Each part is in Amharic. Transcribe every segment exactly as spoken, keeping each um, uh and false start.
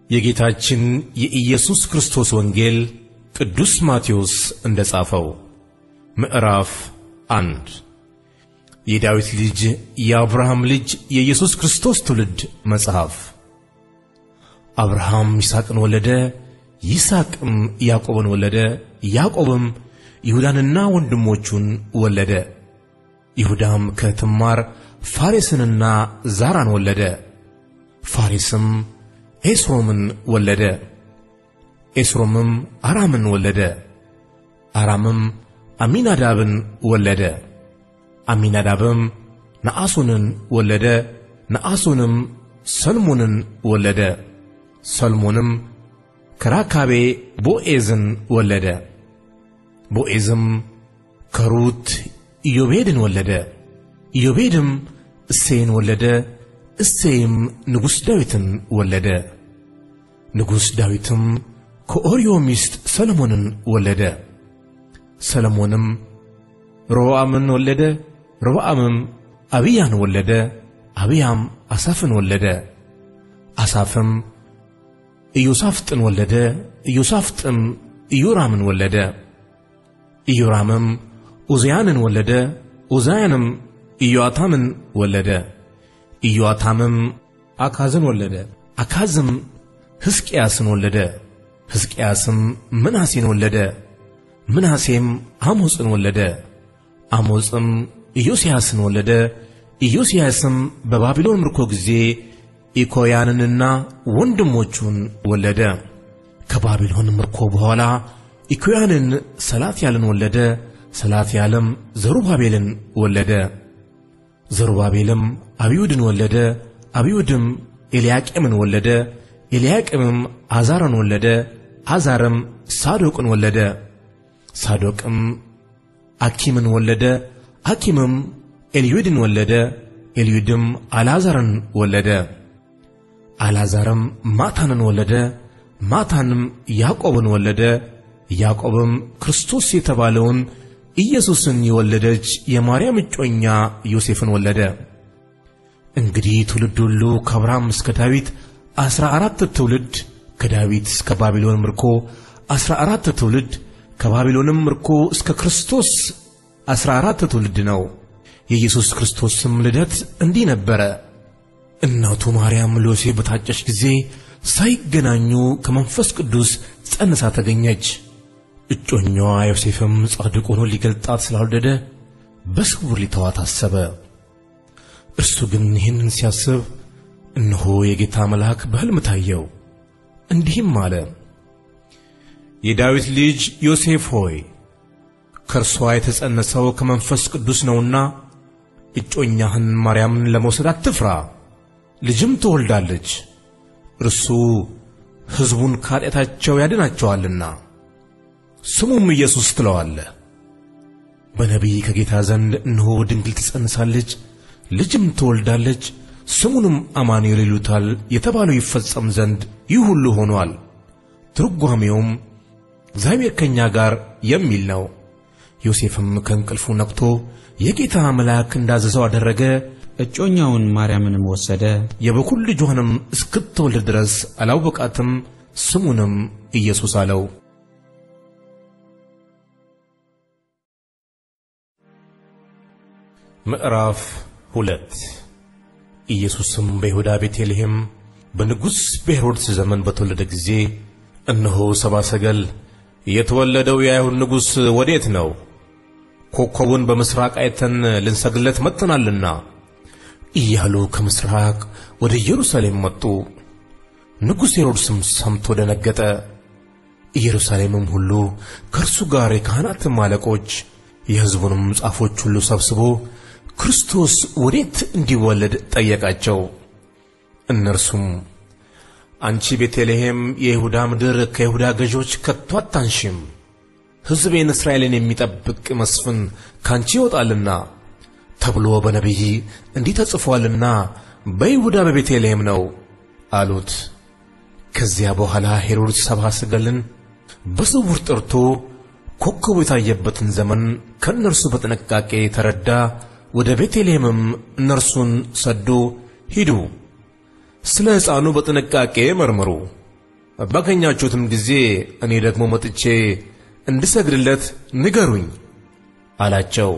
የጌታችን የኢየሱስ ክርስቶስ ወንጌል ቅዱስ ማቴዎስ እንደጻፈው ምዕራፍ አንድ የዳዊት ልጅ የአብርሃም ልጅ የኢየሱስ ክርስቶስ ትውልድ መጽሐፍ። አብርሃም ይስሐቅን ወለደ፣ ይስሐቅም ያዕቆብን ወለደ፣ ያዕቆብም ይሁዳንና ወንድሞቹን ወለደ። ይሁዳም ከትዕማር ፋሬስንና ዛራን ወለደ። ፋሬስም ኤስሮምን ወለደ። ኤስሮምም አራምን ወለደ። አራምም አሚናዳብን ወለደ። አሚናዳብም ነአሶንን ወለደ። ነአሶንም ሰልሞንን ወለደ። ሰልሞንም ከራካቤ ቦዔዝን ወለደ። ቦዔዝም ከሩት ኢዮቤድን ወለደ። ኢዮቤድም እሴይን ወለደ። እሴይም ንጉሥ ዳዊትን ወለደ። ንጉሥ ዳዊትም ከኦርዮ ሚስት ሰሎሞንን ወለደ። ሰሎሞንም ሮብዓምን ወለደ። ሮብዓምም አብያን ወለደ። አብያም አሳፍን ወለደ። አሳፍም ኢዮሳፍጥን ወለደ። ኢዮሳፍጥም ኢዮራምን ወለደ። ኢዮራምም ዑዝያንን ወለደ። ዑዝያንም ኢዮአታምን ወለደ። ኢዮአታምም አካዝን ወለደ። አካዝም ሕዝቅያስን ወለደ። ሕዝቅያስም ምናሴን ወለደ። ምናሴም አሞጽን ወለደ። አሞጽም ኢዮስያስን ወለደ። ኢዮስያስም በባቢሎን ምርኮ ጊዜ ኢኮያንንና ወንድሞቹን ወለደ። ከባቢሎን ምርኮ በኋላ ኢኮያንን ሰላትያልን ወለደ። ሰላትያልም ዘሩባቤልን ወለደ። ዘሩባቤልም አብዩድን ወለደ። አብዩድም ኤልያቄምን ወለደ። ኤልያቄምም አዛርን ወለደ። አዛርም ሳዶቅን ወለደ። ሳዶቅም አኪምን ወለደ። አኪምም ኤልዩድን ወለደ። ኤልዩድም አልዓዛርን ወለደ። አልዓዛርም ማታንን ወለደ። ማታንም ያዕቆብን ወለደ። ያዕቆብም ክርስቶስ የተባለውን ኢየሱስን የወለደች የማርያም እጮኛ ዮሴፍን ወለደ። እንግዲህ ትውልድ ሁሉ ከአብርሃም እስከ ዳዊት አስራ አራት ትውልድ፣ ከዳዊት እስከ ባቢሎን ምርኮ አስራ አራት ትውልድ፣ ከባቢሎንም ምርኮ እስከ ክርስቶስ አስራ አራት ትውልድ ነው። የኢየሱስ ክርስቶስም ልደት እንዲህ ነበረ። እናቱ ማርያም ለዮሴፍ በታጨች ጊዜ ሳይገናኙ ከመንፈስ ቅዱስ ጸንሳ ተገኘች። እጮኛዋ ዮሴፍም ጻድቅ ሆኖ ሊገልጣት ስላልወደደ በስውር ሊተዋት አሰበ። እርሱ ግን ይህንን ሲያስብ እነሆ የጌታ መልአክ በሕልም ታየው፣ እንዲህም አለ: የዳዊት ልጅ ዮሴፍ ሆይ ከእርሷ የተጸነሰው ከመንፈስ ቅዱስ ነውና እጮኛህን ማርያምን ለመውሰድ አትፍራ፣ ልጅም ትወልዳለች፣ እርሱ ሕዝቡን ከኃጢአታቸው ያድናቸዋልና ስሙም ኢየሱስ ትለዋለህ። በነቢይ ከጌታ ዘንድ እነሆ ድንግል ትጸንሳለች፣ ልጅም ትወልዳለች፣ ስሙንም አማኑኤል ይሉታል የተባለው ይፈጸም ዘንድ ይህ ሁሉ ሆኗል። ትርጓሜውም እግዚአብሔር ከእኛ ጋር የሚል ነው። ዮሴፍም ከእንቅልፉ ነቅቶ የጌታ መልአክ እንዳዘዘው አደረገ። እጮኛውን ማርያምንም ወሰደ። የበኩር ልጇንም እስክትወልድ ድረስ አላወቃትም። ስሙንም ኢየሱስ አለው። ምዕራፍ ሁለት ኢየሱስም በይሁዳ ቤተልሔም በንጉሥ በሄሮድስ ዘመን በተወለደ ጊዜ እነሆ ሰብአ ሰገል የተወለደው የአይሁድ ንጉሥ ወዴት ነው? ኮከቡን በምሥራቅ አይተን ልንሰግድለት መጥተናልና እያሉ ከምሥራቅ ወደ ኢየሩሳሌም መጡ። ንጉሥ ሄሮድስም ሰምቶ ደነገጠ። ኢየሩሳሌምም ሁሉ ከእርሱ ጋር የካህናትም አለቆች የሕዝቡንም ጻፎች ሁሉ ሰብስቦ ክርስቶስ ወዴት እንዲወለድ ጠየቃቸው። እነርሱም አንቺ ቤተልሔም የይሁዳ ምድር ከይሁዳ ገዦች ከቶ አታንሽም፣ ሕዝቤን እስራኤልን የሚጠብቅ መስፍን ካንቺ ይወጣልና ተብሎ በነቢይ እንዲህ ተጽፏልና በይሁዳ በቤተልሔም ነው አሉት። ከዚያ በኋላ ሄሮድስ ሰብአ ሰገልን በስውር ጠርቶ ኮከቡ የታየበትን ዘመን ከእነርሱ በጥንቃቄ ተረዳ። ወደ ቤተልሔምም እነርሱን ሰዶ ሂዱ፣ ስለ ሕፃኑ በጥንቃቄ መርምሩ፣ ባገኛችሁትም ጊዜ እኔ ደግሞ መጥቼ እንድሰግድለት ንገሩኝ አላቸው።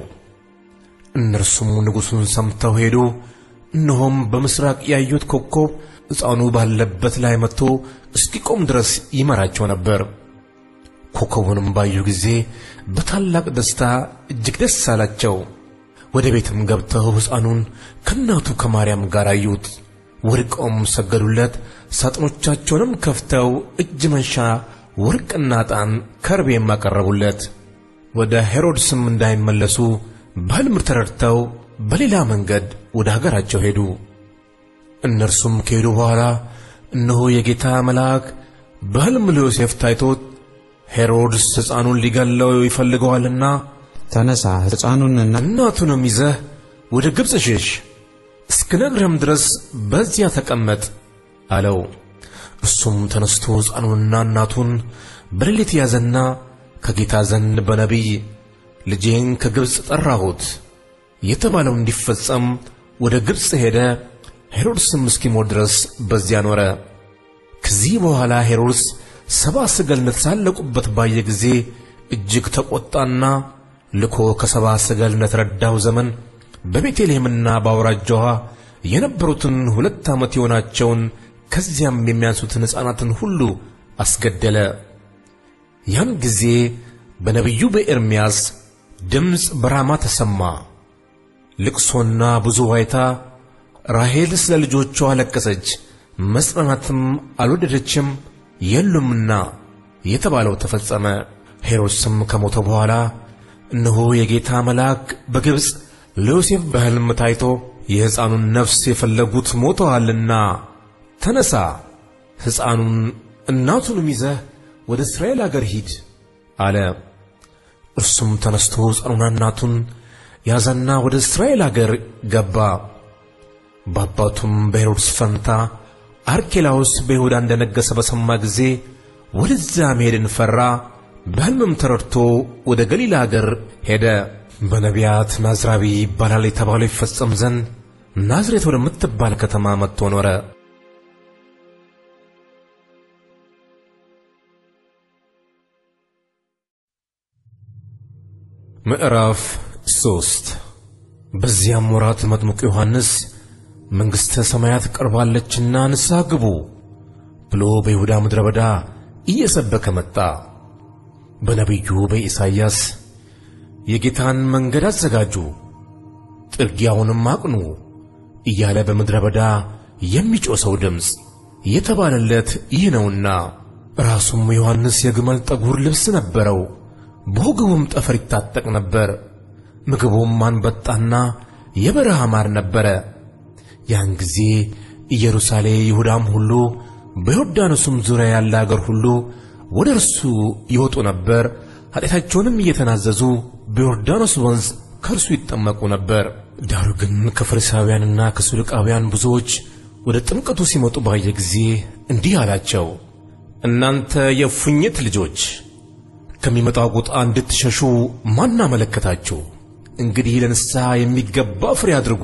እነርሱም ንጉሡን ሰምተው ሄዱ። እነሆም በምስራቅ ያዩት ኮከብ ሕፃኑ ባለበት ላይ መጥቶ እስኪቆም ድረስ ይመራቸው ነበር። ኮከቡንም ባዩ ጊዜ በታላቅ ደስታ እጅግ ደስ አላቸው። ወደ ቤትም ገብተው ሕፃኑን ከእናቱ ከማርያም ጋር አዩት። ወድቀውም ሰገዱለት። ሳጥኖቻቸውንም ከፍተው እጅ መንሻ ወርቅና ዕጣን ከርቤም አቀረቡለት። ወደ ሄሮድስም እንዳይመለሱ በሕልም ተረድተው በሌላ መንገድ ወደ ሀገራቸው ሄዱ። እነርሱም ከሄዱ በኋላ እነሆ የጌታ መልአክ በሕልም ለዮሴፍ ታይቶት ሄሮድስ ሕፃኑን ሊገለው ይፈልገዋልና ተነሳ፣ ሕፃኑንና እናቱንም ይዘህ ወደ ግብፅ ሽሽ፣ እስክነግርህም ድረስ በዚያ ተቀመጥ አለው። እርሱም ተነስቶ ሕፃኑንና እናቱን በሌሊት ያዘና ከጌታ ዘንድ በነቢይ ልጄን ከግብፅ ጠራሁት የተባለው እንዲፈጸም ወደ ግብፅ ሄደ። ሄሮድስም እስኪሞት ድረስ በዚያ ኖረ። ከዚህ በኋላ ሄሮድስ ሰባ ሰገል ሳለቁበት ባየ ጊዜ እጅግ ተቆጣና ልኮ ከሰባ ሰገል ረዳው ዘመን በቤተልሔምና በአውራጃዋ የነበሩትን ሁለት ዓመት የሆናቸውን ከዚያም የሚያንሱትን ሕፃናትን ሁሉ አስገደለ። ያን ጊዜ በነቢዩ በኤርምያስ ድምፅ በራማ ተሰማ፣ ልቅሶና ብዙ ዋይታ። ራሔል ስለ ልጆቿ አለቀሰች፣ መጽናናትም አልወደደችም የሉምና የተባለው ተፈጸመ። ሄሮድስም ከሞተ በኋላ እነሆ የጌታ መልአክ በግብፅ ለዮሴፍ በሕልም ታይቶ የሕፃኑን ነፍስ የፈለጉት ሞተዋልና ተነሳ፣ ሕፃኑን እናቱንም ይዘህ ወደ እስራኤል አገር ሂድ አለ። እርሱም ተነስቶ ሕፃኑንና እናቱን ያዘና ወደ እስራኤል አገር ገባ። በአባቱም በሄሮድስ ፈንታ አርኬላዎስ በይሁዳ እንደነገሠ በሰማ ጊዜ ወደዚያ መሄድን ፈራ። በሕልምም ተረድቶ ወደ ገሊላ አገር ሄደ። በነቢያት ናዝራዊ ይባላል የተባለው ይፈጸም ዘንድ ናዝሬት ወደምትባል ከተማ መጥቶ ኖረ። ምዕራፍ ሶስት በዚያም ወራት መጥምቁ ዮሐንስ መንግሥተ ሰማያት ቀርባለችና ንስሐ ግቡ ብሎ በይሁዳ ምድረ በዳ እየሰበከ መጣ። በነቢዩ በኢሳይያስ የጌታን መንገድ አዘጋጁ፣ ጥርጊያውንም አቅኑ እያለ በምድረ በዳ የሚጮሰው ድምፅ የተባለለት ይህ ነውና። ራሱም ዮሐንስ የግመል ጠጉር ልብስ ነበረው፣ በወገቡም ጠፈር ይታጠቅ ነበር። ምግቡም አንበጣና የበረሃ ማር ነበረ። ያን ጊዜ ኢየሩሳሌም ይሁዳም ሁሉ በዮርዳኖስም ዙሪያ ያለ አገር ሁሉ ወደ እርሱ ይወጡ ነበር። ኃጢአታቸውንም እየተናዘዙ በዮርዳኖስ ወንዝ ከእርሱ ይጠመቁ ነበር። ዳሩ ግን ከፈሪሳውያንና ከሰዱቃውያን ብዙዎች ወደ ጥምቀቱ ሲመጡ ባየ ጊዜ እንዲህ አላቸው፣ እናንተ የእፉኝት ልጆች ከሚመጣው ቁጣ እንድትሸሹ ማን አመለከታችሁ? እንግዲህ ለንስሐ የሚገባ ፍሬ አድርጉ።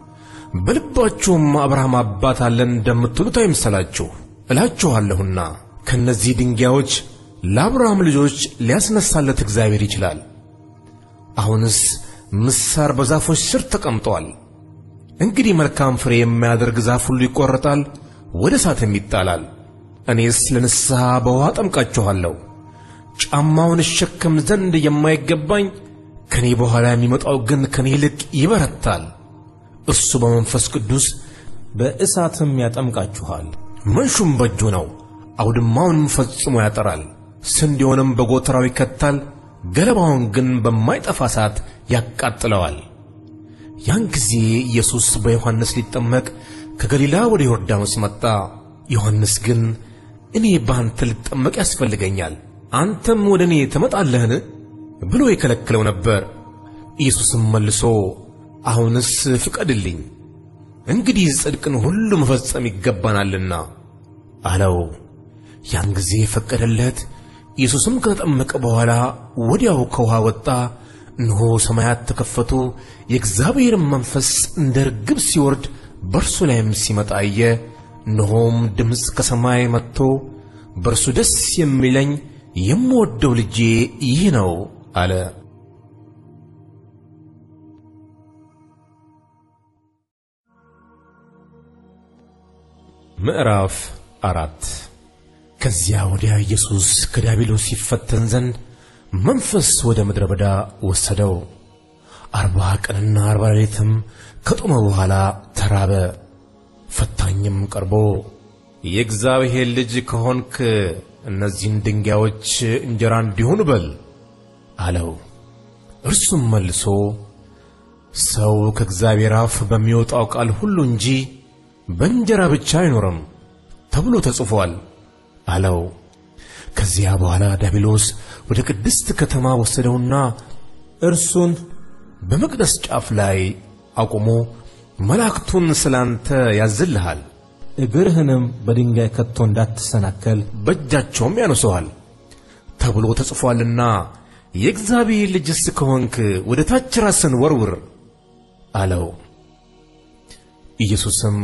በልባችሁም አብርሃም አባት አለን እንደምትሉት አይምሰላችሁ እላችኋለሁና ከነዚህ ድንጋዮች ለአብርሃም ልጆች ሊያስነሳለት እግዚአብሔር ይችላል። አሁንስ ምሳር በዛፎች ስር ተቀምጧል። እንግዲህ መልካም ፍሬ የማያደርግ ዛፍ ሁሉ ይቆረጣል፣ ወደ እሳትም ይጣላል። እኔስ ለንስሐ በውሃ አጠምቃችኋለሁ። ጫማውን እሸከም ዘንድ የማይገባኝ ከኔ በኋላ የሚመጣው ግን ከኔ ይልቅ ይበረታል። እርሱ በመንፈስ ቅዱስ በእሳትም ያጠምቃችኋል። መንሹም በእጁ ነው፣ አውድማውንም ፈጽሞ ያጠራል፣ ስንዴውንም በጎተራው ይከታል፣ ገለባውን ግን በማይጠፋ እሳት ያቃጥለዋል። ያን ጊዜ ኢየሱስ በዮሐንስ ሊጠመቅ ከገሊላ ወደ ዮርዳኖስ መጣ። ዮሐንስ ግን እኔ በአንተ ልጠመቅ ያስፈልገኛል፣ አንተም ወደ እኔ ትመጣለህን ብሎ ይከለክለው ነበር። ኢየሱስም መልሶ አሁንስ ፍቀድልኝ፣ እንግዲህ ጽድቅን ሁሉ መፈጸም ይገባናልና አለው። ያን ጊዜ ፈቀደለት። ኢየሱስም ከተጠመቀ በኋላ ወዲያው ከውሃ ወጣ። እነሆ ሰማያት ተከፈቱ፣ የእግዚአብሔርም መንፈስ እንደ ርግብ ሲወርድ በእርሱ ላይም ሲመጣ አየ። እነሆም ድምፅ ከሰማይ መጥቶ በርሱ ደስ የሚለኝ የምወደው ልጄ ይህ ነው አለ። ምዕራፍ አራት ከዚያ ወዲያ ኢየሱስ ከዲያብሎስ ሲፈተን ዘንድ መንፈስ ወደ ምድረ በዳ ወሰደው። አርባ ቀንና አርባ ሌሊትም ከጦመ በኋላ ተራበ። ፈታኝም ቀርቦ የእግዚአብሔር ልጅ ከሆንክ እነዚህን ድንጋዮች እንጀራ እንዲሆኑ በል አለው። እርሱም መልሶ ሰው ከእግዚአብሔር አፍ በሚወጣው ቃል ሁሉ እንጂ በእንጀራ ብቻ አይኖርም ተብሎ ተጽፏል አለው። ከዚያ በኋላ ዲያብሎስ ወደ ቅድስት ከተማ ወሰደውና እርሱን በመቅደስ ጫፍ ላይ አቆሞ መላእክቱን ስላንተ ያዝልሃል፣ እግርህንም በድንጋይ ከቶ እንዳትሰናከል በእጃቸውም ያነሱሃል ተብሎ ተጽፏልና የእግዚአብሔር ልጅስ ከሆንክ ወደ ታች ራስን ወርውር አለው። ኢየሱስም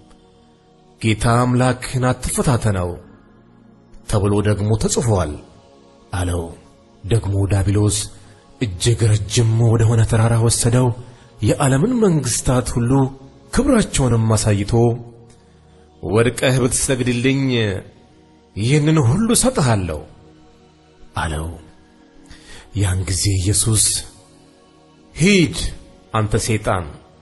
ጌታ አምላክህን አትፈታተነው ተብሎ ደግሞ ተጽፏል አለው። ደግሞ ዲያብሎስ እጅግ ረጅም ወደ ሆነ ተራራ ወሰደው። የዓለምን መንግስታት ሁሉ ክብራቸውንም አሳይቶ ወድቀህ ብትሰግድልኝ ይህንን ሁሉ ሰጥሃለሁ አለው። ያን ጊዜ ኢየሱስ ሂድ አንተ ሰይጣን፣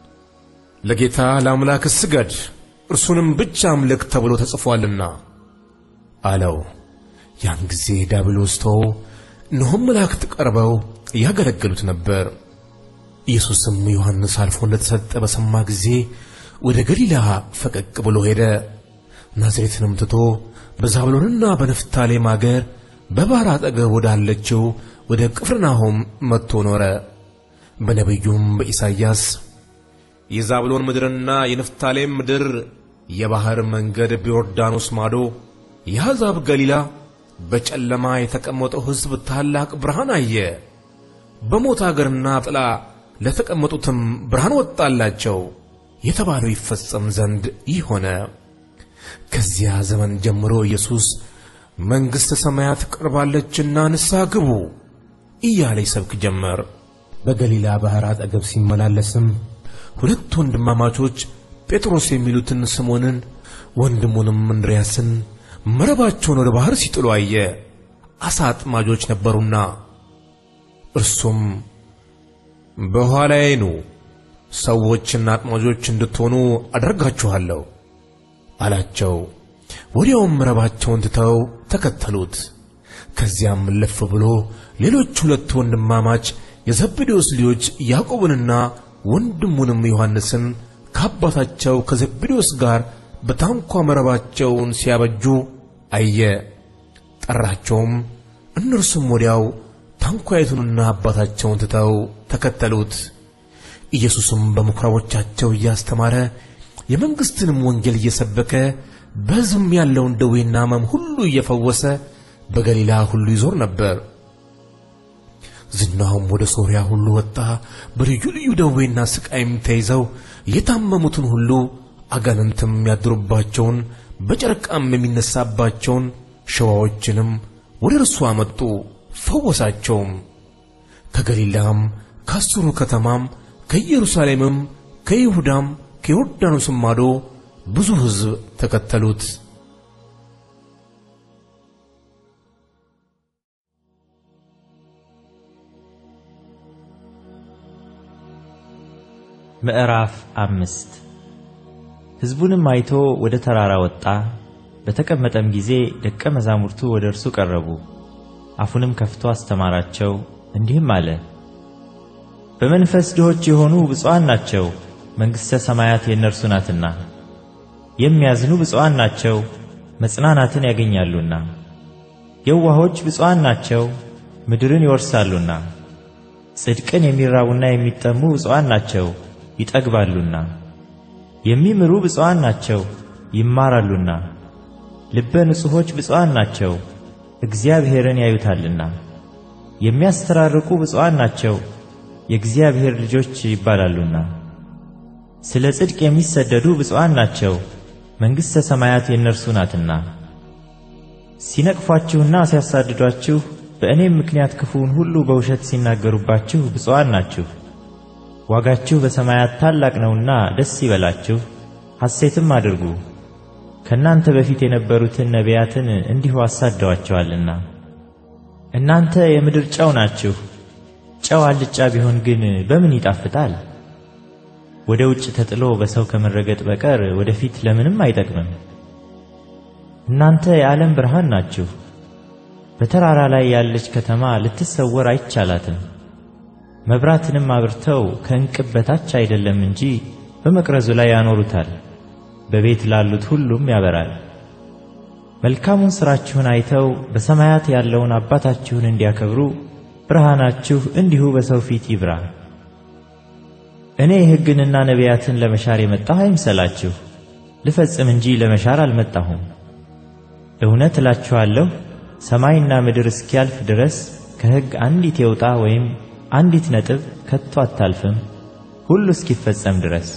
ለጌታ ለአምላክህ ስገድ፣ እርሱንም ብቻ አምልክ ተብሎ ተጽፏልና አለው። ያን ጊዜ ዲያብሎስ ተወው፣ እነሆም መላእክት ቀርበው ያገለግሉት ነበር። ኢየሱስም ዮሐንስ አልፎ እንደተሰጠ በሰማ ጊዜ ወደ ገሊላ ፈቀቅ ብሎ ሄደ። ናዝሬትንም ትቶ በዛብሎንና በንፍታሌም አገር በባሕር አጠገብ ወዳለችው ወደ ቅፍርናሆም መጥቶ ኖረ። በነቢዩም በኢሳይያስ የዛብሎን ምድርና የንፍታሌም ምድር የባሕር መንገድ በዮርዳኖስ ማዶ የአሕዛብ ገሊላ በጨለማ የተቀመጠው ሕዝብ ታላቅ ብርሃን አየ፣ በሞት አገርና ጥላ ለተቀመጡትም ብርሃን ወጣላቸው የተባለው ይፈጸም ዘንድ ይህ ሆነ። ከዚያ ዘመን ጀምሮ ኢየሱስ መንግሥተ ሰማያት ቀርባለችና ንስሐ ግቡ እያለ ይሰብክ ጀመር። በገሊላ ባሕር አጠገብ ሲመላለስም ሁለት ወንድማማቾች ጴጥሮስ የሚሉትን ስምዖንን ወንድሙንም እንድርያስን መረባቸውን ወደ ባሕር ሲጥሉ አየ። ዓሣ አጥማጆች ነበሩና። እርሱም በኋላዬ ኑ፣ ሰዎችና አጥማጆች እንድትሆኑ አደርጋችኋለሁ አላቸው። ወዲያውም መረባቸውን ትተው ተከተሉት። ከዚያም እልፍ ብሎ ሌሎች ሁለት ወንድማማች የዘብዴዎስ ልጆች ያዕቆብንና ወንድሙንም ዮሐንስን ከአባታቸው ከዘብዴዎስ ጋር በታንኳ መረባቸውን ሲያበጁ አየ። ጠራቸውም፣ እነርሱም ወዲያው ታንኳይቱንና አባታቸውን ትተው ተከተሉት። ኢየሱስም በምኵራቦቻቸው እያስተማረ የመንግሥትንም ወንጌል እየሰበከ በሕዝብም ያለውን ደዌና ሕመም ሁሉ እየፈወሰ በገሊላ ሁሉ ይዞር ነበር። ዝናውም ወደ ሶርያ ሁሉ ወጣ። በልዩ ልዩ ደዌና ሥቃይም ተይዘው የታመሙትን ሁሉ አጋንንትም ያድሩባቸውን በጨረቃም የሚነሳባቸውን ሸዋዎችንም ወደ እርሱ አመጡ፣ ፈወሳቸውም። ከገሊላም ከአስሩ ከተማም ከኢየሩሳሌምም ከይሁዳም ከዮርዳኖስም ማዶ ብዙ ሕዝብ ተከተሉት። ምዕራፍ አምስት ሕዝቡንም አይቶ ወደ ተራራ ወጣ። በተቀመጠም ጊዜ ደቀ መዛሙርቱ ወደ እርሱ ቀረቡ። አፉንም ከፍቶ አስተማራቸው፣ እንዲህም አለ። በመንፈስ ድሆች የሆኑ ብፁዓን ናቸው፣ መንግሥተ ሰማያት የእነርሱ ናትና። የሚያዝኑ ብፁዓን ናቸው፣ መጽናናትን ያገኛሉና። የዋሆች ብፁዓን ናቸው፣ ምድርን ይወርሳሉና። ጽድቅን የሚራቡና የሚጠሙ ብፁዓን ናቸው፣ ይጠግባሉና። የሚምሩ ብፁዓን ናቸው፣ ይማራሉና። ልበ ንጹሖች ብፁዓን ናቸው፣ እግዚአብሔርን ያዩታልና። የሚያስተራርቁ ብፁዓን ናቸው፣ የእግዚአብሔር ልጆች ይባላሉና። ስለ ጽድቅ የሚሰደዱ ብፁዓን ናቸው፣ መንግሥተ ሰማያት የእነርሱ ናትና። ሲነቅፏችሁና ሲያሳድዷችሁ በእኔም ምክንያት ክፉውን ሁሉ በውሸት ሲናገሩባችሁ ብፁዓን ናችሁ። ዋጋችሁ በሰማያት ታላቅ ነውና ደስ ይበላችሁ፣ ሐሴትም አድርጉ። ከናንተ በፊት የነበሩትን ነቢያትን እንዲሁ አሳደዋቸዋልና። እናንተ የምድር ጨው ናችሁ። ጨው አልጫ ቢሆን ግን በምን ይጣፍጣል? ወደ ውጭ ተጥሎ በሰው ከመረገጥ በቀር ወደፊት ለምንም አይጠቅምም። እናንተ የዓለም ብርሃን ናችሁ። በተራራ ላይ ያለች ከተማ ልትሰወር አይቻላትም። መብራትንም አብርተው ከእንቅብ በታች አይደለም እንጂ በመቅረዙ ላይ ያኖሩታል፣ በቤት ላሉት ሁሉም ያበራል። መልካሙን ሥራችሁን አይተው በሰማያት ያለውን አባታችሁን እንዲያከብሩ ብርሃናችሁ እንዲሁ በሰው ፊት ይብራ። እኔ ሕግንና ነቢያትን ለመሻር የመጣሁ አይምሰላችሁ፣ ልፈጽም እንጂ ለመሻር አልመጣሁም። እውነት እላችኋለሁ ሰማይና ምድር እስኪያልፍ ድረስ ከሕግ አንዲት የውጣ ወይም አንዲት ነጥብ ከቶ አታልፍም፣ ሁሉ እስኪፈጸም ድረስ።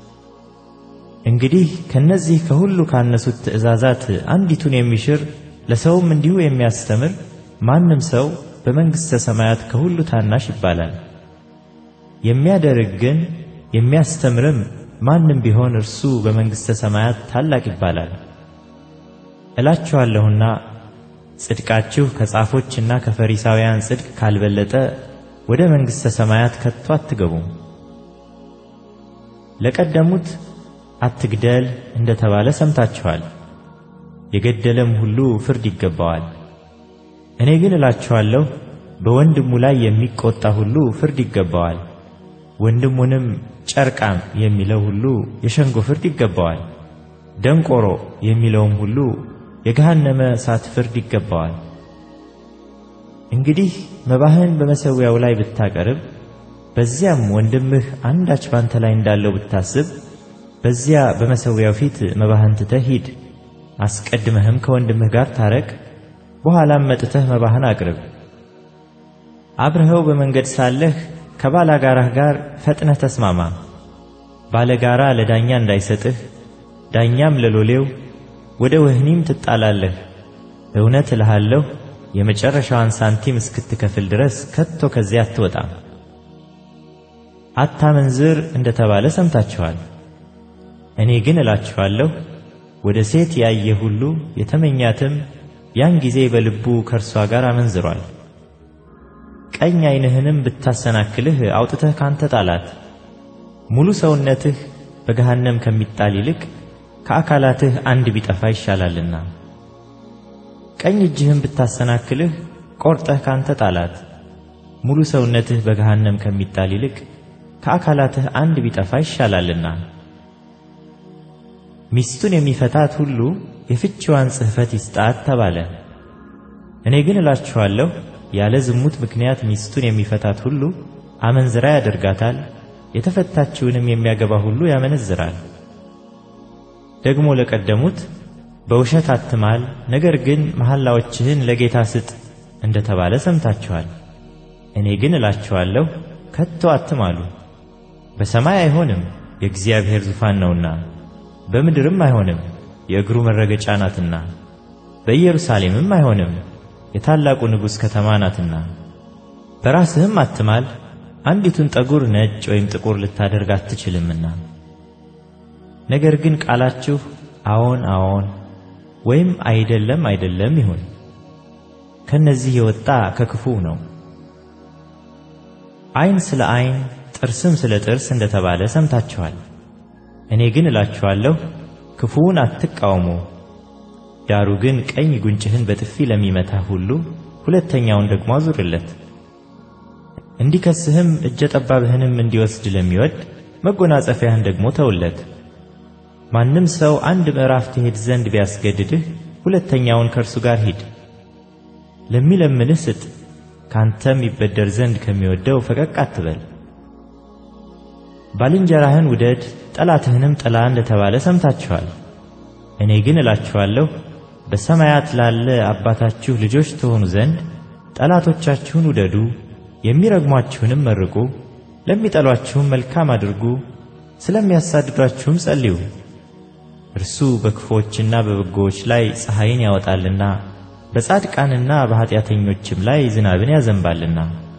እንግዲህ ከነዚህ ከሁሉ ካነሱት ትእዛዛት አንዲቱን የሚሽር ለሰውም እንዲሁ የሚያስተምር ማንም ሰው በመንግሥተ ሰማያት ከሁሉ ታናሽ ይባላል። የሚያደርግ ግን የሚያስተምርም ማንም ቢሆን እርሱ በመንግሥተ ሰማያት ታላቅ ይባላል። እላችኋለሁና ጽድቃችሁ ከጻፎችና ከፈሪሳውያን ጽድቅ ካልበለጠ ወደ መንግሥተ ሰማያት ከቶ አትገቡም። ለቀደሙት አትግደል እንደተባለ ሰምታችኋል። የገደለም ሁሉ ፍርድ ይገባዋል። እኔ ግን እላችኋለሁ በወንድሙ ላይ የሚቆጣ ሁሉ ፍርድ ይገባዋል። ወንድሙንም ጨርቃም የሚለው ሁሉ የሸንጎ ፍርድ ይገባዋል። ደንቆሮ የሚለውም ሁሉ የገሃነመ እሳት ፍርድ ይገባዋል። እንግዲህ መባህን በመሠዊያው ላይ ብታቀርብ በዚያም ወንድምህ አንዳች ባንተ ላይ እንዳለው ብታስብ በዚያ በመሠዊያው ፊት መባህን ትተህ ሂድ። አስቀድመህም ከወንድምህ ጋር ታረቅ፣ በኋላም መጥተህ መባህን አቅርብ። አብረኸው በመንገድ ሳለህ ከባላጋራህ ጋር ፈጥነህ ተስማማ። ባለጋራ ለዳኛ እንዳይሰጥህ ዳኛም ለሎሌው፣ ወደ ወህኒም ትጣላለህ። እውነት እልሃለሁ የመጨረሻዋን ሳንቲም እስክትከፍል ድረስ ከቶ ከዚያ አትወጣም። አታመንዝር እንደተባለ ሰምታችኋል። እኔ ግን እላችኋለሁ ወደ ሴት ያየ ሁሉ የተመኛትም ያን ጊዜ በልቡ ከእርሷ ጋር አመንዝሯል። ቀኝ ዓይንህንም ብታሰናክልህ አውጥተህ ካንተ ጣላት። ሙሉ ሰውነትህ በገሃነም ከሚጣል ይልቅ ከአካላትህ አንድ ቢጠፋ ይሻላልና። ቀኝ እጅህም ብታሰናክልህ ቆርጠህ ካንተ ጣላት። ሙሉ ሰውነትህ በገሃነም ከሚጣል ይልቅ ከአካላትህ አንድ ቢጠፋ ይሻላልና። ሚስቱን የሚፈታት ሁሉ የፍቺዋን ጽሕፈት ይስጣት ተባለ። እኔ ግን እላችኋለሁ ያለ ዝሙት ምክንያት ሚስቱን የሚፈታት ሁሉ አመንዝራ ያደርጋታል፣ የተፈታችውንም የሚያገባ ሁሉ ያመነዝራል። ደግሞ ለቀደሙት በውሸት አትማል፣ ነገር ግን መሐላዎችህን ለጌታ ስጥ እንደተባለ ሰምታችኋል። እኔ ግን እላችኋለሁ ከቶ አትማሉ። በሰማይ አይሆንም፣ የእግዚአብሔር ዙፋን ነውና፣ በምድርም አይሆንም፣ የእግሩ መረገጫ ናትና፣ በኢየሩሳሌምም አይሆንም፣ የታላቁ ንጉሥ ከተማ ናትና። በራስህም አትማል፣ አንዲቱን ጠጉር ነጭ ወይም ጥቁር ልታደርግ አትችልምና። ነገር ግን ቃላችሁ አዎን አዎን ወይም አይደለም አይደለም ይሁን። ከነዚህ የወጣ ከክፉው ነው። ዓይን ስለ ዓይን ጥርስም ስለ ጥርስ እንደተባለ ሰምታችኋል። እኔ ግን እላችኋለሁ ክፉውን አትቃወሙ። ዳሩ ግን ቀኝ ጉንጭህን በጥፊ ለሚመታ ሁሉ ሁለተኛውን ደግሞ አዙርለት። እንዲከስህም እጀ ጠባብህንም እንዲወስድ ለሚወድ መጎናጸፊያህን ደግሞ ተውለት። ማንም ሰው አንድ ምዕራፍ ትሄድ ዘንድ ቢያስገድድህ ሁለተኛውን ከእርሱ ጋር ሂድ። ለሚለምንህ ስጥ፣ ካንተም ይበደር ዘንድ ከሚወደው ፈቀቅ አትበል። ባልንጀራህን ውደድ ጠላትህንም ጥላ እንደተባለ ሰምታችኋል። እኔ ግን እላችኋለሁ በሰማያት ላለ አባታችሁ ልጆች ትሆኑ ዘንድ ጠላቶቻችሁን ውደዱ፣ የሚረግሟችሁንም መርቁ፣ ለሚጠሏችሁም መልካም አድርጉ፣ ስለሚያሳድዷችሁም ጸልዩ። እርሱ በክፉዎችና በበጎዎች ላይ ፀሐይን ያወጣልና በጻድቃንና በኃጢአተኞችም ላይ ዝናብን ያዘንባልና።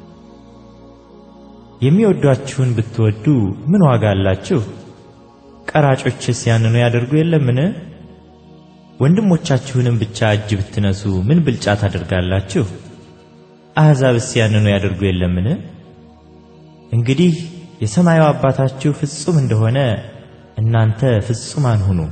የሚወዷችሁን ብትወዱ ምን ዋጋ አላችሁ? ቀራጮችስ ያንኑ ያደርጉ የለምን? ወንድሞቻችሁንም ብቻ እጅ ብትነሱ ምን ብልጫ ታደርጋላችሁ? አሕዛብስ ያንኑ ያደርጉ የለምን? እንግዲህ የሰማዩ አባታችሁ ፍጹም እንደሆነ እናንተ ፍጹማን ሁኑ።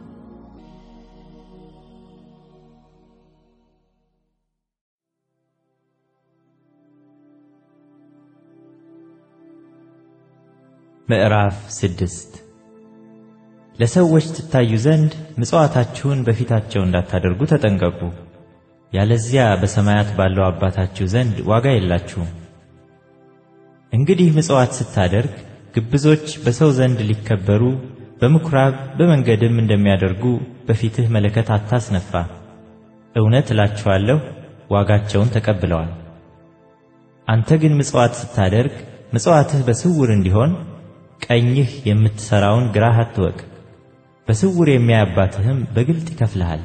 ምዕራፍ ስድስት ለሰዎች ትታዩ ዘንድ ምጽዋታችሁን በፊታቸው እንዳታደርጉ ተጠንቀቁ፣ ያለዚያ በሰማያት ባለው አባታችሁ ዘንድ ዋጋ የላችሁም። እንግዲህ ምጽዋት ስታደርግ ግብዞች በሰው ዘንድ ሊከበሩ በምኵራብ በመንገድም እንደሚያደርጉ በፊትህ መለከት አታስነፋ። እውነት እላችኋለሁ ዋጋቸውን ተቀብለዋል። አንተ ግን ምጽዋት ስታደርግ ምጽዋትህ በስውር እንዲሆን ቀኝህ የምትሰራውን ግራህ አትወቅ፣ በስውር የሚያይ አባትህም በግልጥ ይከፍልሃል።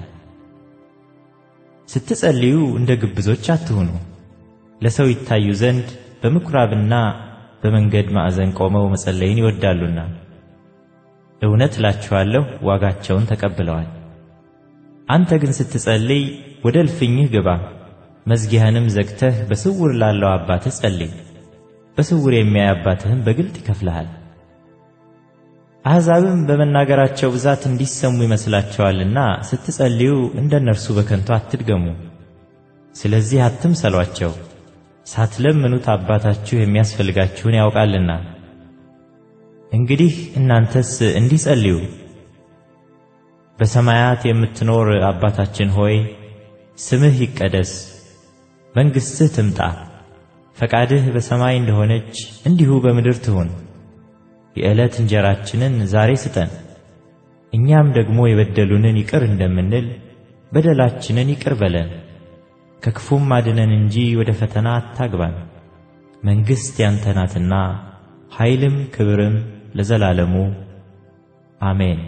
ስትጸልዩ እንደ ግብዞች አትሁኑ፣ ለሰው ይታዩ ዘንድ በምኵራብና በመንገድ ማዕዘን ቆመው መጸለይን ይወዳሉና። እውነት እላችኋለሁ ዋጋቸውን ተቀብለዋል። አንተ ግን ስትጸልይ ወደ እልፍኝህ ግባ፣ መዝጊያህንም ዘግተህ በስውር ላለው አባትህ ጸልይ፣ በስውር የሚያይ አባትህም በግልጥ ይከፍልሃል። አሕዛብም በመናገራቸው ብዛት እንዲሰሙ ይመስላቸዋልና ስትጸልዩ እንደነርሱ በከንቱ አትድገሙ። ስለዚህ አትምሰሏቸው፣ ሳትለምኑት አባታችሁ የሚያስፈልጋችሁን ያውቃልና። እንግዲህ እናንተስ እንዲህ ጸልዩ። በሰማያት የምትኖር አባታችን ሆይ ስምህ ይቀደስ፣ መንግሥትህ ትምጣ፣ ፈቃድህ በሰማይ እንደሆነች እንዲሁ በምድር ትሁን። የዕለት እንጀራችንን ዛሬ ስጠን፣ እኛም ደግሞ የበደሉንን ይቅር እንደምንል በደላችንን ይቅር በለን፣ ከክፉም አድነን እንጂ ወደ ፈተና አታግባን። መንግሥት ያንተ ናትና ኃይልም ክብርም ለዘላለሙ አሜን።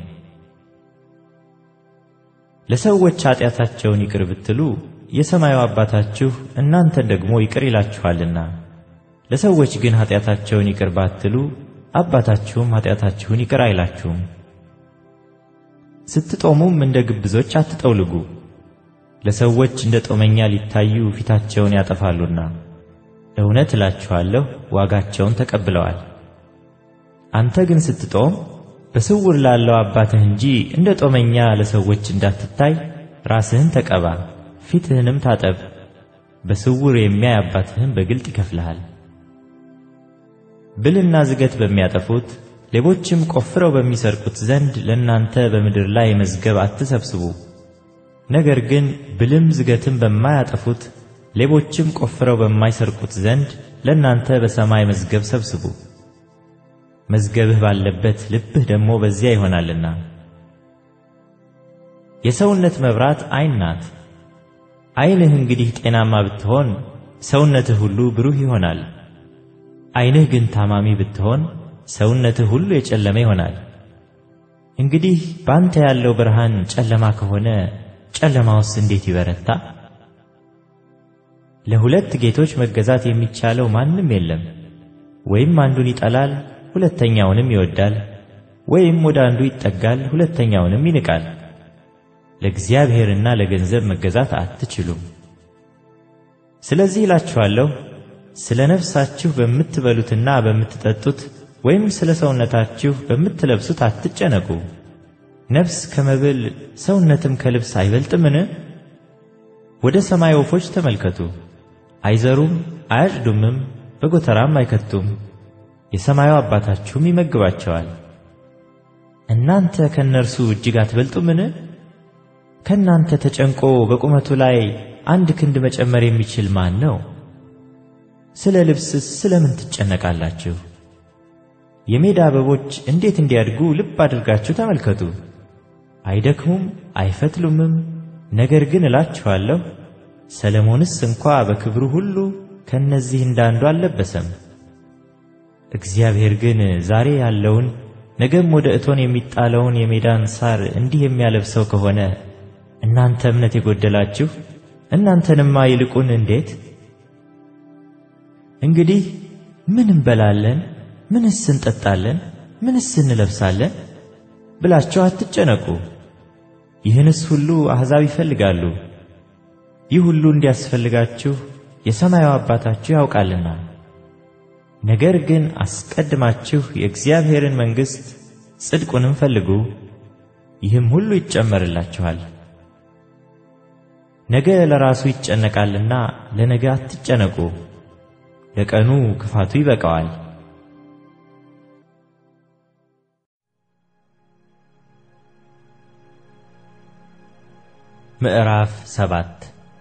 ለሰዎች ኃጢአታቸውን ይቅር ብትሉ የሰማዩ አባታችሁ እናንተን ደግሞ ይቅር ይላችኋልና። ለሰዎች ግን ኃጢአታቸውን ይቅር ባትሉ አባታችሁም ኃጢአታችሁን ይቅር አይላችሁም። ስትጦሙም እንደ ግብዞች አትጠውልጉ፣ ለሰዎች እንደ ጦመኛ ሊታዩ ፊታቸውን ያጠፋሉና። እውነት እላችኋለሁ ዋጋቸውን ተቀብለዋል። አንተ ግን ስትጦም በስውር ላለው አባትህ እንጂ እንደ ጦመኛ ለሰዎች እንዳትታይ ራስህን ተቀባ፣ ፊትህንም ታጠብ፣ በስውር የሚያይ አባትህም በግልጥ ይከፍልሃል። ብልና ዝገት በሚያጠፉት ሌቦችም ቆፍረው በሚሰርቁት ዘንድ ለእናንተ በምድር ላይ መዝገብ አትሰብስቡ። ነገር ግን ብልም ዝገትም በማያጠፉት ሌቦችም ቆፍረው በማይሰርቁት ዘንድ ለእናንተ በሰማይ መዝገብ ሰብስቡ። መዝገብህ ባለበት ልብህ ደግሞ በዚያ ይሆናልና። የሰውነት መብራት ዓይን ናት። ዓይንህ እንግዲህ ጤናማ ብትሆን ሰውነትህ ሁሉ ብሩህ ይሆናል። ዓይንህ ግን ታማሚ ብትሆን ሰውነትህ ሁሉ የጨለመ ይሆናል። እንግዲህ ባንተ ያለው ብርሃን ጨለማ ከሆነ ጨለማውስ እንዴት ይበረታ? ለሁለት ጌቶች መገዛት የሚቻለው ማንም የለም። ወይም አንዱን ይጠላል ሁለተኛውንም ይወዳል፣ ወይም ወደ አንዱ ይጠጋል ሁለተኛውንም ይንቃል። ለእግዚአብሔርና ለገንዘብ መገዛት አትችሉም። ስለዚህ እላችኋለሁ ስለ ነፍሳችሁ በምትበሉትና በምትጠጡት ወይም ስለ ሰውነታችሁ በምትለብሱት አትጨነቁ። ነፍስ ከመብል ሰውነትም ከልብስ አይበልጥምን? ወደ ሰማይ ወፎች ተመልከቱ፣ አይዘሩም አያጭዱምም በጎተራም አይከቱም፣ የሰማዩ አባታችሁም ይመግባቸዋል። እናንተ ከእነርሱ እጅግ አትበልጡምን? ከእናንተ ተጨንቆ በቁመቱ ላይ አንድ ክንድ መጨመር የሚችል ማን ነው? ስለ ልብስስ ስለምን ትጨነቃላችሁ? የሜዳ አበቦች እንዴት እንዲያድጉ ልብ አድርጋችሁ ተመልከቱ። አይደክሙም አይፈትሉምም። ነገር ግን እላችኋለሁ ሰለሞንስ እንኳ በክብሩ ሁሉ ከነዚህ እንዳንዱ አልለበሰም። እግዚአብሔር ግን ዛሬ ያለውን ነገም ወደ እቶን የሚጣለውን የሜዳን ሳር እንዲህ የሚያለብሰው ከሆነ እናንተ እምነት የጎደላችሁ እናንተንማ ይልቁን እንዴት? እንግዲህ ምን እንበላለን? ምንስ እንጠጣለን? ምንስ እንለብሳለን ብላችሁ አትጨነቁ። ይህንስ ሁሉ አሕዛብ ይፈልጋሉ። ይህ ሁሉ እንዲያስፈልጋችሁ የሰማዩ አባታችሁ ያውቃልና። ነገር ግን አስቀድማችሁ የእግዚአብሔርን መንግሥት ጽድቁንም ፈልጉ፣ ይህም ሁሉ ይጨመርላችኋል። ነገ ለራሱ ይጨነቃልና ለነገ አትጨነቁ፣ ለቀኑ ክፋቱ ይበቃዋል። ምዕራፍ ሰባት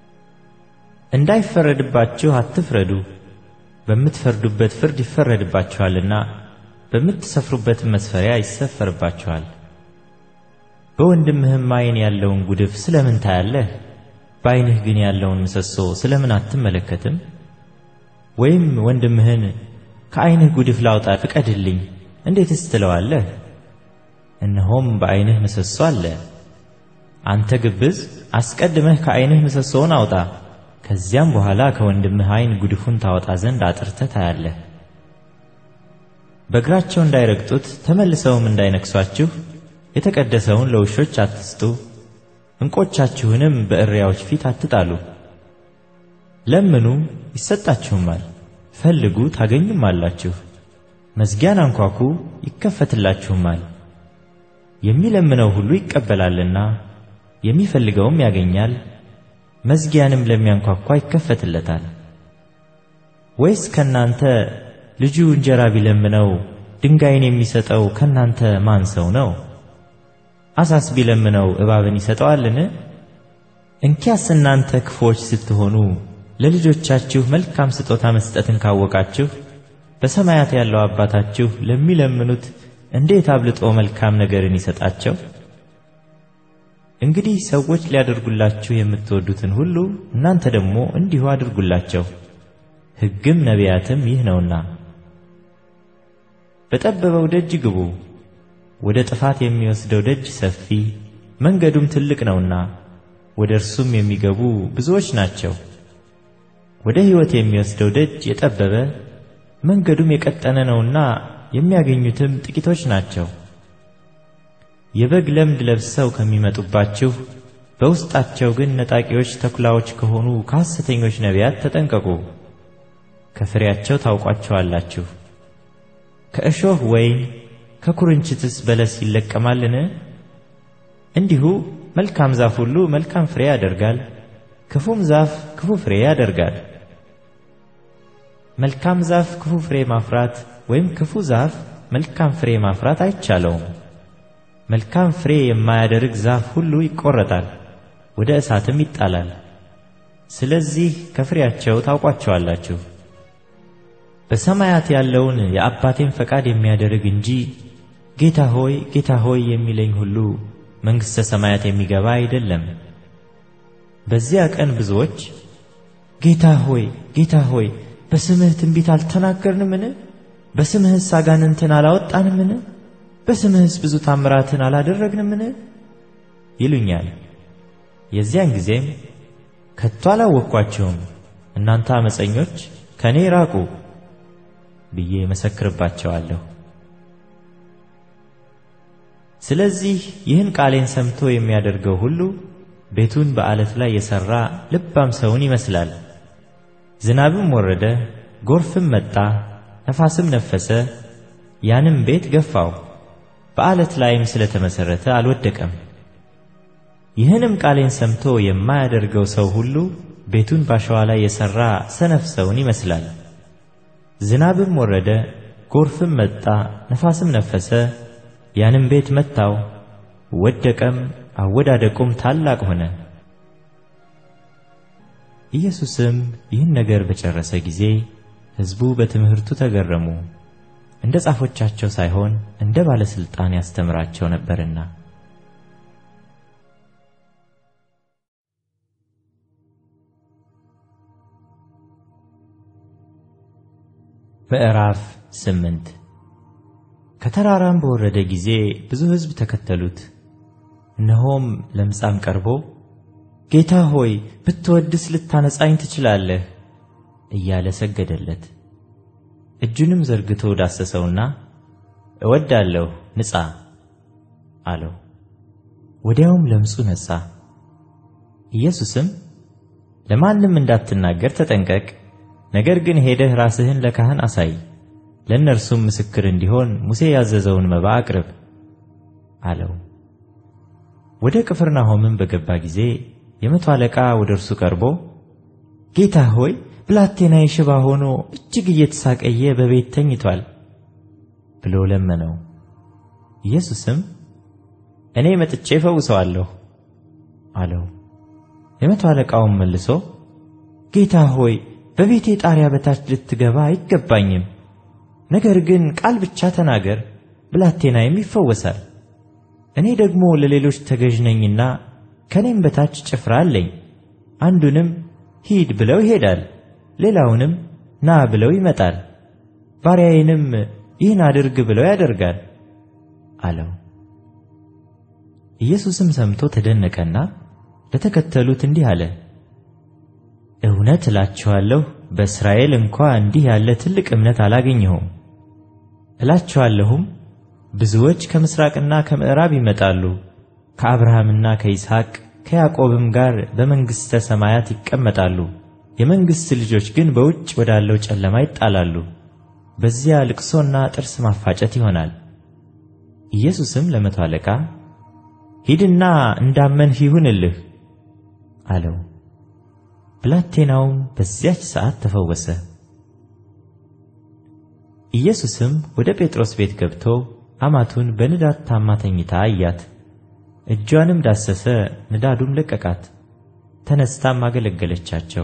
እንዳይፈረድባችሁ አትፍረዱ፣ በምትፈርዱበት ፍርድ ይፈረድባችኋልና በምትሰፍሩበት መስፈሪያ ይሰፈርባችኋል። በወንድምህም ዓይን ያለውን ጉድፍ ስለምን ታያለህ? በዓይንህ ግን ያለውን ምሰሶ ስለምን አትመለከትም? ወይም ወንድምህን ከዓይንህ ጉድፍ ላውጣ ፍቀድልኝ እንዴትስ ትለዋለህ? እነሆም በዓይንህ ምሰሶ አለ። አንተ ግብዝ፣ አስቀድመህ ከዓይንህ ምሰሶውን አውጣ፣ ከዚያም በኋላ ከወንድምህ ዓይን ጉድፉን ታወጣ ዘንድ አጥርተህ ታያለህ። በእግራቸው እንዳይረግጡት ተመልሰውም እንዳይነክሷችሁ የተቀደሰውን ለውሾች አትስጡ፣ ዕንቆቻችሁንም በእሪያዎች ፊት አትጣሉ። ለምኑ ይሰጣችሁማል፣ ፈልጉ ታገኙማላችሁ፣ መዝጊያን አንኳኩ ይከፈትላችሁማል። የሚለምነው ሁሉ ይቀበላልና የሚፈልገውም ያገኛል፣ መዝጊያንም ለሚያንኳኳ ይከፈትለታል። ወይስ ከናንተ ልጁ እንጀራ ቢለምነው ድንጋይን የሚሰጠው ከናንተ ማን ሰው ነው? አሳስ ቢለምነው እባብን ይሰጠዋልን? እንኪያስ እናንተ ክፉዎች ስትሆኑ ለልጆቻችሁ መልካም ስጦታ መስጠትን ካወቃችሁ በሰማያት ያለው አባታችሁ ለሚለምኑት እንዴት አብልጦ መልካም ነገርን ይሰጣቸው። እንግዲህ ሰዎች ሊያደርጉላችሁ የምትወዱትን ሁሉ እናንተ ደግሞ እንዲሁ አድርጉላቸው፣ ሕግም ነቢያትም ይህ ነውና። በጠበበው ደጅ ግቡ፣ ወደ ጥፋት የሚወስደው ደጅ ሰፊ መንገዱም ትልቅ ነውና ወደ እርሱም የሚገቡ ብዙዎች ናቸው። ወደ ሕይወት የሚወስደው ደጅ የጠበበ መንገዱም የቀጠነ ነውና የሚያገኙትም ጥቂቶች ናቸው። የበግ ለምድ ለብሰው ከሚመጡባችሁ በውስጣቸው ግን ነጣቂዎች ተኩላዎች ከሆኑ ከሐሰተኞች ነቢያት ተጠንቀቁ። ከፍሬያቸው ታውቋቸዋላችሁ። ከእሾህ ወይን ከኩርንችትስ በለስ ይለቀማልን? እንዲሁ መልካም ዛፍ ሁሉ መልካም ፍሬ ያደርጋል፣ ክፉም ዛፍ ክፉ ፍሬ ያደርጋል። መልካም ዛፍ ክፉ ፍሬ ማፍራት ወይም ክፉ ዛፍ መልካም ፍሬ ማፍራት አይቻለውም። መልካም ፍሬ የማያደርግ ዛፍ ሁሉ ይቆረጣል፣ ወደ እሳትም ይጣላል። ስለዚህ ከፍሬያቸው ታውቋቸዋላችሁ። በሰማያት ያለውን የአባቴን ፈቃድ የሚያደርግ እንጂ ጌታ ሆይ ጌታ ሆይ የሚለኝ ሁሉ መንግሥተ ሰማያት የሚገባ አይደለም። በዚያ ቀን ብዙዎች ጌታ ሆይ ጌታ ሆይ በስምህ ትንቢት አልተናገርንምን? በስምህስ አጋንንትን አላወጣንምን? በስምህስ ብዙ ታምራትን አላደረግንምን? ይሉኛል። የዚያን ጊዜም ከቶ አላወቅኳችሁም፣ እናንተ ዓመፀኞች ከኔ ራቁ ብዬ መሰክርባቸዋለሁ። ስለዚህ ይህን ቃሌን ሰምቶ የሚያደርገው ሁሉ ቤቱን በዓለት ላይ የሠራ ልባም ሰውን ይመስላል። ዝናብም ወረደ፣ ጎርፍም መጣ፣ ነፋስም ነፈሰ፣ ያንም ቤት ገፋው፣ በዓለት ላይም ስለተመሠረተ አልወደቀም። ይህንም ቃሌን ሰምቶ የማያደርገው ሰው ሁሉ ቤቱን ባሸዋ ላይ የሠራ ሰነፍ ሰውን ይመስላል። ዝናብም ወረደ፣ ጎርፍም መጣ፣ ነፋስም ነፈሰ፣ ያንም ቤት መታው፣ ወደቀም፣ አወዳደቁም ታላቅ ሆነ። ኢየሱስም ይህን ነገር በጨረሰ ጊዜ ሕዝቡ በትምህርቱ ተገረሙ፣ እንደ ጻፎቻቸው ሳይሆን እንደ ባለሥልጣን ያስተምራቸው ነበርና። ምዕራፍ ስምንት ከተራራም በወረደ ጊዜ ብዙ ሕዝብ ተከተሉት። እነሆም ለምጻም ቀርቦ ጌታ ሆይ ብትወድስ ልታነጻኝ ትችላለህ እያለ ሰገደለት። እጁንም ዘርግቶ ዳሰሰውና እወዳለሁ ንጻ አለው። ወዲያውም ለምጹ ነጻ። ኢየሱስም ለማንም እንዳትናገር ተጠንቀቅ፣ ነገር ግን ሄደህ ራስህን ለካህን አሳይ፣ ለእነርሱም ምስክር እንዲሆን ሙሴ ያዘዘውን መባ አቅርብ አለው። ወደ ቅፍርናሆምም በገባ ጊዜ የመቶ አለቃ ወደ እርሱ ቀርቦ ጌታ ሆይ ብላቴናዬ ሽባ ሆኖ እጅግ እየተሳቀየ በቤት ተኝቷል ብሎ ለመነው። ኢየሱስም እኔ መጥቼ ፈውሰዋለሁ አለው። የመቶ አለቃውም መልሶ ጌታ ሆይ በቤቴ ጣሪያ በታች ልትገባ አይገባኝም፣ ነገር ግን ቃል ብቻ ተናገር፣ ብላቴናዬም ይፈወሳል። እኔ ደግሞ ለሌሎች ተገዥ ነኝና ከኔም በታች ጭፍራ አለኝ። አንዱንም ሂድ ብለው ይሄዳል፣ ሌላውንም ና ብለው ይመጣል፣ ባሪያዬንም ይህን አድርግ ብለው ያደርጋል አለው። ኢየሱስም ሰምቶ ተደነቀና ለተከተሉት እንዲህ አለ፣ እውነት እላችኋለሁ በእስራኤል እንኳ እንዲህ ያለ ትልቅ እምነት አላገኘሁም። እላችኋለሁም ብዙዎች ከምስራቅና ከምዕራብ ይመጣሉ፣ ከአብርሃምና ከይስሐቅ ከያዕቆብም ጋር በመንግሥተ ሰማያት ይቀመጣሉ። የመንግሥት ልጆች ግን በውጭ ወዳለው ጨለማ ይጣላሉ። በዚያ ልቅሶና ጥርስ ማፋጨት ይሆናል። ኢየሱስም ለመቶ አለቃ ሂድና እንዳመንህ ይሁንልህ አለው። ብላቴናውም በዚያች ሰዓት ተፈወሰ። ኢየሱስም ወደ ጴጥሮስ ቤት ገብቶ አማቱን በንዳድ ታማ ተኝታ አያት። እጇንም ዳሰሰ፣ ንዳዱም ለቀቃት። ተነስታም አገለገለቻቸው።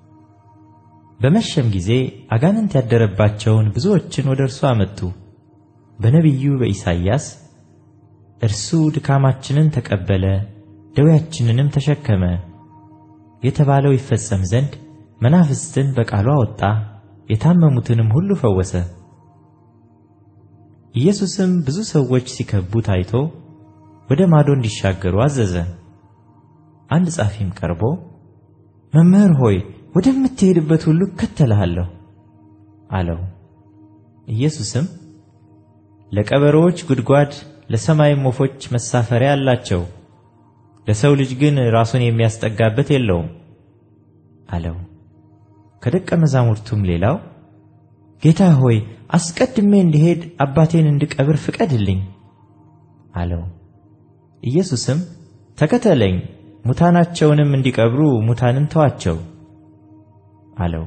በመሸም ጊዜ አጋንንት ያደረባቸውን ብዙዎችን ወደ እርሱ አመጡ። በነቢዩ በኢሳይያስ እርሱ ድካማችንን ተቀበለ ደዌያችንንም ተሸከመ የተባለው ይፈጸም ዘንድ መናፍስትን በቃሉ አወጣ፣ የታመሙትንም ሁሉ ፈወሰ። ኢየሱስም ብዙ ሰዎች ሲከቡት አይቶ ወደ ማዶ እንዲሻገሩ አዘዘ። አንድ ጻፊም ቀርቦ መምህር ሆይ ወደምትሄድበት ሁሉ እከተልሃለሁ አለው። ኢየሱስም ለቀበሮዎች ጉድጓድ ለሰማይም ወፎች መሳፈሪያ አላቸው፣ ለሰው ልጅ ግን ራሱን የሚያስጠጋበት የለውም አለው። ከደቀ መዛሙርቱም ሌላው ጌታ ሆይ አስቀድሜ እንድሄድ አባቴን እንድቀብር ፍቀድልኝ አለው። ኢየሱስም ተከተለኝ፣ ሙታናቸውንም እንዲቀብሩ ሙታንን ተዋቸው አለው።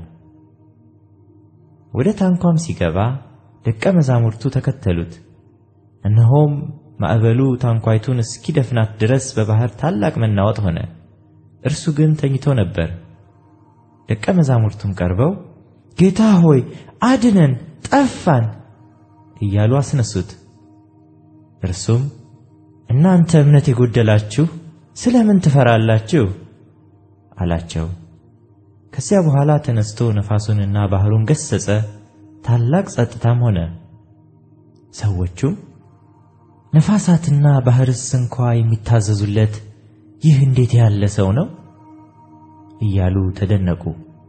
ወደ ታንኳም ሲገባ ደቀ መዛሙርቱ ተከተሉት። እነሆም ማዕበሉ ታንኳይቱን እስኪደፍናት ድረስ በባህር ታላቅ መናወጥ ሆነ። እርሱ ግን ተኝቶ ነበር። ደቀ መዛሙርቱም ቀርበው ጌታ ሆይ አድነን፣ ጠፋን እያሉ አስነሱት። እርሱም እናንተ እምነት የጎደላችሁ ስለምን ትፈራላችሁ አላቸው። ከዚያ በኋላ ተነስቶ ነፋሱንና ባህሩን ገሰጸ፣ ታላቅ ጸጥታም ሆነ። ሰዎቹም ነፋሳትና ባህርስ እንኳ የሚታዘዙለት ይህ እንዴት ያለ ሰው ነው እያሉ ተደነቁ።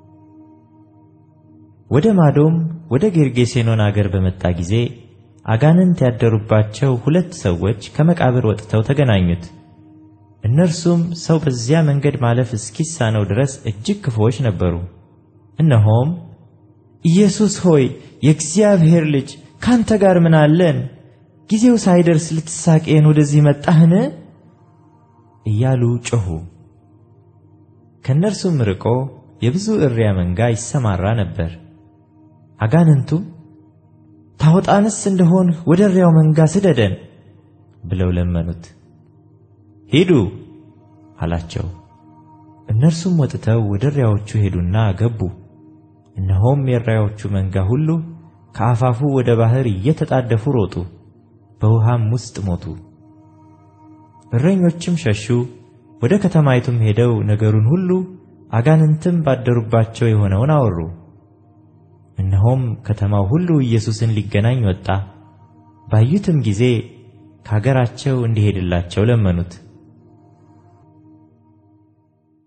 ወደ ማዶም ወደ ጌርጌሴኖን አገር በመጣ ጊዜ አጋንንት ያደሩባቸው ሁለት ሰዎች ከመቃብር ወጥተው ተገናኙት። እነርሱም ሰው በዚያ መንገድ ማለፍ እስኪሳነው ድረስ እጅግ ክፉዎች ነበሩ። እነሆም ኢየሱስ ሆይ የእግዚአብሔር ልጅ ካንተ ጋር ምን አለን? ጊዜው ሳይደርስ ልትሳቀየን ወደዚህ መጣህን? እያሉ ጮኹ። ከእነርሱም ርቆ የብዙ እሪያ መንጋ ይሰማራ ነበር። አጋንንቱም ታወጣንስ እንደሆን ወደ እሪያው መንጋ ስደደን ብለው ለመኑት። ሂዱ አላቸው። እነርሱም ወጥተው ወደ እሪያዎቹ ሄዱና ገቡ። እነሆም የእሪያዎቹ መንጋ ሁሉ ከአፋፉ ወደ ባህር እየተጣደፉ ሮጡ፣ በውሃም ውስጥ ሞቱ። እረኞችም ሸሹ፣ ወደ ከተማይቱም ሄደው ነገሩን ሁሉ አጋንንትም ባደሩባቸው የሆነውን አወሩ። እነሆም ከተማው ሁሉ ኢየሱስን ሊገናኝ ወጣ። ባዩትም ጊዜ ከአገራቸው እንዲሄድላቸው ለመኑት።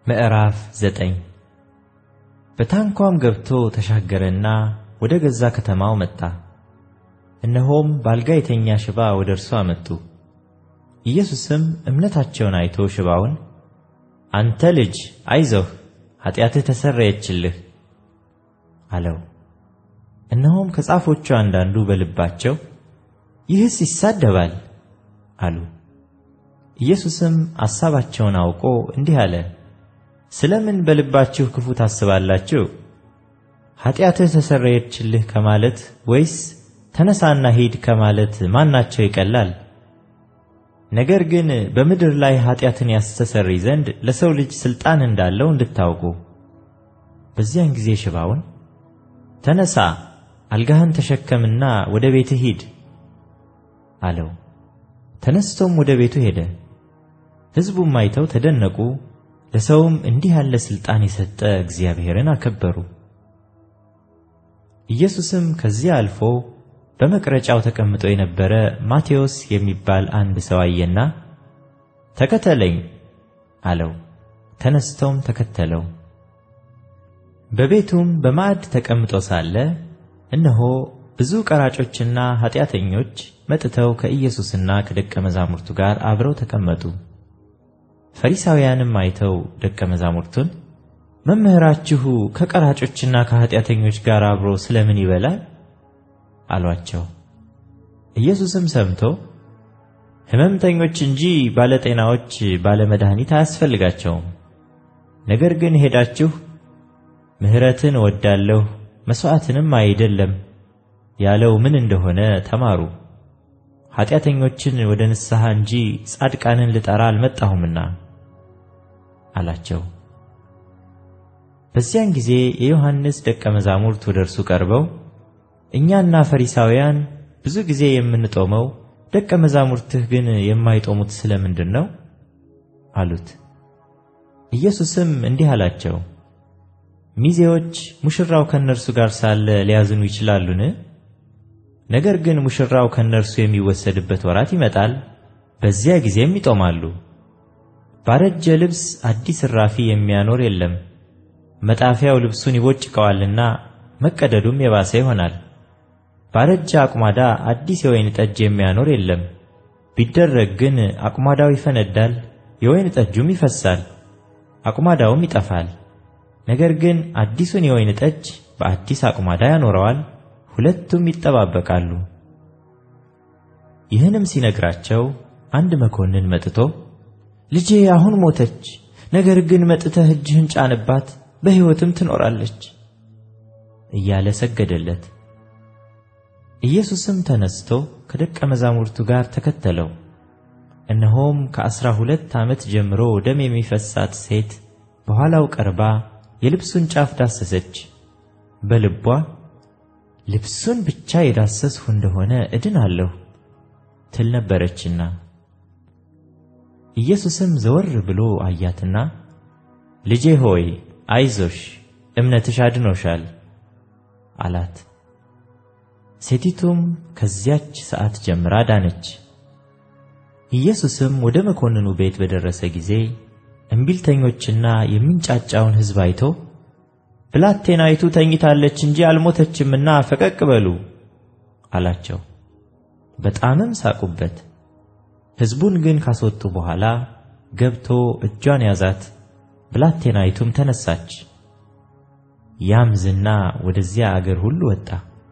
ምዕራፍ ዘጠኝ በታንኳም ገብቶ ተሻገረና ወደ ገዛ ከተማው መጣ። እነሆም ባልጋ የተኛ ሽባ ወደ እርሱ አመጡ። ኢየሱስም እምነታቸውን አይቶ ሽባውን አንተ ልጅ አይዞህ፣ ኃጢአትህ ተሰረየችልህ አለው። እነሆም ከጻፎቹ አንዳንዱ በልባቸው ይህስ ይሳደባል አሉ። ኢየሱስም ሐሳባቸውን አውቆ እንዲህ አለ፣ ስለምን በልባችሁ ክፉ ታስባላችሁ? ኃጢአትህ ተሰረየችልህ ከማለት ወይስ ተነሳና ሂድ ከማለት ማናቸው ይቀላል? ነገር ግን በምድር ላይ ኃጢአትን ያስተሰርይ ዘንድ ለሰው ልጅ ሥልጣን እንዳለው እንድታውቁ። በዚያን ጊዜ ሽባውን ተነሳ፣ አልጋህን ተሸከምና ወደ ቤትህ ሂድ አለው። ተነስቶም ወደ ቤቱ ሄደ። ሕዝቡም አይተው ተደነቁ፣ ለሰውም እንዲህ ያለ ሥልጣን የሰጠ እግዚአብሔርን አከበሩ። ኢየሱስም ከዚያ አልፎ በመቅረጫው ተቀምጦ የነበረ ማቴዎስ የሚባል አንድ ሰው አየና ተከተለኝ አለው። ተነስቶም ተከተለው። በቤቱም በማዕድ ተቀምጦ ሳለ እነሆ ብዙ ቀራጮችና ኃጢአተኞች መጥተው ከኢየሱስና ከደቀ መዛሙርቱ ጋር አብረው ተቀመጡ። ፈሪሳውያንም አይተው ደቀ መዛሙርቱን መምህራችሁ ከቀራጮችና ከኃጢአተኞች ጋር አብሮ ስለምን ይበላል አሏቸው። ኢየሱስም ሰምቶ ሕመምተኞች እንጂ ባለጤናዎች ባለመድኃኒት አያስፈልጋቸውም፣ ነገር ግን ሄዳችሁ ምሕረትን እወዳለሁ መሥዋዕትንም አይደለም ያለው ምን እንደሆነ ተማሩ። ኃጢአተኞችን ወደ ንስሐ እንጂ ጻድቃንን ልጠራ አልመጣሁምና አላቸው። በዚያን ጊዜ የዮሐንስ ደቀ መዛሙርት ወደ እርሱ ቀርበው እኛና ፈሪሳውያን ብዙ ጊዜ የምንጦመው ደቀ መዛሙርትህ ግን የማይጦሙት ስለምንድን ነው አሉት። ኢየሱስም እንዲህ አላቸው፣ ሚዜዎች ሙሽራው ከነርሱ ጋር ሳለ ሊያዝኑ ይችላሉን? ነገር ግን ሙሽራው ከነርሱ የሚወሰድበት ወራት ይመጣል፣ በዚያ ጊዜም ይጦማሉ። ባረጀ ልብስ አዲስ እራፊ የሚያኖር የለም፣ መጣፊያው ልብሱን ይቦጭቀዋልና መቀደዱም የባሰ ይሆናል። ባረጀ አቁማዳ አዲስ የወይን ጠጅ የሚያኖር የለም፣ ቢደረግ ግን አቁማዳው ይፈነዳል፣ የወይን ጠጁም ይፈሳል፣ አቁማዳውም ይጠፋል። ነገር ግን አዲሱን የወይን ጠጅ በአዲስ አቁማዳ ያኖረዋል፣ ሁለቱም ይጠባበቃሉ። ይህንም ሲነግራቸው አንድ መኮንን መጥቶ ልጄ አሁን ሞተች፣ ነገር ግን መጥተህ እጅህን ጫንባት በሕይወትም ትኖራለች እያለ ሰገደለት። ኢየሱስም ተነስቶ ከደቀ መዛሙርቱ ጋር ተከተለው። እነሆም ከአስራ ሁለት ዓመት ጀምሮ ደም የሚፈሳት ሴት በኋላው ቀርባ የልብሱን ጫፍ ዳሰሰች፣ በልቧ ልብሱን ብቻ የዳሰስሁ እንደሆነ እድናለሁ ትል ነበረችና። ኢየሱስም ዘወር ብሎ አያትና ልጄ ሆይ አይዞሽ፣ እምነትሽ አድኖሻል አላት። ሴቲቱም ከዚያች ሰዓት ጀምራ ዳነች። ኢየሱስም ወደ መኮንኑ ቤት በደረሰ ጊዜ እምቢልተኞችና የሚንጫጫውን ሕዝብ አይቶ ብላቴናይቱ ተኝታለች እንጂ አልሞተችምና ፈቀቅ በሉ አላቸው። በጣምም ሳቁበት። ሕዝቡን ግን ካስወጡ በኋላ ገብቶ እጇን ያዛት፣ ብላቴናይቱም ተነሳች። ያም ዝና ወደዚያ አገር ሁሉ ወጣ።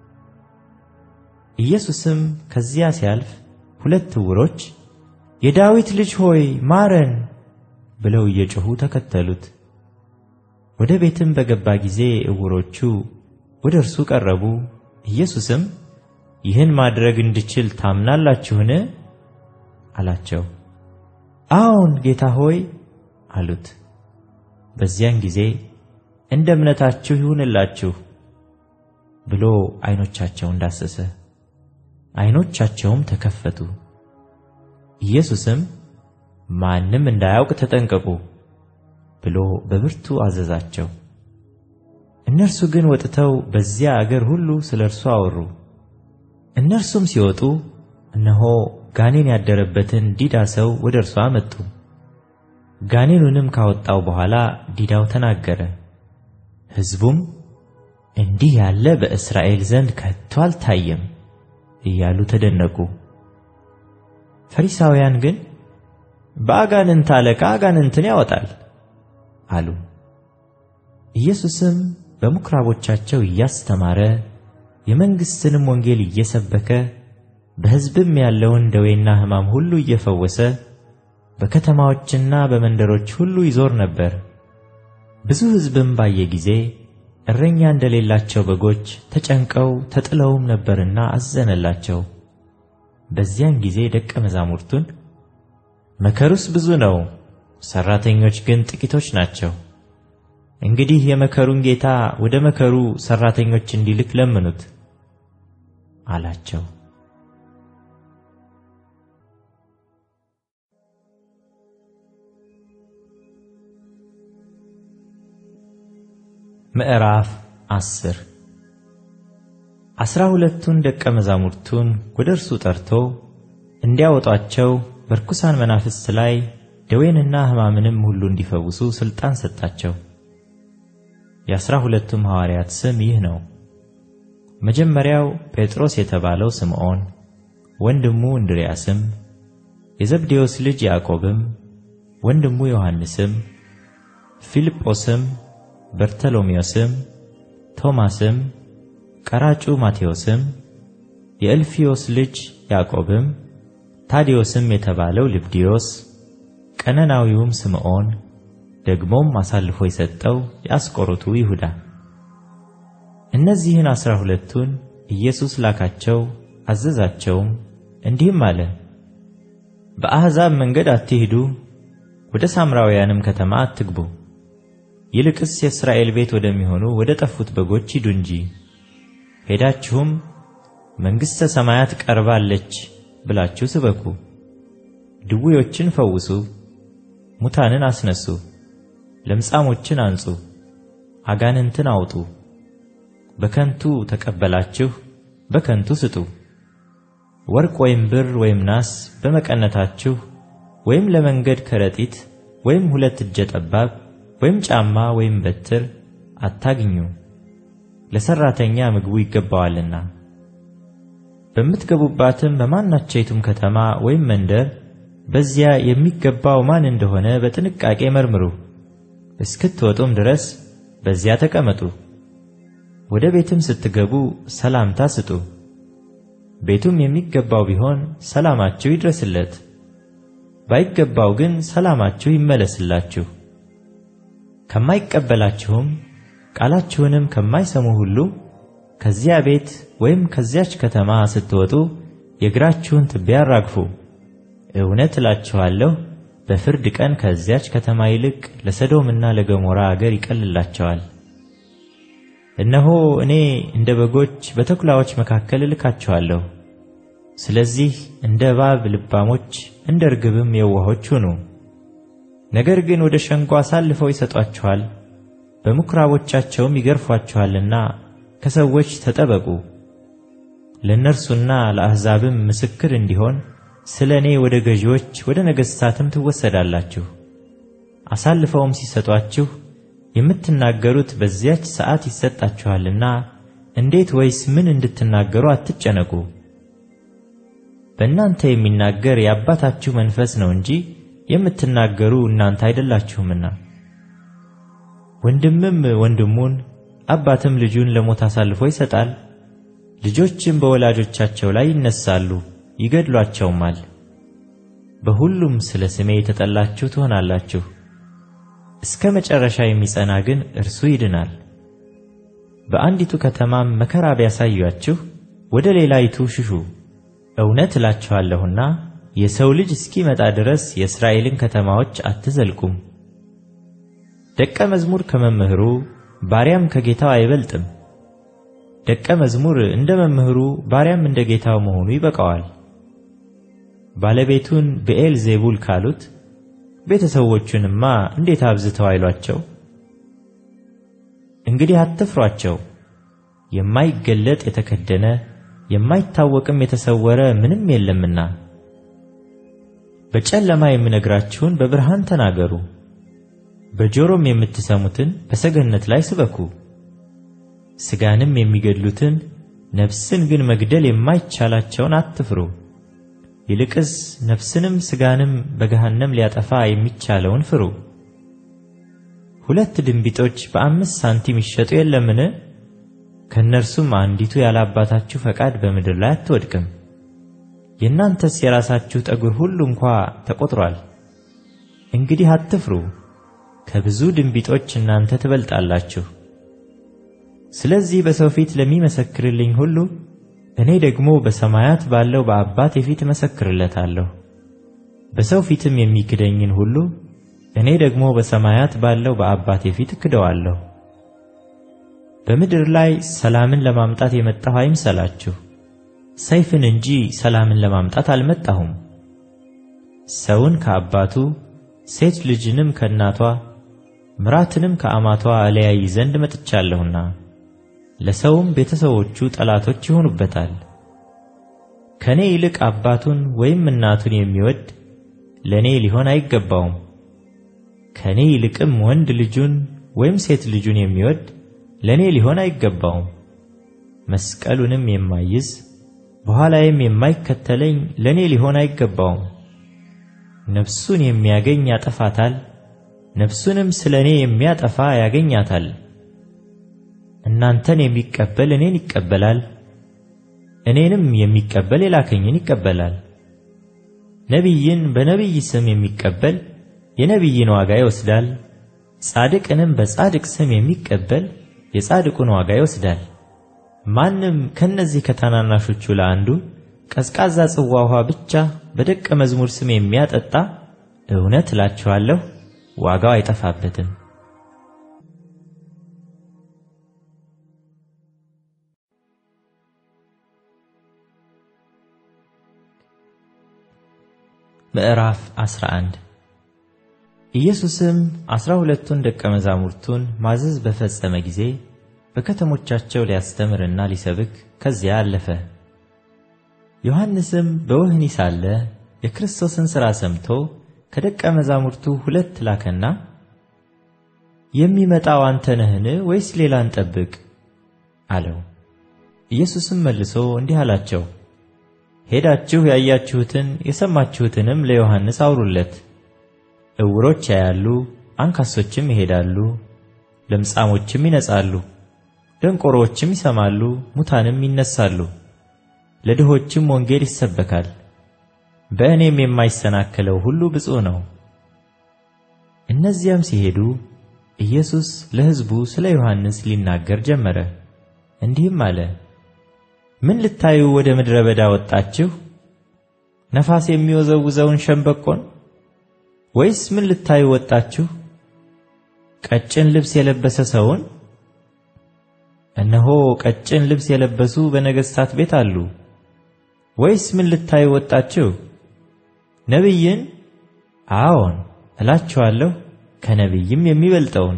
ኢየሱስም ከዚያ ሲያልፍ ሁለት ዕውሮች የዳዊት ልጅ ሆይ ማረን ብለው እየጮኹ ተከተሉት። ወደ ቤትም በገባ ጊዜ ዕውሮቹ ወደ እርሱ ቀረቡ። ኢየሱስም ይህን ማድረግ እንድችል ታምናላችሁን አላቸው። አዎን ጌታ ሆይ አሉት። በዚያን ጊዜ እንደ እምነታችሁ ይሁንላችሁ ብሎ ዓይኖቻቸውን ዳሰሰ፣ ዓይኖቻቸውም ተከፈቱ። ኢየሱስም ማንም እንዳያውቅ ተጠንቀቁ ብሎ በብርቱ አዘዛቸው። እነርሱ ግን ወጥተው በዚያ አገር ሁሉ ስለ እርሱ አወሩ። እነርሱም ሲወጡ እነሆ ጋኔን ያደረበትን ዲዳ ሰው ወደ እርሱ አመጡ። ጋኔኑንም ካወጣው በኋላ ዲዳው ተናገረ። ሕዝቡም እንዲህ ያለ በእስራኤል ዘንድ ከቶ አልታየም እያሉ ተደነቁ። ፈሪሳውያን ግን በአጋንንት አለቃ አጋንንትን ያወጣል አሉ። ኢየሱስም በምኵራቦቻቸው እያስተማረ የመንግሥትንም ወንጌል እየሰበከ በሕዝብም ያለውን ደዌና ሕማም ሁሉ እየፈወሰ በከተማዎችና በመንደሮች ሁሉ ይዞር ነበር። ብዙ ሕዝብም ባየ ጊዜ እረኛ እንደሌላቸው በጎች ተጨንቀው ተጥለውም ነበርና አዘነላቸው። በዚያን ጊዜ ደቀ መዛሙርቱን መከሩስ ብዙ ነው፣ ሠራተኞች ግን ጥቂቶች ናቸው። እንግዲህ የመከሩን ጌታ ወደ መከሩ ሠራተኞች እንዲልክ ለምኑት አላቸው። ምዕራፍ አስር አስራ ሁለቱን ደቀ መዛሙርቱን ወደ እርሱ ጠርቶ እንዲያወጧቸው በርኩሳን መናፍስት ላይ ደዌንና ሕማምንም ሁሉ እንዲፈውሱ ሥልጣን ሰጣቸው። የአስራ ሁለቱም ሐዋርያት ስም ይህ ነው። መጀመሪያው ጴጥሮስ የተባለው ስምዖን፣ ወንድሙ እንድርያስም፣ የዘብዴዎስ ልጅ ያዕቆብም፣ ወንድሙ ዮሐንስም፣ ፊልጶስም፣ በርተሎሜዎስም፣ ቶማስም፣ ቀራጩ ማቴዎስም፣ የእልፍዮስ ልጅ ያዕቆብም፣ ታዲዮስም የተባለው ልብድዮስ፣ ቀነናዊውም ስምዖን፣ ደግሞም አሳልፎ የሰጠው የአስቆሮቱ ይሁዳ። እነዚህን አስራ ሁለቱን ኢየሱስ ላካቸው፣ አዘዛቸውም፣ እንዲህም አለ፦ በአሕዛብ መንገድ አትሂዱ፣ ወደ ሳምራውያንም ከተማ አትግቡ። ይልቅስ የእስራኤል ቤት ወደሚሆኑ ወደ ጠፉት በጎች ሂዱ እንጂ። ሄዳችሁም መንግሥተ ሰማያት ቀርባለች ብላችሁ ስበኩ። ድውዮችን ፈውሱ፣ ሙታንን አስነሱ፣ ለምጻሞችን አንጹ፣ አጋንንትን አውጡ። በከንቱ ተቀበላችሁ፣ በከንቱ ስጡ። ወርቅ ወይም ብር ወይም ናስ በመቀነታችሁ ወይም ለመንገድ ከረጢት ወይም ሁለት እጀ ጠባብ ወይም ጫማ ወይም በትር አታግኙ፣ ለሠራተኛ ምግቡ ይገባዋልና። በምትገቡባትም በማናቸይቱም ከተማ ወይም መንደር በዚያ የሚገባው ማን እንደሆነ በጥንቃቄ መርምሩ። እስክትወጡም ድረስ በዚያ ተቀመጡ። ወደ ቤትም ስትገቡ ሰላምታ ስጡ። ቤቱም የሚገባው ቢሆን ሰላማችሁ ይድረስለት፣ ባይገባው ግን ሰላማችሁ ይመለስላችሁ። ከማይቀበላችሁም ቃላችሁንም ከማይሰሙ ሁሉ ከዚያ ቤት ወይም ከዚያች ከተማ ስትወጡ የእግራችሁን ትቢያ አራግፉ። እውነት እላችኋለሁ በፍርድ ቀን ከዚያች ከተማ ይልቅ ለሰዶምና ለገሞራ አገር ይቀልላቸዋል። እነሆ እኔ እንደ በጎች በተኩላዎች መካከል እልካችኋለሁ። ስለዚህ እንደ እባብ ልባሞች እንደ ርግብም የዋሆች ሁኑ። ነገር ግን ወደ ሸንጎ አሳልፈው ይሰጧችኋል፣ በምኵራቦቻቸውም ይገርፏችኋልና ከሰዎች ተጠበቁ። ለእነርሱና ለአሕዛብም ምስክር እንዲሆን ስለ እኔ ወደ ገዢዎች ወደ ነገሥታትም ትወሰዳላችሁ። አሳልፈውም ሲሰጧችሁ የምትናገሩት በዚያች ሰዓት ይሰጣችኋልና እንዴት ወይስ ምን እንድትናገሩ አትጨነቁ። በእናንተ የሚናገር የአባታችሁ መንፈስ ነው እንጂ የምትናገሩ እናንተ አይደላችሁምና። ወንድምም ወንድሙን አባትም ልጁን ለሞት አሳልፎ ይሰጣል። ልጆችም በወላጆቻቸው ላይ ይነሳሉ፣ ይገድሏቸውማል። በሁሉም ስለ ስሜ የተጠላችሁ ትሆናላችሁ። እስከ መጨረሻ የሚጸና ግን እርሱ ይድናል። በአንዲቱ ከተማም መከራ ቢያሳዩአችሁ ወደ ሌላይቱ ሽሹ። እውነት እላችኋለሁና የሰው ልጅ እስኪመጣ ድረስ የእስራኤልን ከተማዎች አትዘልቁም። ደቀ መዝሙር ከመምህሩ ባሪያም ከጌታው አይበልጥም። ደቀ መዝሙር እንደ መምህሩ ባሪያም እንደ ጌታው መሆኑ ይበቃዋል። ባለቤቱን ብዔልዜቡል ካሉት ቤተሰቦቹንማ እንዴት አብዝተው አይሏቸው? እንግዲህ አትፍሯቸው። የማይገለጥ የተከደነ የማይታወቅም የተሰወረ ምንም የለምና። በጨለማ የምነግራችሁን በብርሃን ተናገሩ፣ በጆሮም የምትሰሙትን በሰገነት ላይ ስበኩ። ሥጋንም የሚገድሉትን ነፍስን ግን መግደል የማይቻላቸውን አትፍሩ። ይልቅስ ነፍስንም ሥጋንም በገሃነም ሊያጠፋ የሚቻለውን ፍሩ። ሁለት ድንቢጦች በአምስት ሳንቲም ይሸጡ የለምን? ከእነርሱም አንዲቱ ያለ አባታችሁ ፈቃድ በምድር ላይ አትወድቅም። የእናንተስ የራሳችሁ ጠጉር ሁሉ እንኳ ተቆጥሯል። እንግዲህ አትፍሩ፣ ከብዙ ድንቢጦች እናንተ ትበልጣላችሁ። ስለዚህ በሰው ፊት ለሚመሰክርልኝ ሁሉ እኔ ደግሞ በሰማያት ባለው በአባቴ ፊት እመሰክርለታለሁ። በሰው ፊትም የሚክደኝን ሁሉ እኔ ደግሞ በሰማያት ባለው በአባቴ ፊት እክደዋለሁ። በምድር ላይ ሰላምን ለማምጣት የመጣሁ አይምሰላችሁ፣ ሰይፍን እንጂ ሰላምን ለማምጣት አልመጣሁም። ሰውን ከአባቱ ሴት ልጅንም ከእናቷ ምራትንም ከአማቷ እለያይ ዘንድ መጥቻለሁና ለሰውም ቤተሰቦቹ ጠላቶች ይሆኑበታል። ከኔ ይልቅ አባቱን ወይም እናቱን የሚወድ ለኔ ሊሆን አይገባውም። ከኔ ይልቅም ወንድ ልጁን ወይም ሴት ልጁን የሚወድ ለኔ ሊሆን አይገባውም። መስቀሉንም የማይዝ በኋላዬም የማይከተለኝ ለኔ ሊሆን አይገባውም። ነፍሱን የሚያገኝ ያጠፋታል፣ ነፍሱንም ስለኔ የሚያጠፋ ያገኛታል። እናንተን የሚቀበል እኔን ይቀበላል፣ እኔንም የሚቀበል የላከኝን ይቀበላል። ነቢይን በነቢይ ስም የሚቀበል የነቢይን ዋጋ ይወስዳል፣ ጻድቅንም በጻድቅ ስም የሚቀበል የጻድቁን ዋጋ ይወስዳል። ማንም ከነዚህ ከታናናሾቹ ለአንዱ ቀዝቃዛ ጽዋ ውሃ ብቻ በደቀ መዝሙር ስም የሚያጠጣ እውነት እላችኋለሁ ዋጋው አይጠፋበትም። ምዕራፍ አስራ አንድ ኢየሱስም አስራ ሁለቱን ደቀ መዛሙርቱን ማዘዝ በፈጸመ ጊዜ በከተሞቻቸው ሊያስተምርና ሊሰብክ ከዚያ አለፈ። ዮሐንስም በወህኒ ሳለ የክርስቶስን ሥራ ሰምቶ ከደቀ መዛሙርቱ ሁለት ላከና የሚመጣው አንተ ነህን ወይስ ሌላ እንጠብቅ አለው። ኢየሱስም መልሶ እንዲህ አላቸው፣ ሄዳችሁ ያያችሁትን የሰማችሁትንም ለዮሐንስ አውሩለት። ዕውሮች ያያሉ፣ አንካሶችም ይሄዳሉ፣ ለምጻሞችም ይነጻሉ፣ ደንቆሮችም ይሰማሉ፣ ሙታንም ይነሳሉ፣ ለድሆችም ወንጌል ይሰበካል። በእኔም የማይሰናከለው ሁሉ ብፁዕ ነው። እነዚያም ሲሄዱ ኢየሱስ ለሕዝቡ ስለ ዮሐንስ ሊናገር ጀመረ፣ እንዲህም አለ፣ ምን ልታዩ ወደ ምድረ በዳ ወጣችሁ? ነፋስ የሚወዘውዘውን ሸምበቆን? ወይስ ምን ልታዩ ወጣችሁ? ቀጭን ልብስ የለበሰ ሰውን? እነሆ ቀጭን ልብስ የለበሱ በነገሥታት ቤት አሉ። ወይስ ምን ልታዩ ወጣችሁ? ነቢይን? አዎን እላችኋለሁ፣ ከነቢይም የሚበልጠውን።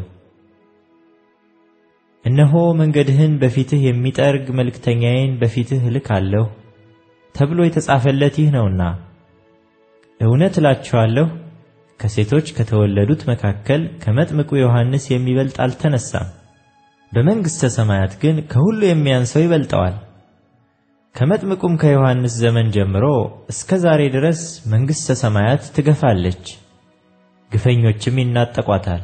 እነሆ መንገድህን በፊትህ የሚጠርግ መልእክተኛዬን በፊትህ እልካለሁ ተብሎ የተጻፈለት ይህ ነውና። እውነት እላችኋለሁ ከሴቶች ከተወለዱት መካከል ከመጥምቁ ዮሐንስ የሚበልጥ አልተነሳም። በመንግሥተ ሰማያት ግን ከሁሉ የሚያንሰው ይበልጠዋል። ከመጥምቁም ከዮሐንስ ዘመን ጀምሮ እስከ ዛሬ ድረስ መንግሥተ ሰማያት ትገፋለች፣ ግፈኞችም ይናጠቋታል።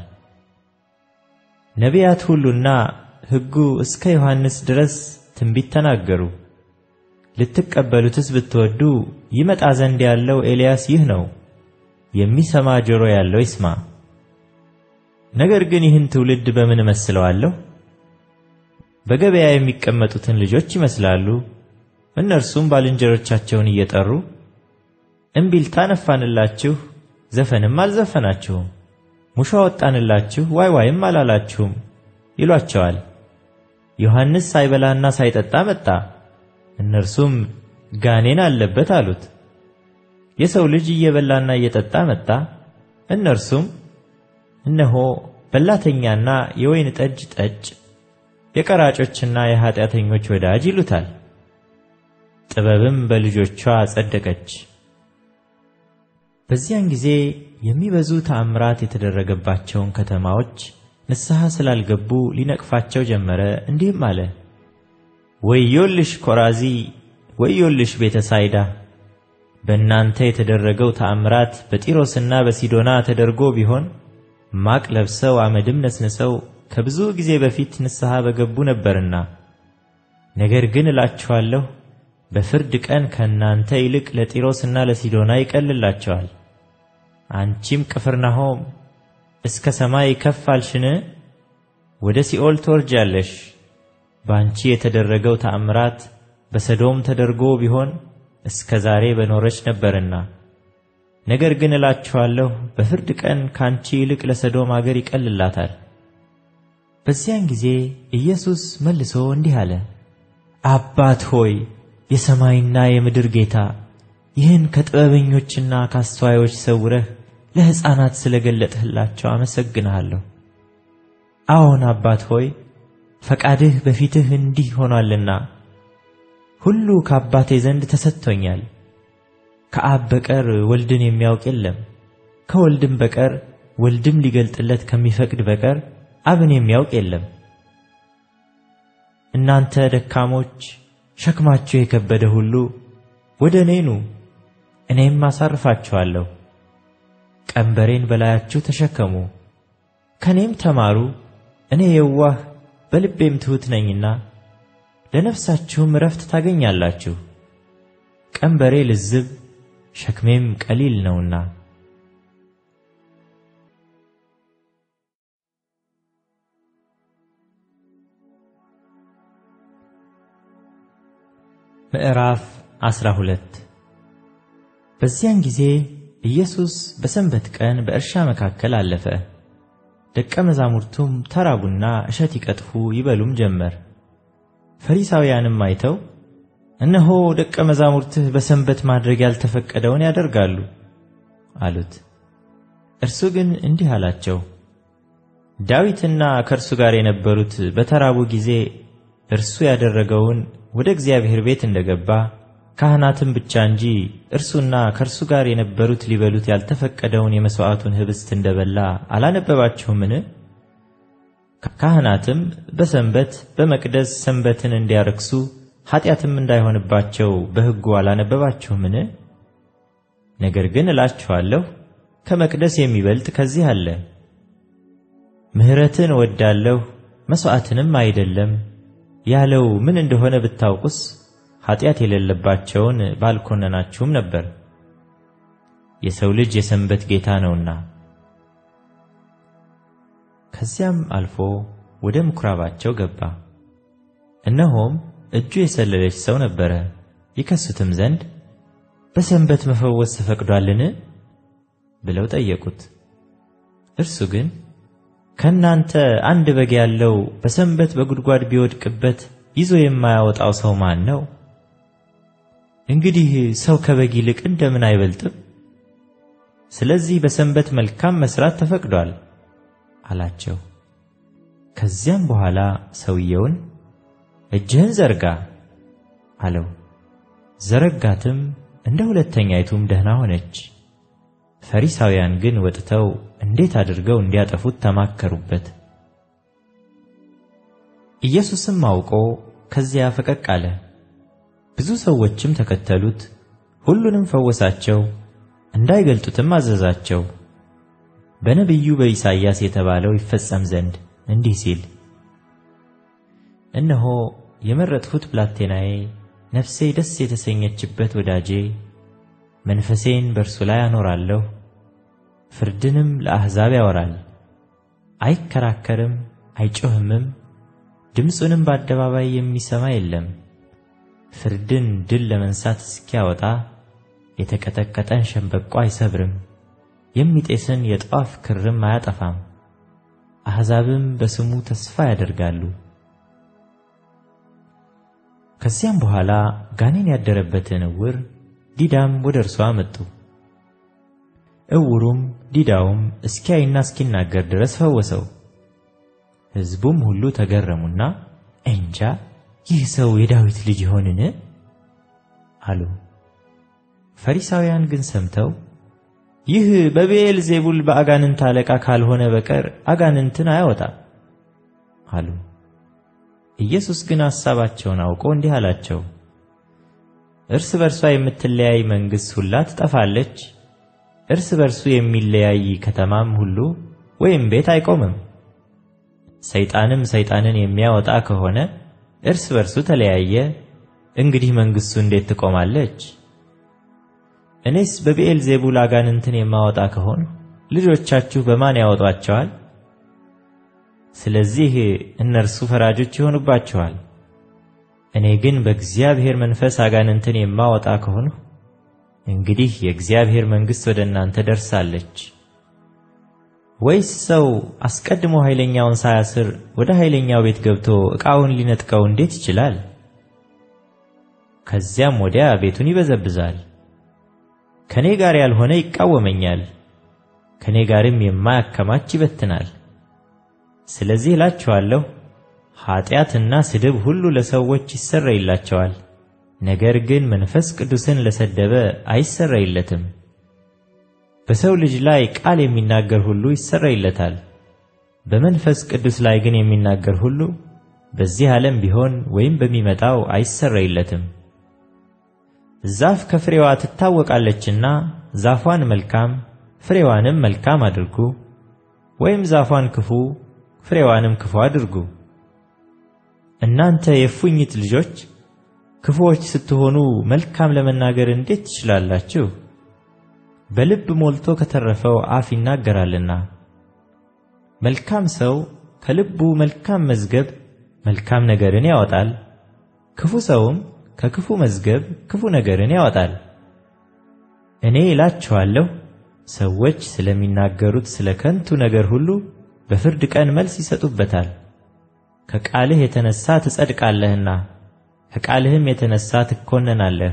ነቢያት ሁሉና ሕጉ እስከ ዮሐንስ ድረስ ትንቢት ተናገሩ። ልትቀበሉትስ ብትወዱ ይመጣ ዘንድ ያለው ኤልያስ ይህ ነው። የሚሰማ ጆሮ ያለው ይስማ። ነገር ግን ይህን ትውልድ በምን እመስለዋለሁ? በገበያ የሚቀመጡትን ልጆች ይመስላሉ። እነርሱም ባልንጀሮቻቸውን እየጠሩ እምቢልታ ነፋንላችሁ፣ ዘፈንም አልዘፈናችሁም፣ ሙሾ አወጣንላችሁ፣ ዋይ ዋይም አላላችሁም ይሏቸዋል። ዮሐንስ ሳይበላና ሳይጠጣ መጣ፣ እነርሱም ጋኔን አለበት አሉት። የሰው ልጅ እየበላና እየጠጣ መጣ፣ እነርሱም እነሆ በላተኛና የወይን ጠጅ ጠጭ፣ የቀራጮችና የኃጢአተኞች ወዳጅ ይሉታል። ጥበብም በልጆቿ ጸደቀች። በዚያን ጊዜ የሚበዙ ተአምራት የተደረገባቸውን ከተማዎች ንስሐ ስላልገቡ ሊነቅፋቸው ጀመረ። እንዲህም አለ፣ ወዮልሽ ኮራዚ! ወዮልሽ ቤተሳይዳ! በእናንተ የተደረገው ተአምራት በጢሮስና በሲዶና ተደርጎ ቢሆን ማቅ ለብሰው አመድም ነስንሰው ከብዙ ጊዜ በፊት ንስሐ በገቡ ነበርና። ነገር ግን እላችኋለሁ በፍርድ ቀን ከእናንተ ይልቅ ለጢሮስና ለሲዶና ይቀልላቸዋል። አንቺም ቅፍርናሆም እስከ ሰማይ ከፍ አልሽን? ወደ ሲኦል ትወርጃለሽ። በአንቺ የተደረገው ተአምራት በሰዶም ተደርጎ ቢሆን እስከ ዛሬ በኖረች ነበርና። ነገር ግን እላችኋለሁ በፍርድ ቀን ካንቺ ይልቅ ለሰዶም አገር ይቀልላታል። በዚያን ጊዜ ኢየሱስ መልሶ እንዲህ አለ፣ አባት ሆይ፣ የሰማይና የምድር ጌታ፣ ይህን ከጥበበኞችና ከአስተዋዮች ሰውረህ ለሕፃናት ስለገለጥህላቸው አመሰግንሃለሁ። አዎን አባት ሆይ፣ ፈቃድህ በፊትህ እንዲህ ሆኗልና። ሁሉ ከአባቴ ዘንድ ተሰጥቶኛል። ከአብ በቀር ወልድን የሚያውቅ የለም፣ ከወልድም በቀር ወልድም ሊገልጥለት ከሚፈቅድ በቀር አብን የሚያውቅ የለም። እናንተ ደካሞች፣ ሸክማችሁ የከበደ ሁሉ ወደ እኔ ኑ፣ እኔም አሳርፋችኋለሁ። ቀንበሬን በላያችሁ ተሸከሙ፣ ከኔም ተማሩ፣ እኔ የዋህ በልቤም ትሑት ነኝና ለነፍሳችሁም ዕረፍት ታገኛላችሁ። ቀንበሬ ልዝብ ሸክሜም ቀሊል ነውና። ምዕራፍ አስራ ሁለት በዚያን ጊዜ ኢየሱስ በሰንበት ቀን በእርሻ መካከል አለፈ። ደቀ መዛሙርቱም ተራቡና እሸት ይቀጥፉ ይበሉም ጀመር። ፈሪሳውያንም አይተው እነሆ ደቀ መዛሙርትህ በሰንበት ማድረግ ያልተፈቀደውን ያደርጋሉ አሉት። እርሱ ግን እንዲህ አላቸው፣ ዳዊትና ከእርሱ ጋር የነበሩት በተራቡ ጊዜ እርሱ ያደረገውን ወደ እግዚአብሔር ቤት እንደገባ ካህናትም ብቻ እንጂ እርሱና ከእርሱ ጋር የነበሩት ሊበሉት ያልተፈቀደውን የመሥዋዕቱን ኅብስት እንደበላ አላነበባችሁምን? ካህናትም በሰንበት በመቅደስ ሰንበትን እንዲያረክሱ ኃጢአትም እንዳይሆንባቸው በሕጉ አላነበባችሁምን? ነገር ግን እላችኋለሁ ከመቅደስ የሚበልጥ ከዚህ አለ። ምሕረትን እወዳለሁ መሥዋዕትንም አይደለም ያለው ምን እንደሆነ ብታውቁስ ኃጢአት የሌለባቸውን ባልኮነናችሁም ነበር። የሰው ልጅ የሰንበት ጌታ ነውና። ከዚያም አልፎ ወደ ምኵራባቸው ገባ። እነሆም እጁ የሰለለች ሰው ነበረ። ይከሱትም ዘንድ በሰንበት መፈወስ ተፈቅዷልን ብለው ጠየቁት። እርሱ ግን ከእናንተ አንድ በግ ያለው በሰንበት በጉድጓድ ቢወድቅበት ይዞ የማያወጣው ሰው ማን ነው? እንግዲህ ሰው ከበግ ይልቅ እንደምን አይበልጥም? ስለዚህ በሰንበት መልካም መስራት ተፈቅዷል አላቸው። ከዚያም በኋላ ሰውየውን እጅህን ዘርጋ አለው። ዘረጋትም፣ እንደ ሁለተኛይቱም ደህና ሆነች። ፈሪሳውያን ግን ወጥተው እንዴት አድርገው እንዲያጠፉት ተማከሩበት። ኢየሱስም አውቆ ከዚያ ፈቀቅ አለ። ብዙ ሰዎችም ተከተሉት። ሁሉንም ፈወሳቸው፣ እንዳይገልጡትም አዘዛቸው። በነቢዩ በኢሳይያስ የተባለው ይፈጸም ዘንድ እንዲህ ሲል፣ እነሆ የመረጥሁት ብላቴናዬ፣ ነፍሴ ደስ የተሰኘችበት ወዳጄ፣ መንፈሴን በእርሱ ላይ አኖራለሁ። ፍርድንም ለአሕዛብ ያወራል። አይከራከርም፣ አይጮህምም፣ ድምፁንም በአደባባይ የሚሰማ የለም። ፍርድን ድል ለመንሳት እስኪያወጣ የተቀጠቀጠን ሸምበቆ አይሰብርም፣ የሚጤስን የጧፍ ክርም አያጠፋም። አሕዛብም በስሙ ተስፋ ያደርጋሉ። ከዚያም በኋላ ጋኔን ያደረበትን ዕውር ዲዳም ወደ እርሱ አመጡ። ዕውሩም ዲዳውም እስኪያይና እስኪናገር ድረስ ፈወሰው። ሕዝቡም ሁሉ ተገረሙና እንጃ ይህ ሰው የዳዊት ልጅ ይሆንን አሉ። ፈሪሳውያን ግን ሰምተው ይህ በብዔልዜቡል በአጋንንት አለቃ ካልሆነ በቀር አጋንንትን አያወጣም አሉ። ኢየሱስ ግን ሐሳባቸውን አውቆ እንዲህ አላቸው፣ እርስ በርሷ የምትለያይ መንግሥት ሁላ ትጠፋለች። እርስ በርሱ የሚለያይ ከተማም ሁሉ ወይም ቤት አይቆምም። ሰይጣንም ሰይጣንን የሚያወጣ ከሆነ እርስ በርሱ ተለያየ፣ እንግዲህ መንግሥቱ እንዴት ትቆማለች? እኔስ በብዔልዜቡል አጋንንትን የማወጣ ከሆነ ልጆቻችሁ በማን ያወጧቸዋል? ስለዚህ እነርሱ ፈራጆች ይሆኑባችኋል። እኔ ግን በእግዚአብሔር መንፈስ አጋንንትን የማወጣ ከሆነ እንግዲህ የእግዚአብሔር መንግሥት ወደ እናንተ ደርሳለች። ወይስ ሰው አስቀድሞ ኃይለኛውን ሳያስር ወደ ኃይለኛው ቤት ገብቶ ዕቃውን ሊነጥቀው እንዴት ይችላል? ከዚያም ወዲያ ቤቱን ይበዘብዛል። ከኔ ጋር ያልሆነ ይቃወመኛል፣ ከኔ ጋርም የማያከማች ይበትናል። ስለዚህ እላችኋለሁ ኃጢአትና ስድብ ሁሉ ለሰዎች ይሰረይላቸዋል፣ ነገር ግን መንፈስ ቅዱስን ለሰደበ አይሰረይለትም። በሰው ልጅ ላይ ቃል የሚናገር ሁሉ ይሰረይለታል፣ በመንፈስ ቅዱስ ላይ ግን የሚናገር ሁሉ በዚህ ዓለም ቢሆን ወይም በሚመጣው አይሰረይለትም። ዛፍ ከፍሬዋ ትታወቃለችና ዛፏን መልካም ፍሬዋንም መልካም አድርጉ፣ ወይም ዛፏን ክፉ ፍሬዋንም ክፉ አድርጉ። እናንተ የእፉኝት ልጆች ክፉዎች ስትሆኑ መልካም ለመናገር እንዴት ትችላላችሁ? በልብ ሞልቶ ከተረፈው አፍ ይናገራልና። መልካም ሰው ከልቡ መልካም መዝገብ መልካም ነገርን ያወጣል፣ ክፉ ሰውም ከክፉ መዝገብ ክፉ ነገርን ያወጣል። እኔ እላችኋለሁ ሰዎች ስለሚናገሩት ስለ ከንቱ ነገር ሁሉ በፍርድ ቀን መልስ ይሰጡበታል። ከቃልህ የተነሳ ትጸድቃለህና ከቃልህም የተነሳ ትኮነናለህ።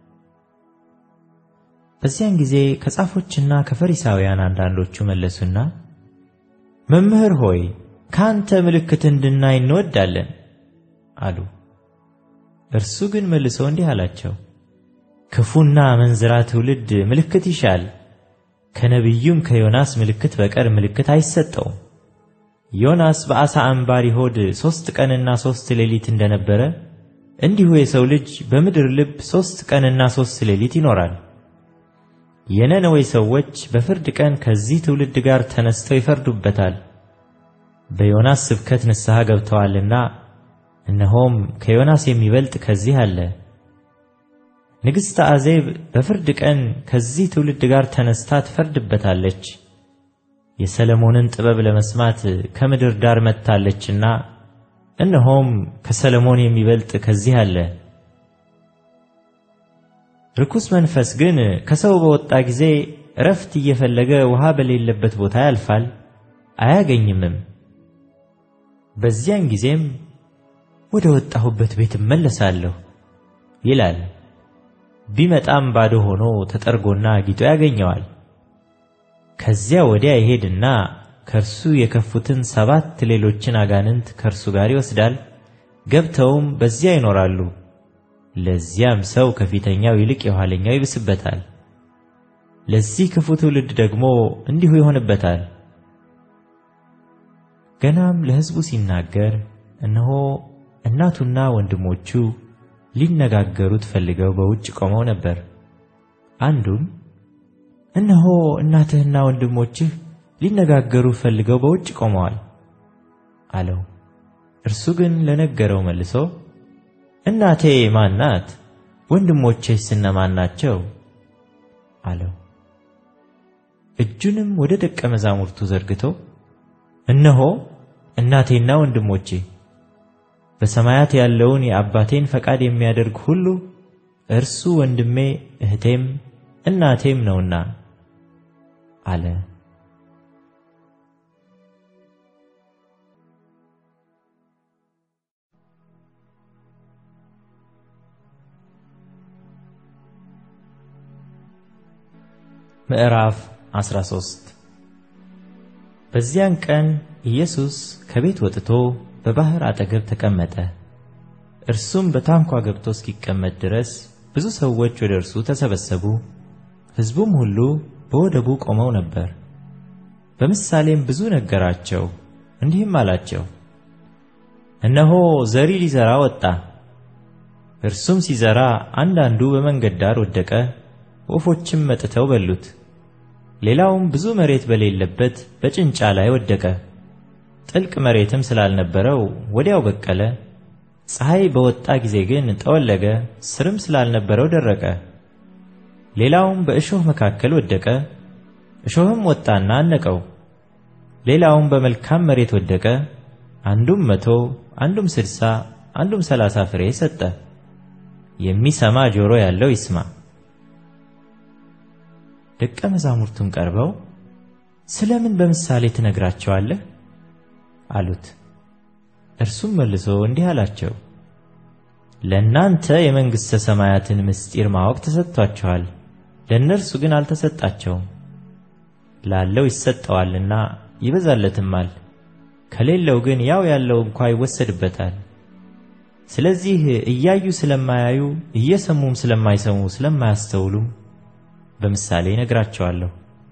በዚያን ጊዜ ከጻፎችና ከፈሪሳውያን አንዳንዶቹ መለሱና መምህር ሆይ ካንተ ምልክት እንድናይ እንወዳለን አሉ። እርሱ ግን መልሶ እንዲህ አላቸው፣ ክፉና አመንዝራ ትውልድ ምልክት ይሻል፣ ከነቢዩም ከዮናስ ምልክት በቀር ምልክት አይሰጠውም። ዮናስ በአሳ አንባሪ ሆድ ሦስት ቀንና ሦስት ሌሊት እንደነበረ እንዲሁ የሰው ልጅ በምድር ልብ ሦስት ቀንና ሦስት ሌሊት ይኖራል። የነነዌ ሰዎች በፍርድ ቀን ከዚህ ትውልድ ጋር ተነስተው ይፈርዱበታል። በዮናስ ስብከት ንስሐ ገብተዋልና እነሆም ከዮናስ የሚበልጥ ከዚህ አለ። ንግሥተ አዜብ በፍርድ ቀን ከዚህ ትውልድ ጋር ተነስታ ትፈርድበታለች። የሰለሞንን ጥበብ ለመስማት ከምድር ዳር መጥታለችና እነሆም ከሰለሞን የሚበልጥ ከዚህ አለ። ርኩስ መንፈስ ግን ከሰው በወጣ ጊዜ እረፍት እየፈለገ ውሃ በሌለበት ቦታ ያልፋል፣ አያገኝምም። በዚያን ጊዜም ወደ ወጣሁበት ቤት እመለሳለሁ ይላል። ቢመጣም ባዶ ሆኖ ተጠርጎና አጊጦ ያገኘዋል። ከዚያ ወዲያ ይሄድና ከእርሱ የከፉትን ሰባት ሌሎችን አጋንንት ከእርሱ ጋር ይወስዳል፣ ገብተውም በዚያ ይኖራሉ። ለዚያም ሰው ከፊተኛው ይልቅ የኋለኛው ይብስበታል። ለዚህ ክፉ ትውልድ ደግሞ እንዲሁ ይሆንበታል። ገናም ለሕዝቡ ሲናገር እነሆ እናቱና ወንድሞቹ ሊነጋገሩት ፈልገው በውጭ ቆመው ነበር። አንዱም እነሆ እናትህና ወንድሞችህ ሊነጋገሩ ፈልገው በውጭ ቆመዋል አለው። እርሱ ግን ለነገረው መልሶ እናቴ ማን ናት? ወንድሞቼስ እነማን ናቸው? አለው። እጁንም ወደ ደቀ መዛሙርቱ ዘርግቶ እነሆ እናቴና ወንድሞቼ፣ በሰማያት ያለውን የአባቴን ፈቃድ የሚያደርግ ሁሉ እርሱ ወንድሜ እህቴም እናቴም ነውና አለ። ምዕራፍ አስራ ሶስት በዚያን ቀን ኢየሱስ ከቤት ወጥቶ በባህር አጠገብ ተቀመጠ። እርሱም በታንኳ ገብቶ እስኪቀመጥ ድረስ ብዙ ሰዎች ወደ እርሱ ተሰበሰቡ። ሕዝቡም ሁሉ በወደቡ ቆመው ነበር። በምሳሌም ብዙ ነገራቸው፣ እንዲህም አላቸው። እነሆ ዘሪ ሊዘራ ወጣ። እርሱም ሲዘራ አንዳንዱ በመንገድ ዳር ወደቀ፣ ወፎችም መጥተው በሉት። ሌላውም ብዙ መሬት በሌለበት በጭንጫ ላይ ወደቀ። ጥልቅ መሬትም ስላልነበረው ወዲያው በቀለ። ፀሐይ በወጣ ጊዜ ግን ጠወለገ፣ ስርም ስላልነበረው ደረቀ። ሌላውም በእሾህ መካከል ወደቀ፣ እሾህም ወጣና አነቀው። ሌላውም በመልካም መሬት ወደቀ፣ አንዱም መቶ አንዱም ስድሳ አንዱም ሰላሳ ፍሬ ሰጠ። የሚሰማ ጆሮ ያለው ይስማ። ደቀ መዛሙርቱም ቀርበው ስለምን በምሳሌ ትነግራቸዋለህ አሉት። እርሱም መልሶ እንዲህ አላቸው። ለእናንተ የመንግሥተ ሰማያትን ምስጢር ማወቅ ተሰጥቷቸዋል፣ ለእነርሱ ግን አልተሰጣቸውም። ላለው ይሰጠዋልና ይበዛለትማል፣ ከሌለው ግን ያው ያለው እንኳ ይወሰድበታል። ስለዚህ እያዩ ስለማያዩ እየሰሙም ስለማይሰሙ ስለማያስተውሉም በምሳሌ ነግራቸዋለሁ።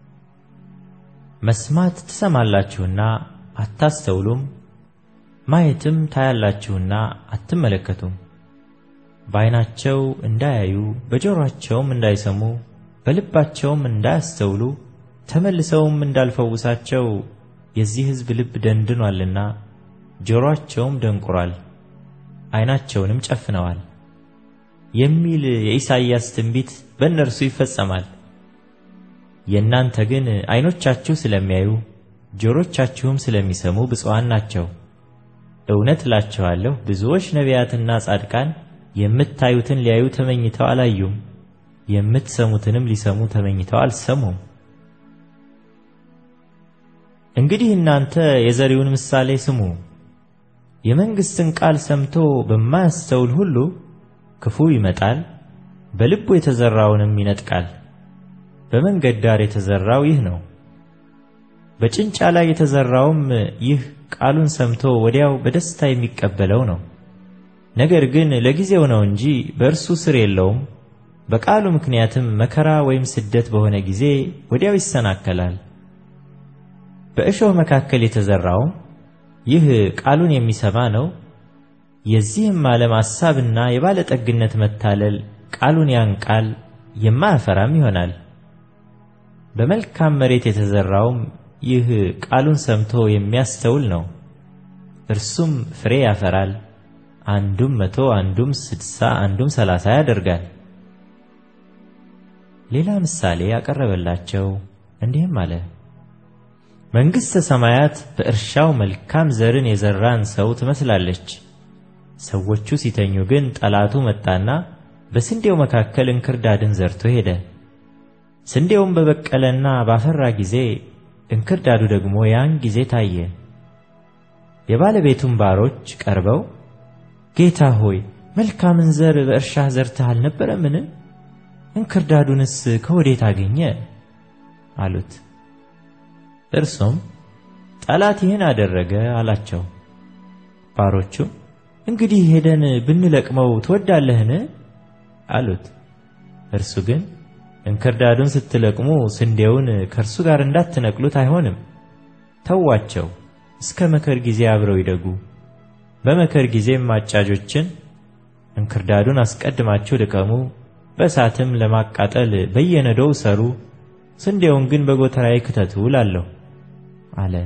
መስማት ትሰማላችሁና አታስተውሉም፣ ማየትም ታያላችሁና አትመለከቱም። በዓይናቸው እንዳያዩ በጆሮአቸውም እንዳይሰሙ በልባቸውም እንዳያስተውሉ ተመልሰውም እንዳልፈውሳቸው የዚህ ሕዝብ ልብ ደንድኗልና ጆሮአቸውም ደንቁሯል፣ ዓይናቸውንም ጨፍነዋል የሚል የኢሳይያስ ትንቢት በእነርሱ ይፈጸማል። የእናንተ ግን ዓይኖቻችሁ ስለሚያዩ ጆሮቻችሁም ስለሚሰሙ ብፁዓን ናቸው። እውነት እላችኋለሁ ብዙዎች ነቢያትና ጻድቃን የምታዩትን ሊያዩ ተመኝተው አላዩም፣ የምትሰሙትንም ሊሰሙ ተመኝተው አልሰሙም። እንግዲህ እናንተ የዘሪውን ምሳሌ ስሙ። የመንግሥትን ቃል ሰምቶ በማያስተውል ሁሉ ክፉ ይመጣል፣ በልቡ የተዘራውንም ይነጥቃል። በመንገድ ዳር የተዘራው ይህ ነው። በጭንጫ ላይ የተዘራውም ይህ ቃሉን ሰምቶ ወዲያው በደስታ የሚቀበለው ነው። ነገር ግን ለጊዜው ነው እንጂ በእርሱ ስር የለውም። በቃሉ ምክንያትም መከራ ወይም ስደት በሆነ ጊዜ ወዲያው ይሰናከላል። በእሾህ መካከል የተዘራውም ይህ ቃሉን የሚሰማ ነው። የዚህም ዓለም ሐሳብና የባለጠግነት መታለል ቃሉን ያንቃል፣ የማያፈራም ይሆናል። በመልካም መሬት የተዘራውም ይህ ቃሉን ሰምቶ የሚያስተውል ነው። እርሱም ፍሬ ያፈራል፣ አንዱም መቶ አንዱም ስድሳ አንዱም ሰላሳ ያደርጋል። ሌላ ምሳሌ ያቀረበላቸው እንዲህም አለ። መንግሥተ ሰማያት በእርሻው መልካም ዘርን የዘራን ሰው ትመስላለች። ሰዎቹ ሲተኙ ግን ጠላቱ መጣና በስንዴው መካከል እንክርዳድን ዘርቶ ሄደ። ስንዴውም በበቀለና ባፈራ ጊዜ እንክርዳዱ ደግሞ ያን ጊዜ ታየ። የባለቤቱም ባሮች ቀርበው ጌታ ሆይ መልካምን ዘር በእርሻህ ዘርተህ አልነበረምን? እንክርዳዱንስ ከወዴት አገኘ አሉት። እርሱም ጠላት ይህን አደረገ አላቸው። ባሮቹም እንግዲህ ሄደን ብንለቅመው ትወዳለህን አሉት። እርሱ ግን እንክርዳዱን ስትለቅሙ ስንዴውን ከእርሱ ጋር እንዳትነቅሉት አይሆንም፣ ተዋቸው፣ እስከ መከር ጊዜ አብረው ይደጉ። በመከር ጊዜም አጫጆችን እንክርዳዱን አስቀድማችሁ ልቀሙ፣ በእሳትም ለማቃጠል በየነዶው ሰሩ፣ ስንዴውን ግን በጎተራዬ ክተቱ እላለሁ አለ።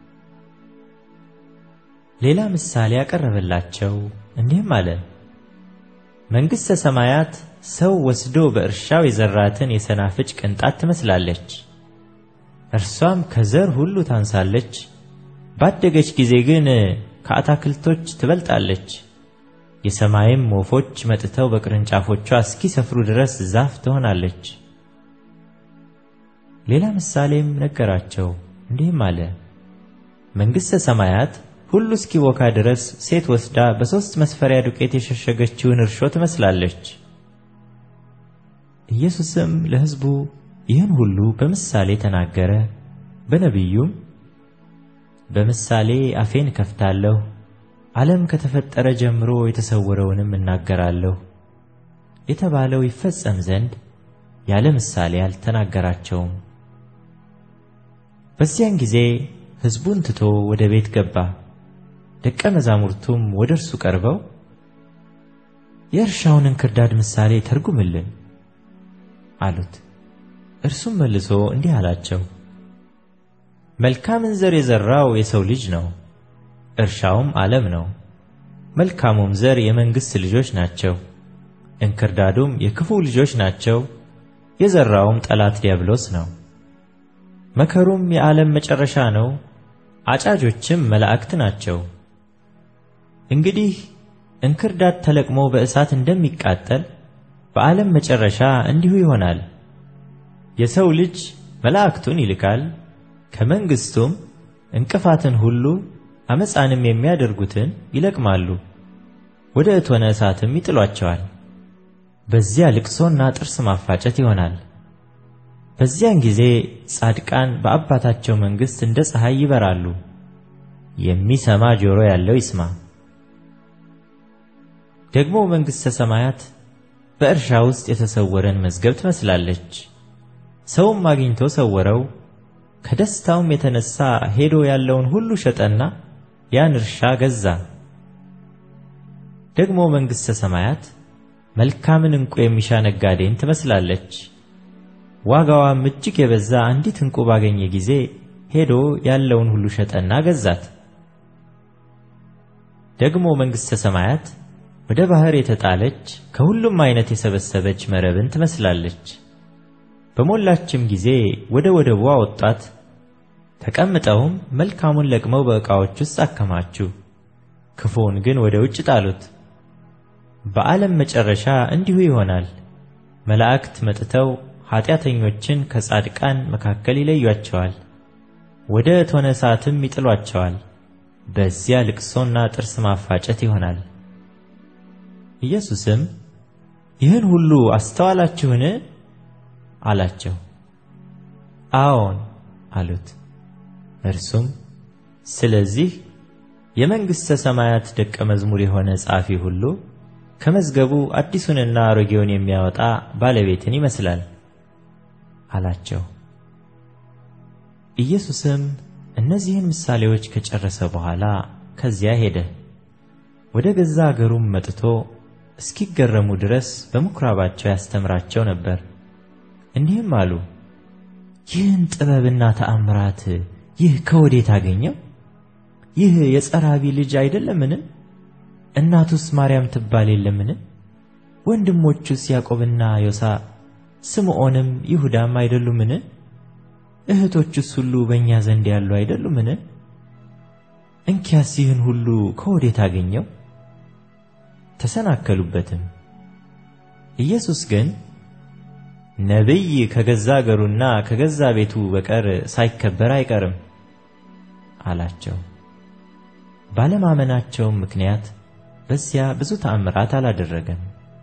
ሌላ ምሳሌ ያቀረበላቸው እንዲህም አለ። መንግሥተ ሰማያት ሰው ወስዶ በእርሻው የዘራትን የሰናፍጭ ቅንጣት ትመስላለች። እርሷም ከዘር ሁሉ ታንሳለች፣ ባደገች ጊዜ ግን ከአታክልቶች ትበልጣለች። የሰማይም ወፎች መጥተው በቅርንጫፎቿ እስኪሰፍሩ ድረስ ዛፍ ትሆናለች። ሌላ ምሳሌም ነገራቸው እንዲህም አለ። መንግሥተ ሰማያት ሁሉ እስኪቦካ ድረስ ሴት ወስዳ በሦስት መስፈሪያ ዱቄት የሸሸገችውን እርሾ ትመስላለች። ኢየሱስም ለሕዝቡ ይህን ሁሉ በምሳሌ ተናገረ። በነቢዩም በምሳሌ አፌን ከፍታለሁ፣ ዓለም ከተፈጠረ ጀምሮ የተሰወረውንም እናገራለሁ የተባለው ይፈጸም ዘንድ ያለ ምሳሌ አልተናገራቸውም። በዚያን ጊዜ ሕዝቡን ትቶ ወደ ቤት ገባ። ደቀ መዛሙርቱም ወደ እርሱ ቀርበው የእርሻውን እንክርዳድ ምሳሌ ተርጉምልን አሉት። እርሱም መልሶ እንዲህ አላቸው፣ መልካምን ዘር የዘራው የሰው ልጅ ነው። እርሻውም ዓለም ነው። መልካሙም ዘር የመንግሥት ልጆች ናቸው። እንክርዳዱም የክፉ ልጆች ናቸው። የዘራውም ጠላት ዲያብሎስ ነው። መከሩም የዓለም መጨረሻ ነው። አጫጆችም መላእክት ናቸው። እንግዲህ እንክርዳድ ተለቅሞ በእሳት እንደሚቃጠል በዓለም መጨረሻ እንዲሁ ይሆናል። የሰው ልጅ መላእክቱን ይልካል፣ ከመንግሥቱም እንቅፋትን ሁሉ አመፃንም የሚያደርጉትን ይለቅማሉ፣ ወደ እቶነ እሳትም ይጥሏቸዋል። በዚያ ልቅሶና ጥርስ ማፋጨት ይሆናል። በዚያን ጊዜ ጻድቃን በአባታቸው መንግሥት እንደ ፀሐይ ይበራሉ። የሚሰማ ጆሮ ያለው ይስማ። ደግሞ መንግሥተ ሰማያት በእርሻ ውስጥ የተሰወረን መዝገብ ትመስላለች። ሰውም አግኝቶ ሰወረው፣ ከደስታውም የተነሳ ሄዶ ያለውን ሁሉ ሸጠና ያን እርሻ ገዛ። ደግሞ መንግሥተ ሰማያት መልካምን ዕንቁ የሚሻ ነጋዴን ትመስላለች። ዋጋዋም እጅግ የበዛ አንዲት ዕንቁ ባገኘ ጊዜ ሄዶ ያለውን ሁሉ ሸጠና ገዛት። ደግሞ መንግሥተ ሰማያት ወደ ባሕር የተጣለች ከሁሉም ዓይነት የሰበሰበች መረብን ትመስላለች። በሞላችም ጊዜ ወደ ወደቡ አወጧት። ተቀምጠውም መልካሙን ለቅመው በዕቃዎች ውስጥ አከማቹ፣ ክፉውን ግን ወደ ውጭ ጣሉት። በዓለም መጨረሻ እንዲሁ ይሆናል። መላእክት መጥተው ኃጢአተኞችን ከጻድቃን መካከል ይለዩአቸዋል፣ ወደ እቶነ እሳትም ይጥሏቸዋል። በዚያ ልቅሶና ጥርስ ማፋጨት ይሆናል። ኢየሱስም ይህን ሁሉ አስተዋላችሁን አላቸው። አዎን አሉት። እርሱም ስለዚህ የመንግሥተ ሰማያት ደቀ መዝሙር የሆነ ጻፊ ሁሉ ከመዝገቡ አዲሱንና አሮጌውን የሚያወጣ ባለቤትን ይመስላል አላቸው። ኢየሱስም እነዚህን ምሳሌዎች ከጨረሰ በኋላ ከዚያ ሄደ። ወደ ገዛ አገሩም መጥቶ እስኪገረሙ ድረስ በምኵራባቸው ያስተምራቸው ነበር። እንዲህም አሉ፣ ይህን ጥበብና ተአምራት ይህ ከወዴት አገኘው? ይህ የጸራቢ ልጅ አይደለምን? እናቱስ ማርያም ትባል የለምን? ወንድሞቹስ ያዕቆብና ዮሳ ስምዖንም ይሁዳም አይደሉምን? እህቶቹስ ሁሉ በእኛ ዘንድ ያሉ አይደሉምን? እንኪያስ ይህን ሁሉ ከወዴት አገኘው? ተሰናከሉበትም። ኢየሱስ ግን ነቢይ ከገዛ አገሩና ከገዛ ቤቱ በቀር ሳይከበር አይቀርም አላቸው። ባለማመናቸውም ምክንያት በዚያ ብዙ ተአምራት አላደረገም።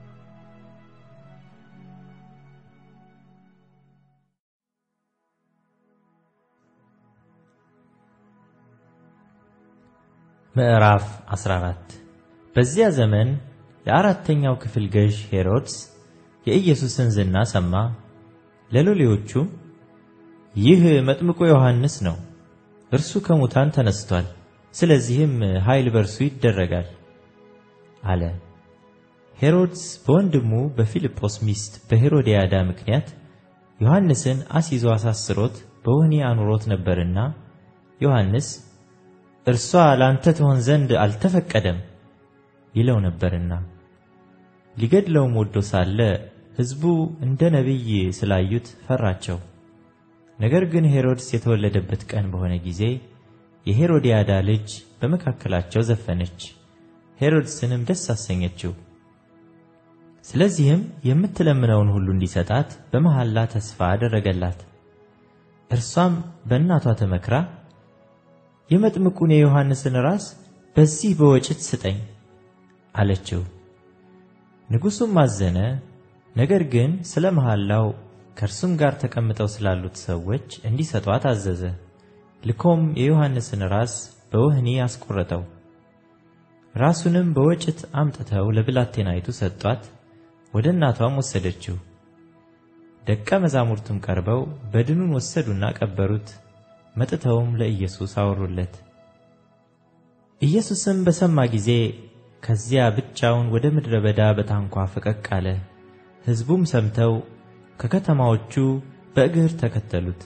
ምዕራፍ አስራ አራት በዚያ ዘመን የአራተኛው ክፍል ገዥ ሄሮድስ የኢየሱስን ዝና ሰማ። ለሎሌዎቹም ይህ መጥምቁ ዮሐንስ ነው፣ እርሱ ከሙታን ተነስቷል፣ ስለዚህም ኃይል በርሱ ይደረጋል አለ። ሄሮድስ በወንድሙ በፊልጶስ ሚስት በሄሮድያዳ ምክንያት ዮሐንስን አስይዞ አሳስሮት በወህኒ አኑሮት ነበርና ዮሐንስ እርሷ ላንተ ትሆን ዘንድ አልተፈቀደም ይለው ነበርና ሊገድለውም ወዶ ሳለ ሕዝቡ እንደ ነቢይ ስላዩት ፈራቸው። ነገር ግን ሄሮድስ የተወለደበት ቀን በሆነ ጊዜ የሄሮድያዳ ልጅ በመካከላቸው ዘፈነች፣ ሄሮድስንም ደስ አሰኘችው። ስለዚህም የምትለምነውን ሁሉ እንዲሰጣት በመሐላ ተስፋ አደረገላት። እርሷም በእናቷ ተመክራ የመጥምቁን የዮሐንስን ራስ በዚህ በወጭት ስጠኝ አለችው። ንጉሡም አዘነ። ነገር ግን ስለ መሐላው ከእርሱም ጋር ተቀምጠው ስላሉት ሰዎች እንዲሰጧት አዘዘ። ልኮም የዮሐንስን ራስ በወህኒ አስቆረጠው። ራሱንም በወጭት አምጥተው ለብላቴናይቱ ሰጧት፣ ወደ እናቷም ወሰደችው። ደቀ መዛሙርቱም ቀርበው በድኑን ወሰዱና ቀበሩት። መጥተውም ለኢየሱስ አወሩለት። ኢየሱስም በሰማ ጊዜ ከዚያ ብቻውን ወደ ምድረ በዳ በታንኳ ፈቀቅ አለ። ሕዝቡም ሰምተው ከከተማዎቹ በእግር ተከተሉት።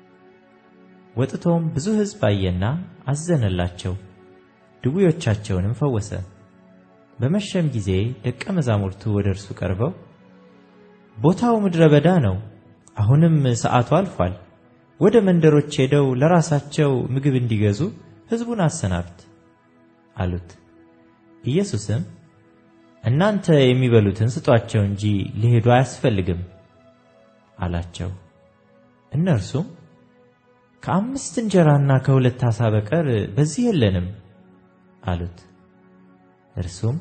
ወጥቶም ብዙ ሕዝብ አየና አዘነላቸው፣ ድውዮቻቸውንም ፈወሰ። በመሸም ጊዜ ደቀ መዛሙርቱ ወደ እርሱ ቀርበው ቦታው ምድረ በዳ ነው፣ አሁንም ሰዓቱ አልፏል። ወደ መንደሮች ሄደው ለራሳቸው ምግብ እንዲገዙ ሕዝቡን አሰናብት አሉት። ኢየሱስም እናንተ የሚበሉትን ስጧቸው እንጂ ሊሄዱ አያስፈልግም አላቸው። እነርሱም ከአምስት እንጀራና ከሁለት ዓሣ በቀር በዚህ የለንም አሉት። እርሱም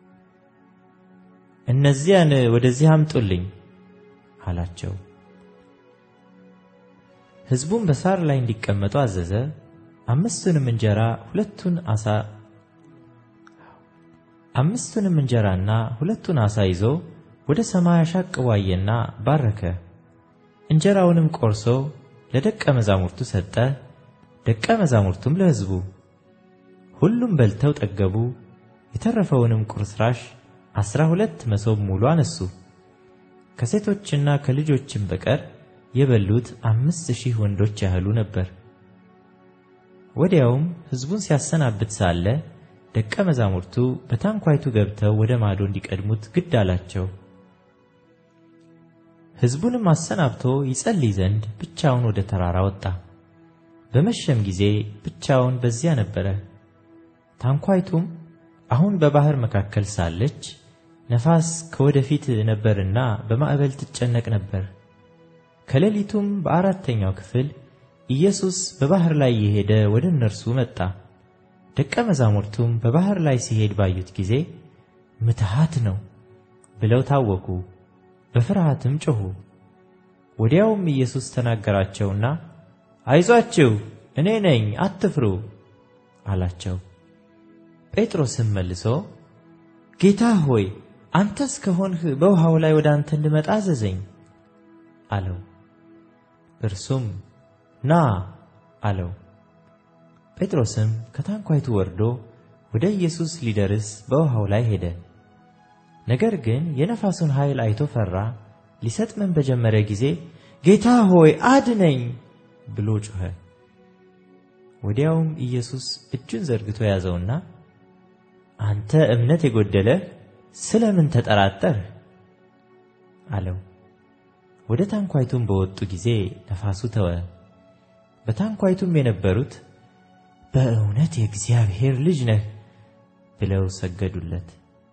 እነዚያን ወደዚህ አምጡልኝ አላቸው። ሕዝቡም በሳር ላይ እንዲቀመጡ አዘዘ። አምስቱንም እንጀራ ሁለቱን ዓሣ አምስቱንም እንጀራና ሁለቱን ዓሣ ይዞ ወደ ሰማይ አሻቅቦ አየና ባረከ። እንጀራውንም ቆርሶ ለደቀ መዛሙርቱ ሰጠ፣ ደቀ መዛሙርቱም ለሕዝቡ። ሁሉም በልተው ጠገቡ። የተረፈውንም ቁርስራሽ አስራ ሁለት መሶብ ሙሉ አነሱ። ከሴቶችና ከልጆችም በቀር የበሉት አምስት ሺህ ወንዶች ያህሉ ነበር። ወዲያውም ሕዝቡን ሲያሰናብት ሳለ ደቀ መዛሙርቱ በታንኳይቱ ገብተው ወደ ማዶ እንዲቀድሙት ግድ አላቸው። ሕዝቡንም አሰናብቶ ይጸልይ ዘንድ ብቻውን ወደ ተራራ ወጣ። በመሸም ጊዜ ብቻውን በዚያ ነበረ። ታንኳይቱም አሁን በባህር መካከል ሳለች ነፋስ ከወደፊት ነበርና በማዕበል ትጨነቅ ነበር። ከሌሊቱም በአራተኛው ክፍል ኢየሱስ በባህር ላይ የሄደ ወደ እነርሱ መጣ። ደቀ መዛሙርቱም በባህር ላይ ሲሄድ ባዩት ጊዜ ምትሃት ነው ብለው ታወኩ፣ በፍርሃትም ጮኹ። ወዲያውም ኢየሱስ ተናገራቸውና አይዟችሁ፣ እኔ ነኝ፣ አትፍሩ አላቸው። ጴጥሮስም መልሶ ጌታ ሆይ አንተስ ከሆንህ በውሃው ላይ ወደ አንተ እንድመጣ አዘዘኝ አለው። እርሱም ና አለው። ጴጥሮስም ከታንኳይቱ ወርዶ ወደ ኢየሱስ ሊደርስ በውሃው ላይ ሄደ። ነገር ግን የነፋሱን ኃይል አይቶ ፈራ። ሊሰጥምም በጀመረ ጊዜ ጌታ ሆይ አድነኝ ብሎ ጮኸ። ወዲያውም ኢየሱስ እጁን ዘርግቶ ያዘውና አንተ እምነት የጎደለህ ስለምን ተጠራጠርህ አለው። ወደ ታንኳይቱም በወጡ ጊዜ ነፋሱ ተወ። በታንኳይቱም የነበሩት በእውነት የእግዚአብሔር ልጅ ነህ ብለው ሰገዱለት።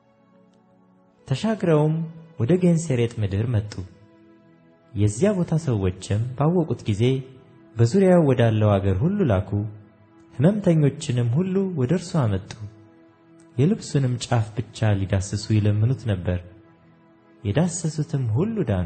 ተሻግረውም ወደ ጌንሴሬጥ ምድር መጡ። የዚያ ቦታ ሰዎችም ባወቁት ጊዜ በዙሪያው ወዳለው አገር ሁሉ ላኩ። ሕመምተኞችንም ሁሉ ወደ እርሱ አመጡ። የልብሱንም ጫፍ ብቻ ሊዳስሱ ይለምኑት ነበር። የዳሰሱትም ሁሉ ዳኑ።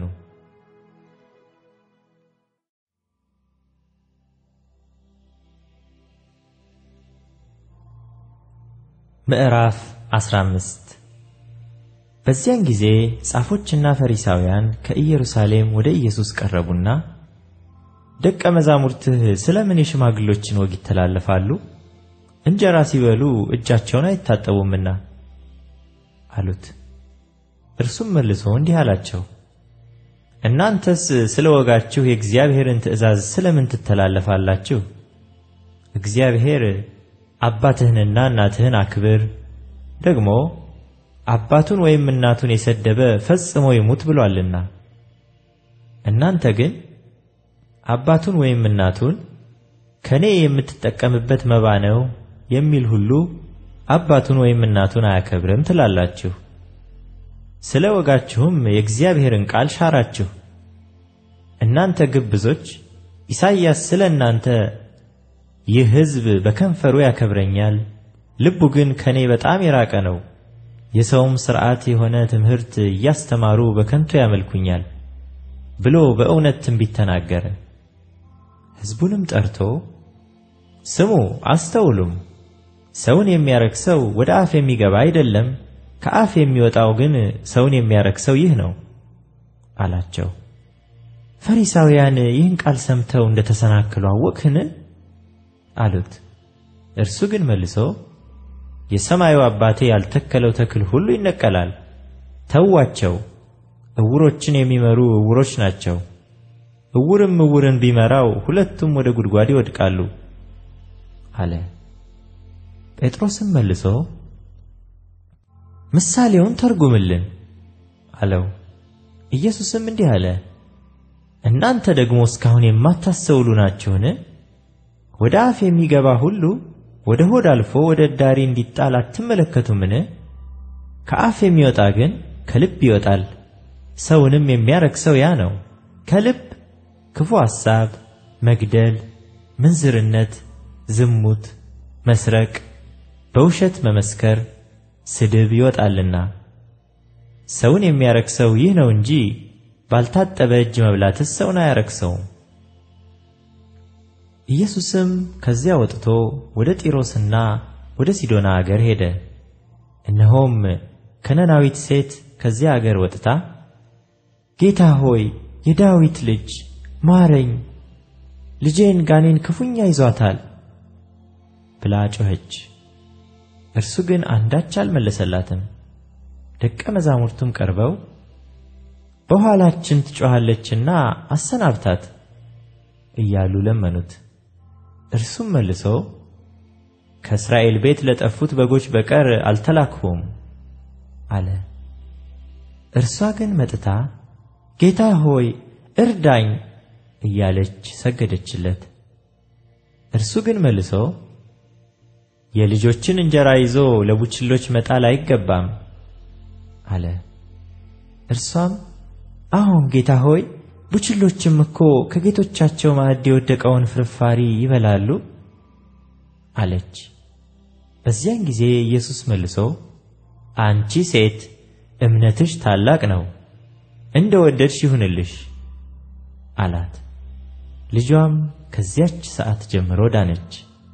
ምዕራፍ አስራ አምስት በዚያን ጊዜ ጻፎችና ፈሪሳውያን ከኢየሩሳሌም ወደ ኢየሱስ ቀረቡና ደቀ መዛሙርትህ ስለምን የሽማግሎችን ወግ ይተላለፋሉ? እንጀራ ሲበሉ እጃቸውን አይታጠቡምና አሉት። እርሱም መልሶ እንዲህ አላቸው፣ እናንተስ ስለ ወጋችሁ የእግዚአብሔርን ትእዛዝ ስለምን ትተላለፋላችሁ? እግዚአብሔር አባትህንና እናትህን አክብር፣ ደግሞ አባቱን ወይም እናቱን የሰደበ ፈጽሞ ይሙት ብሏልና። እናንተ ግን አባቱን ወይም እናቱን ከኔ የምትጠቀምበት መባ ነው የሚል ሁሉ አባቱን ወይም እናቱን አያከብርም ትላላችሁ። ስለ ወጋችሁም የእግዚአብሔርን ቃል ሻራችሁ። እናንተ ግብዞች፣ ኢሳይያስ ስለ እናንተ ይህ ሕዝብ በከንፈሩ ያከብረኛል፣ ልቡ ግን ከኔ በጣም የራቀ ነው፣ የሰውም ሥርዓት የሆነ ትምህርት እያስተማሩ በከንቱ ያመልኩኛል ብሎ በእውነት ትንቢት ተናገረ። ሕዝቡንም ጠርቶ ስሙ አስተውሉም፣ ሰውን የሚያረክሰው ወደ አፍ የሚገባ አይደለም፣ ከአፍ የሚወጣው ግን ሰውን የሚያረክሰው ይህ ነው አላቸው። ፈሪሳውያን ይህን ቃል ሰምተው እንደተሰናከሉ አወቅህን? አሉት። እርሱ ግን መልሶ የሰማዩ አባቴ ያልተከለው ተክል ሁሉ ይነቀላል፣ ተዋቸው፣ ዕውሮችን የሚመሩ ዕውሮች ናቸው። ዕውርም ዕውርን ቢመራው ሁለቱም ወደ ጉድጓድ ይወድቃሉ አለ። ጴጥሮስም መልሶ ምሳሌውን ተርጉምልን አለው። ኢየሱስም እንዲህ አለ፣ እናንተ ደግሞ እስካሁን የማታስተውሉ ናችሁን? ወደ አፍ የሚገባ ሁሉ ወደ ሆድ አልፎ ወደ እዳሪ እንዲጣል አትመለከቱምን? ከአፍ የሚወጣ ግን ከልብ ይወጣል፣ ሰውንም የሚያረክሰው ያ ነው። ከልብ ክፉ ሐሳብ፣ መግደል፣ ምንዝርነት፣ ዝሙት፣ መስረቅ፣ በውሸት መመስከር፣ ስድብ ይወጣልና። ሰውን የሚያረክሰው ይህ ነው እንጂ ባልታጠበ እጅ መብላትስ ሰውን አያረክሰውም። ኢየሱስም ከዚያ ወጥቶ ወደ ጢሮስና ወደ ሲዶና አገር ሄደ። እነሆም ከነናዊት ሴት ከዚያ አገር ወጥታ ጌታ ሆይ የዳዊት ልጅ ማረኝ፣ ልጄን ጋኔን ክፉኛ ይዟታል ብላ ጮኸች። እርሱ ግን አንዳች አልመለሰላትም። ደቀ መዛሙርቱም ቀርበው በኋላችን ትጮኻለችና አሰናብታት እያሉ ለመኑት። እርሱም መልሶ ከእስራኤል ቤት ለጠፉት በጎች በቀር አልተላክሁም አለ። እርሷ ግን መጥታ ጌታ ሆይ እርዳኝ እያለች ሰገደችለት። እርሱ ግን መልሶ የልጆችን እንጀራ ይዞ ለቡችሎች መጣል አይገባም አለ። እርሷም አሁን ጌታ ሆይ ቡችሎችም እኮ ከጌቶቻቸው ማዕድ የወደቀውን ፍርፋሪ ይበላሉ አለች። በዚያን ጊዜ ኢየሱስ መልሶ አንቺ ሴት እምነትሽ ታላቅ ነው፣ እንደ ወደድሽ ይሁንልሽ አላት። ልጇም ከዚያች ሰዓት ጀምሮ ዳነች።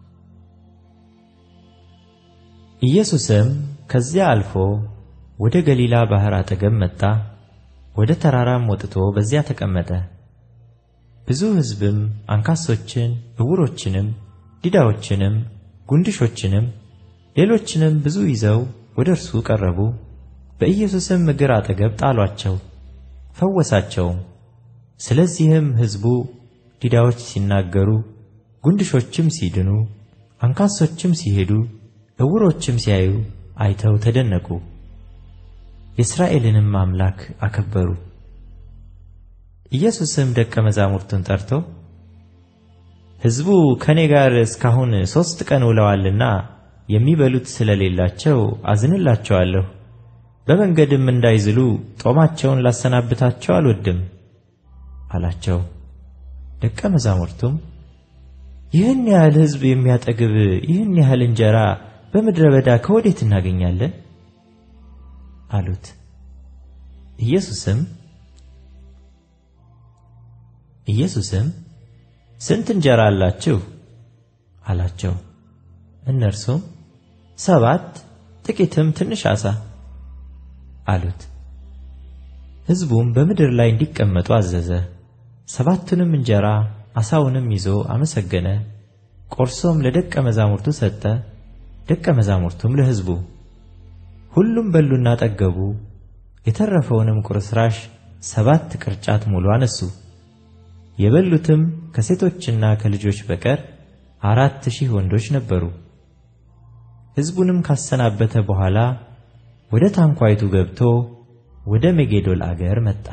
ኢየሱስም ከዚያ አልፎ ወደ ገሊላ ባህር አጠገብ መጣ። ወደ ተራራም ወጥቶ በዚያ ተቀመጠ። ብዙ ሕዝብም አንካሶችን፣ ዕውሮችንም፣ ዲዳዎችንም፣ ጉንድሾችንም ሌሎችንም ብዙ ይዘው ወደ እርሱ ቀረቡ። በኢየሱስም እግር አጠገብ ጣሏቸው፣ ፈወሳቸውም። ስለዚህም ሕዝቡ ዲዳዎች ሲናገሩ፣ ጉንድሾችም ሲድኑ፣ አንካሶችም ሲሄዱ፣ ዕውሮችም ሲያዩ አይተው ተደነቁ። የእስራኤልንም አምላክ አከበሩ። ኢየሱስም ደቀ መዛሙርቱን ጠርቶ ሕዝቡ ከኔ ጋር እስካሁን ሦስት ቀን ውለዋልና የሚበሉት ስለሌላቸው አዝንላቸዋለሁ። በመንገድም እንዳይዝሉ ጦማቸውን ላሰናብታቸው አልወድም አላቸው። ደቀ መዛሙርቱም ይህን ያህል ሕዝብ የሚያጠግብ ይህን ያህል እንጀራ በምድረ በዳ ከወዴት እናገኛለን አሉት። ኢየሱስም ኢየሱስም ስንት እንጀራ አላችሁ አላቸው። እነርሱም ሰባት፣ ጥቂትም ትንሽ ዓሣ አሉት። ሕዝቡም በምድር ላይ እንዲቀመጡ አዘዘ። ሰባቱንም እንጀራ ዓሣውንም ይዞ አመሰገነ፣ ቆርሶም ለደቀ መዛሙርቱ ሰጠ፣ ደቀ መዛሙርቱም ለሕዝቡ። ሁሉም በሉና ጠገቡ። የተረፈውንም ቁርስራሽ ሰባት ቅርጫት ሙሉ አነሱ። የበሉትም ከሴቶችና ከልጆች በቀር አራት ሺህ ወንዶች ነበሩ። ሕዝቡንም ካሰናበተ በኋላ ወደ ታንኳይቱ ገብቶ ወደ መጌዶል አገር መጣ።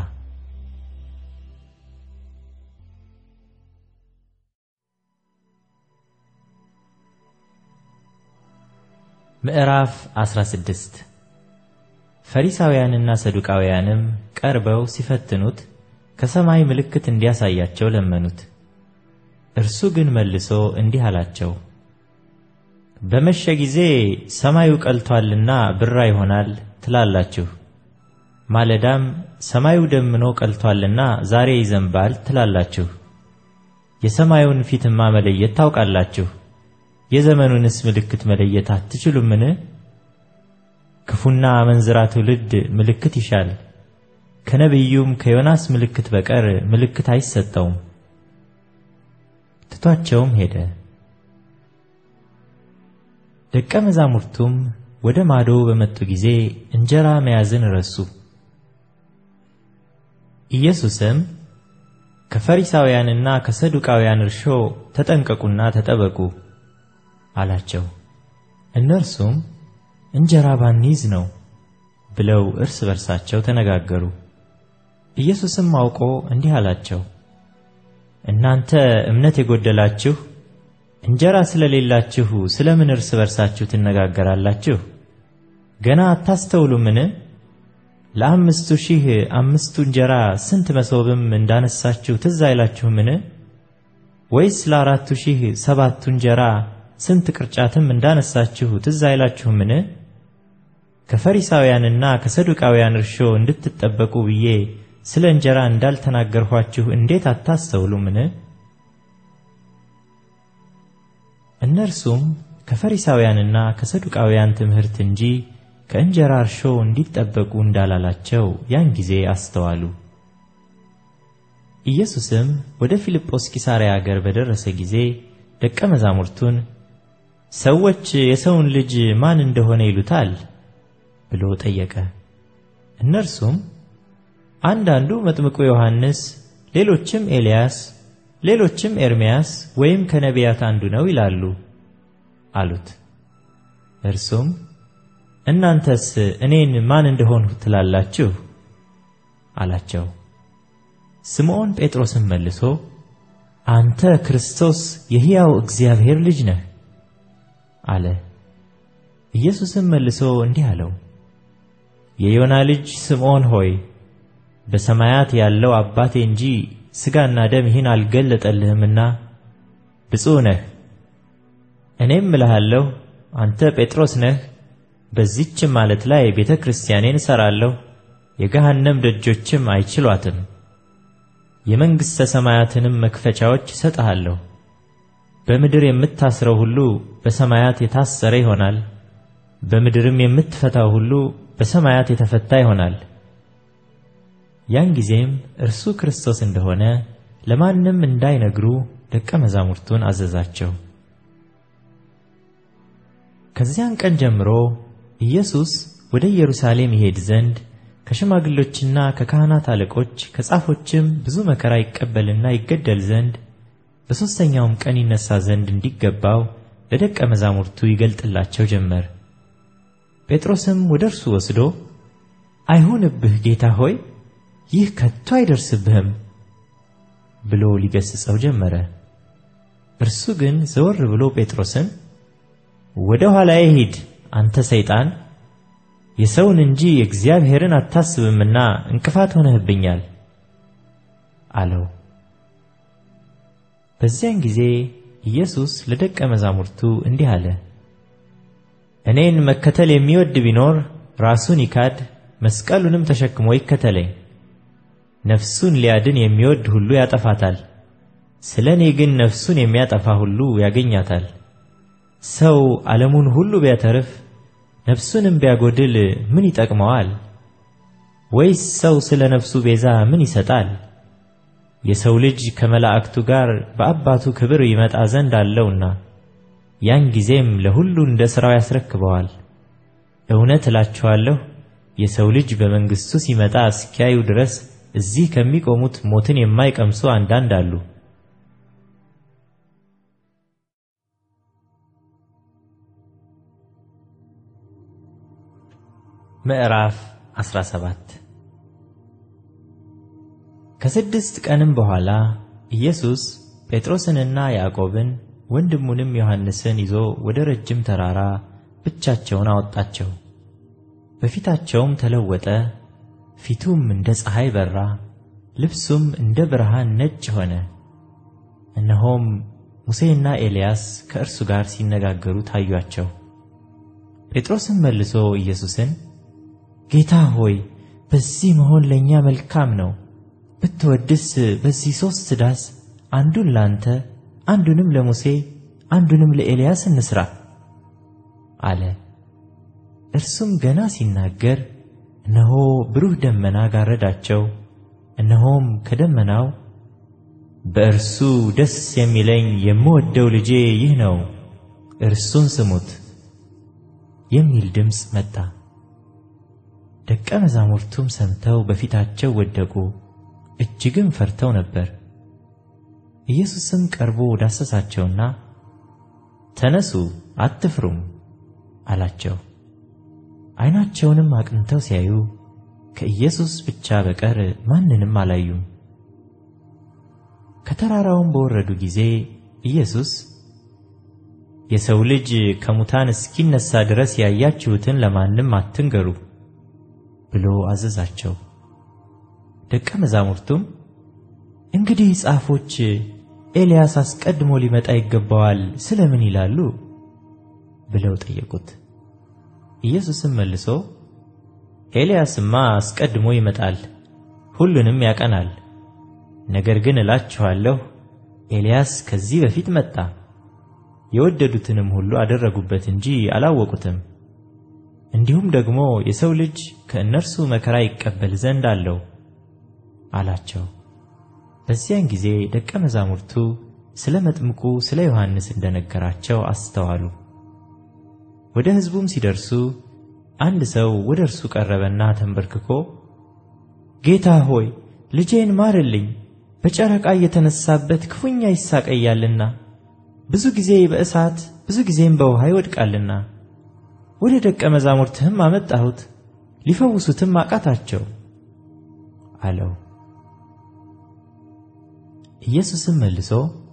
ምዕራፍ አስራ ስድስት ፈሪሳውያንና ሰዱቃውያንም ቀርበው ሲፈትኑት ከሰማይ ምልክት እንዲያሳያቸው ለመኑት። እርሱ ግን መልሶ እንዲህ አላቸው፣ በመሸ ጊዜ ሰማዩ ቀልቶአልና ብራ ይሆናል ትላላችሁ፣ ማለዳም ሰማዩ ደምኖ ቀልቶአልና ዛሬ ይዘንባል ትላላችሁ። የሰማዩን ፊትማ መለየት ታውቃላችሁ፣ የዘመኑንስ ምልክት መለየት አትችሉምን? ክፉና አመንዝራ ትውልድ ምልክት ይሻል፣ ከነቢዩም ከዮናስ ምልክት በቀር ምልክት አይሰጠውም። ትቷቸውም ሄደ። ደቀ መዛሙርቱም ወደ ማዶ በመጡ ጊዜ እንጀራ መያዝን ረሱ። ኢየሱስም ከፈሪሳውያንና ከሰዱቃውያን እርሾ ተጠንቀቁና ተጠበቁ አላቸው። እነርሱም እንጀራ ባንይዝ ነው ብለው እርስ በርሳቸው ተነጋገሩ። ኢየሱስም አውቆ እንዲህ አላቸው፣ እናንተ እምነት የጎደላችሁ እንጀራ ስለሌላችሁ ስለምን እርስ በርሳችሁ ትነጋገራላችሁ? ገና አታስተውሉምን? ለአምስቱ ሺህ አምስቱ እንጀራ ስንት መሶብም እንዳነሳችሁ ትዝ አይላችሁምን? ወይስ ለአራቱ ሺህ ሰባቱ እንጀራ ስንት ቅርጫትም እንዳነሳችሁ ትዝ አይላችሁምን? ከፈሪሳውያንና ከሰዱቃውያን እርሾ እንድትጠበቁ ብዬ ስለ እንጀራ እንዳልተናገርኋችሁ እንዴት አታስተውሉምን? እነርሱም ከፈሪሳውያንና ከሰዱቃውያን ትምህርት እንጂ ከእንጀራ እርሾ እንዲጠበቁ እንዳላላቸው ያን ጊዜ አስተዋሉ። ኢየሱስም ወደ ፊልጶስ ቂሳርያ አገር በደረሰ ጊዜ ደቀ መዛሙርቱን ሰዎች የሰውን ልጅ ማን እንደሆነ ይሉታል ብሎ ጠየቀ። እነርሱም አንዳንዱ መጥምቁ ዮሐንስ፣ ሌሎችም ኤልያስ፣ ሌሎችም ኤርምያስ ወይም ከነቢያት አንዱ ነው ይላሉ አሉት። እርሱም እናንተስ እኔን ማን እንደሆንሁ ትላላችሁ አላቸው። ስምዖን ጴጥሮስም መልሶ አንተ ክርስቶስ የሕያው እግዚአብሔር ልጅ ነህ አለ። ኢየሱስም መልሶ እንዲህ አለው፣ የዮና ልጅ ስምዖን ሆይ በሰማያት ያለው አባቴ እንጂ ሥጋና ደም ይህን አልገለጠልህምና ብፁዕ ነህ። እኔም እልሃለሁ አንተ ጴጥሮስ ነህ፣ በዚህችም ዓለት ላይ ቤተ ክርስቲያኔን እሠራለሁ፣ የገሃነም ደጆችም አይችሏትም። የመንግሥተ ሰማያትንም መክፈቻዎች እሰጥሃለሁ። በምድር የምታስረው ሁሉ በሰማያት የታሰረ ይሆናል፣ በምድርም የምትፈታው ሁሉ በሰማያት የተፈታ ይሆናል። ያን ጊዜም እርሱ ክርስቶስ እንደሆነ ለማንም እንዳይነግሩ ደቀ መዛሙርቱን አዘዛቸው። ከዚያን ቀን ጀምሮ ኢየሱስ ወደ ኢየሩሳሌም ይሄድ ዘንድ ከሽማግሎችና ከካህናት አለቆች ከጻፎችም ብዙ መከራ ይቀበልና ይገደል ዘንድ በሦስተኛውም ቀን ይነሣ ዘንድ እንዲገባው ለደቀ መዛሙርቱ ይገልጥላቸው ጀመር። ጴጥሮስም ወደ እርሱ ወስዶ አይሁንብህ ጌታ ሆይ፣ ይህ ከቶ አይደርስብህም ብሎ ሊገሥጸው ጀመረ። እርሱ ግን ዘወር ብሎ ጴጥሮስን ወደ ኋላዬ ሂድ አንተ ሰይጣን፣ የሰውን እንጂ የእግዚአብሔርን አታስብምና እንቅፋት ሆነህብኛል አለው። በዚያን ጊዜ ኢየሱስ ለደቀ መዛሙርቱ እንዲህ አለ፣ እኔን መከተል የሚወድ ቢኖር ራሱን ይካድ፣ መስቀሉንም ተሸክሞ ይከተለኝ። ነፍሱን ሊያድን የሚወድ ሁሉ ያጠፋታል፣ ስለ እኔ ግን ነፍሱን የሚያጠፋ ሁሉ ያገኛታል። ሰው ዓለሙን ሁሉ ቢያተርፍ ነፍሱንም ቢያጎድል ምን ይጠቅመዋል? ወይስ ሰው ስለ ነፍሱ ቤዛ ምን ይሰጣል? የሰው ልጅ ከመላእክቱ ጋር በአባቱ ክብር ይመጣ ዘንድ አለውና ያን ጊዜም ለሁሉ እንደ ሥራው ያስረክበዋል። እውነት እላችኋለሁ የሰው ልጅ በመንግሥቱ ሲመጣ እስኪያዩ ድረስ እዚህ ከሚቆሙት ሞትን የማይቀምሱ አንዳንድ አሉ። ምዕራፍ አስራ ሰባት ከስድስት ቀንም በኋላ ኢየሱስ ጴጥሮስንና ያዕቆብን ወንድሙንም ዮሐንስን ይዞ ወደ ረጅም ተራራ ብቻቸውን አወጣቸው። በፊታቸውም ተለወጠ፣ ፊቱም እንደ ፀሐይ በራ፣ ልብሱም እንደ ብርሃን ነጭ ሆነ። እነሆም ሙሴና ኤልያስ ከእርሱ ጋር ሲነጋገሩ ታዩአቸው። ጴጥሮስም መልሶ ኢየሱስን ጌታ ሆይ፣ በዚህ መሆን ለእኛ መልካም ነው። ብትወድስ በዚህ ሦስት ዳስ አንዱን ላንተ፣ አንዱንም ለሙሴ፣ አንዱንም ለኤልያስ እንስራ አለ። እርሱም ገና ሲናገር እነሆ ብሩህ ደመና ጋረዳቸው። እነሆም ከደመናው በእርሱ ደስ የሚለኝ የምወደው ልጄ ይህ ነው፣ እርሱን ስሙት የሚል ድምፅ መጣ። ደቀ መዛሙርቱም ሰምተው በፊታቸው ወደቁ፣ እጅግም ፈርተው ነበር። ኢየሱስም ቀርቦ ዳሰሳቸውና ተነሱ፣ አትፍሩም አላቸው። ዓይናቸውንም አቅንተው ሲያዩ ከኢየሱስ ብቻ በቀር ማንንም አላዩም። ከተራራውም በወረዱ ጊዜ ኢየሱስ የሰው ልጅ ከሙታን እስኪነሳ ድረስ ያያችሁትን ለማንም አትንገሩ ብሎ አዘዛቸው። ደቀ መዛሙርቱም እንግዲህ ጻፎች ኤልያስ አስቀድሞ ሊመጣ ይገባዋል ስለምን ይላሉ ብለው ጠየቁት። ኢየሱስም መልሶ ኤልያስማ አስቀድሞ ይመጣል፣ ሁሉንም ያቀናል። ነገር ግን እላችኋለሁ ኤልያስ ከዚህ በፊት መጣ፣ የወደዱትንም ሁሉ አደረጉበት እንጂ አላወቁትም። እንዲሁም ደግሞ የሰው ልጅ ከእነርሱ መከራ ይቀበል ዘንድ አለው አላቸው። በዚያን ጊዜ ደቀ መዛሙርቱ ስለ መጥምቁ ስለ ዮሐንስ እንደነገራቸው አስተዋሉ። ወደ ሕዝቡም ሲደርሱ አንድ ሰው ወደ እርሱ ቀረበና ተንበርክኮ ጌታ ሆይ ልጄን ማርልኝ፣ በጨረቃ እየተነሳበት ክፉኛ ይሳቀያልና ብዙ ጊዜ በእሳት ብዙ ጊዜም በውሃ ይወድቃልና ወደ ደቀ መዛሙርትህም አመጣሁት፣ ሊፈውሱትም አቃታቸው አለው። ኢየሱስም መልሶ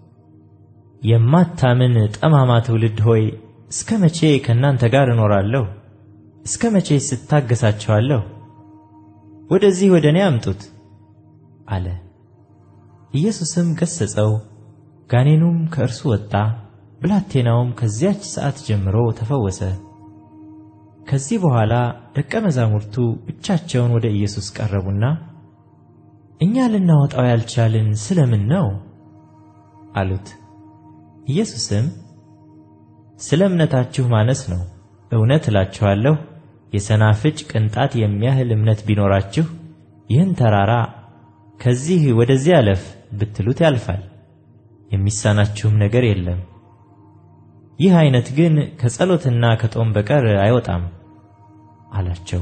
የማታምን ጠማማ ትውልድ ሆይ እስከ መቼ ከእናንተ ጋር እኖራለሁ? እስከ መቼ ስታገሳቸዋለሁ? ወደዚህ ወደ እኔ አምጡት አለ። ኢየሱስም ገሰጸው፣ ጋኔኑም ከእርሱ ወጣ፣ ብላቴናውም ከዚያች ሰዓት ጀምሮ ተፈወሰ። ከዚህ በኋላ ደቀ መዛሙርቱ ብቻቸውን ወደ ኢየሱስ ቀረቡና እኛ ልናወጣው ያልቻልን ስለምን ነው አሉት። ኢየሱስም ስለ እምነታችሁ ማነስ ነው። እውነት እላችኋለሁ የሰናፍጭ ቅንጣት የሚያህል እምነት ቢኖራችሁ ይህን ተራራ ከዚህ ወደዚያ አለፍ ብትሉት ያልፋል፣ የሚሳናችሁም ነገር የለም። ይህ አይነት ግን ከጸሎትና ከጦም በቀር አይወጣም አላቸው።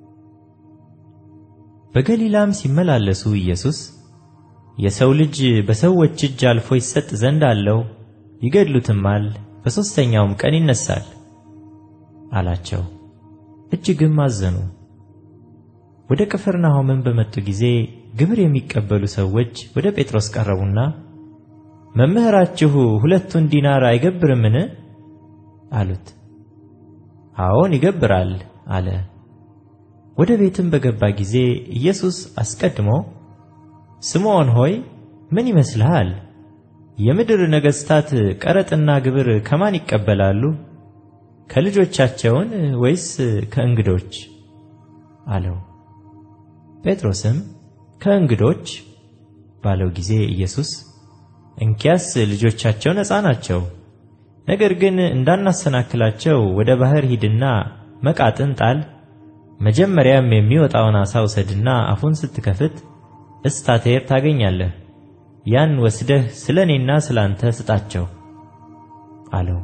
በገሊላም ሲመላለሱ ኢየሱስ የሰው ልጅ በሰዎች እጅ አልፎ ይሰጥ ዘንድ አለው፣ ይገድሉትማል፣ በሦስተኛውም ቀን ይነሳል አላቸው። እጅግም አዘኑ። ወደ ቅፍርናሆምም በመጡ ጊዜ ግብር የሚቀበሉ ሰዎች ወደ ጴጥሮስ ቀረቡና መምህራችሁ ሁለቱን ዲናር አይገብርምን አሉት። አዎን ይገብራል አለ። ወደ ቤትም በገባ ጊዜ ኢየሱስ አስቀድሞ ስምዖን ሆይ ምን ይመስልሃል? የምድር ነገሥታት ቀረጥና ግብር ከማን ይቀበላሉ? ከልጆቻቸውን ወይስ ከእንግዶች አለው። ጴጥሮስም ከእንግዶች ባለው ጊዜ ኢየሱስ እንኪያስ ልጆቻቸው ነፃ ናቸው፣ ነገር ግን እንዳናሰናክላቸው ወደ ባሕር ሂድና መቃጥን ጣል፣ መጀመሪያም የሚወጣውን ዓሣ ውሰድና አፉን ስትከፍት እስታቴር ታገኛለህ፣ ያን ወስደህ ስለ እኔና ስለ አንተ ስጣቸው አለው።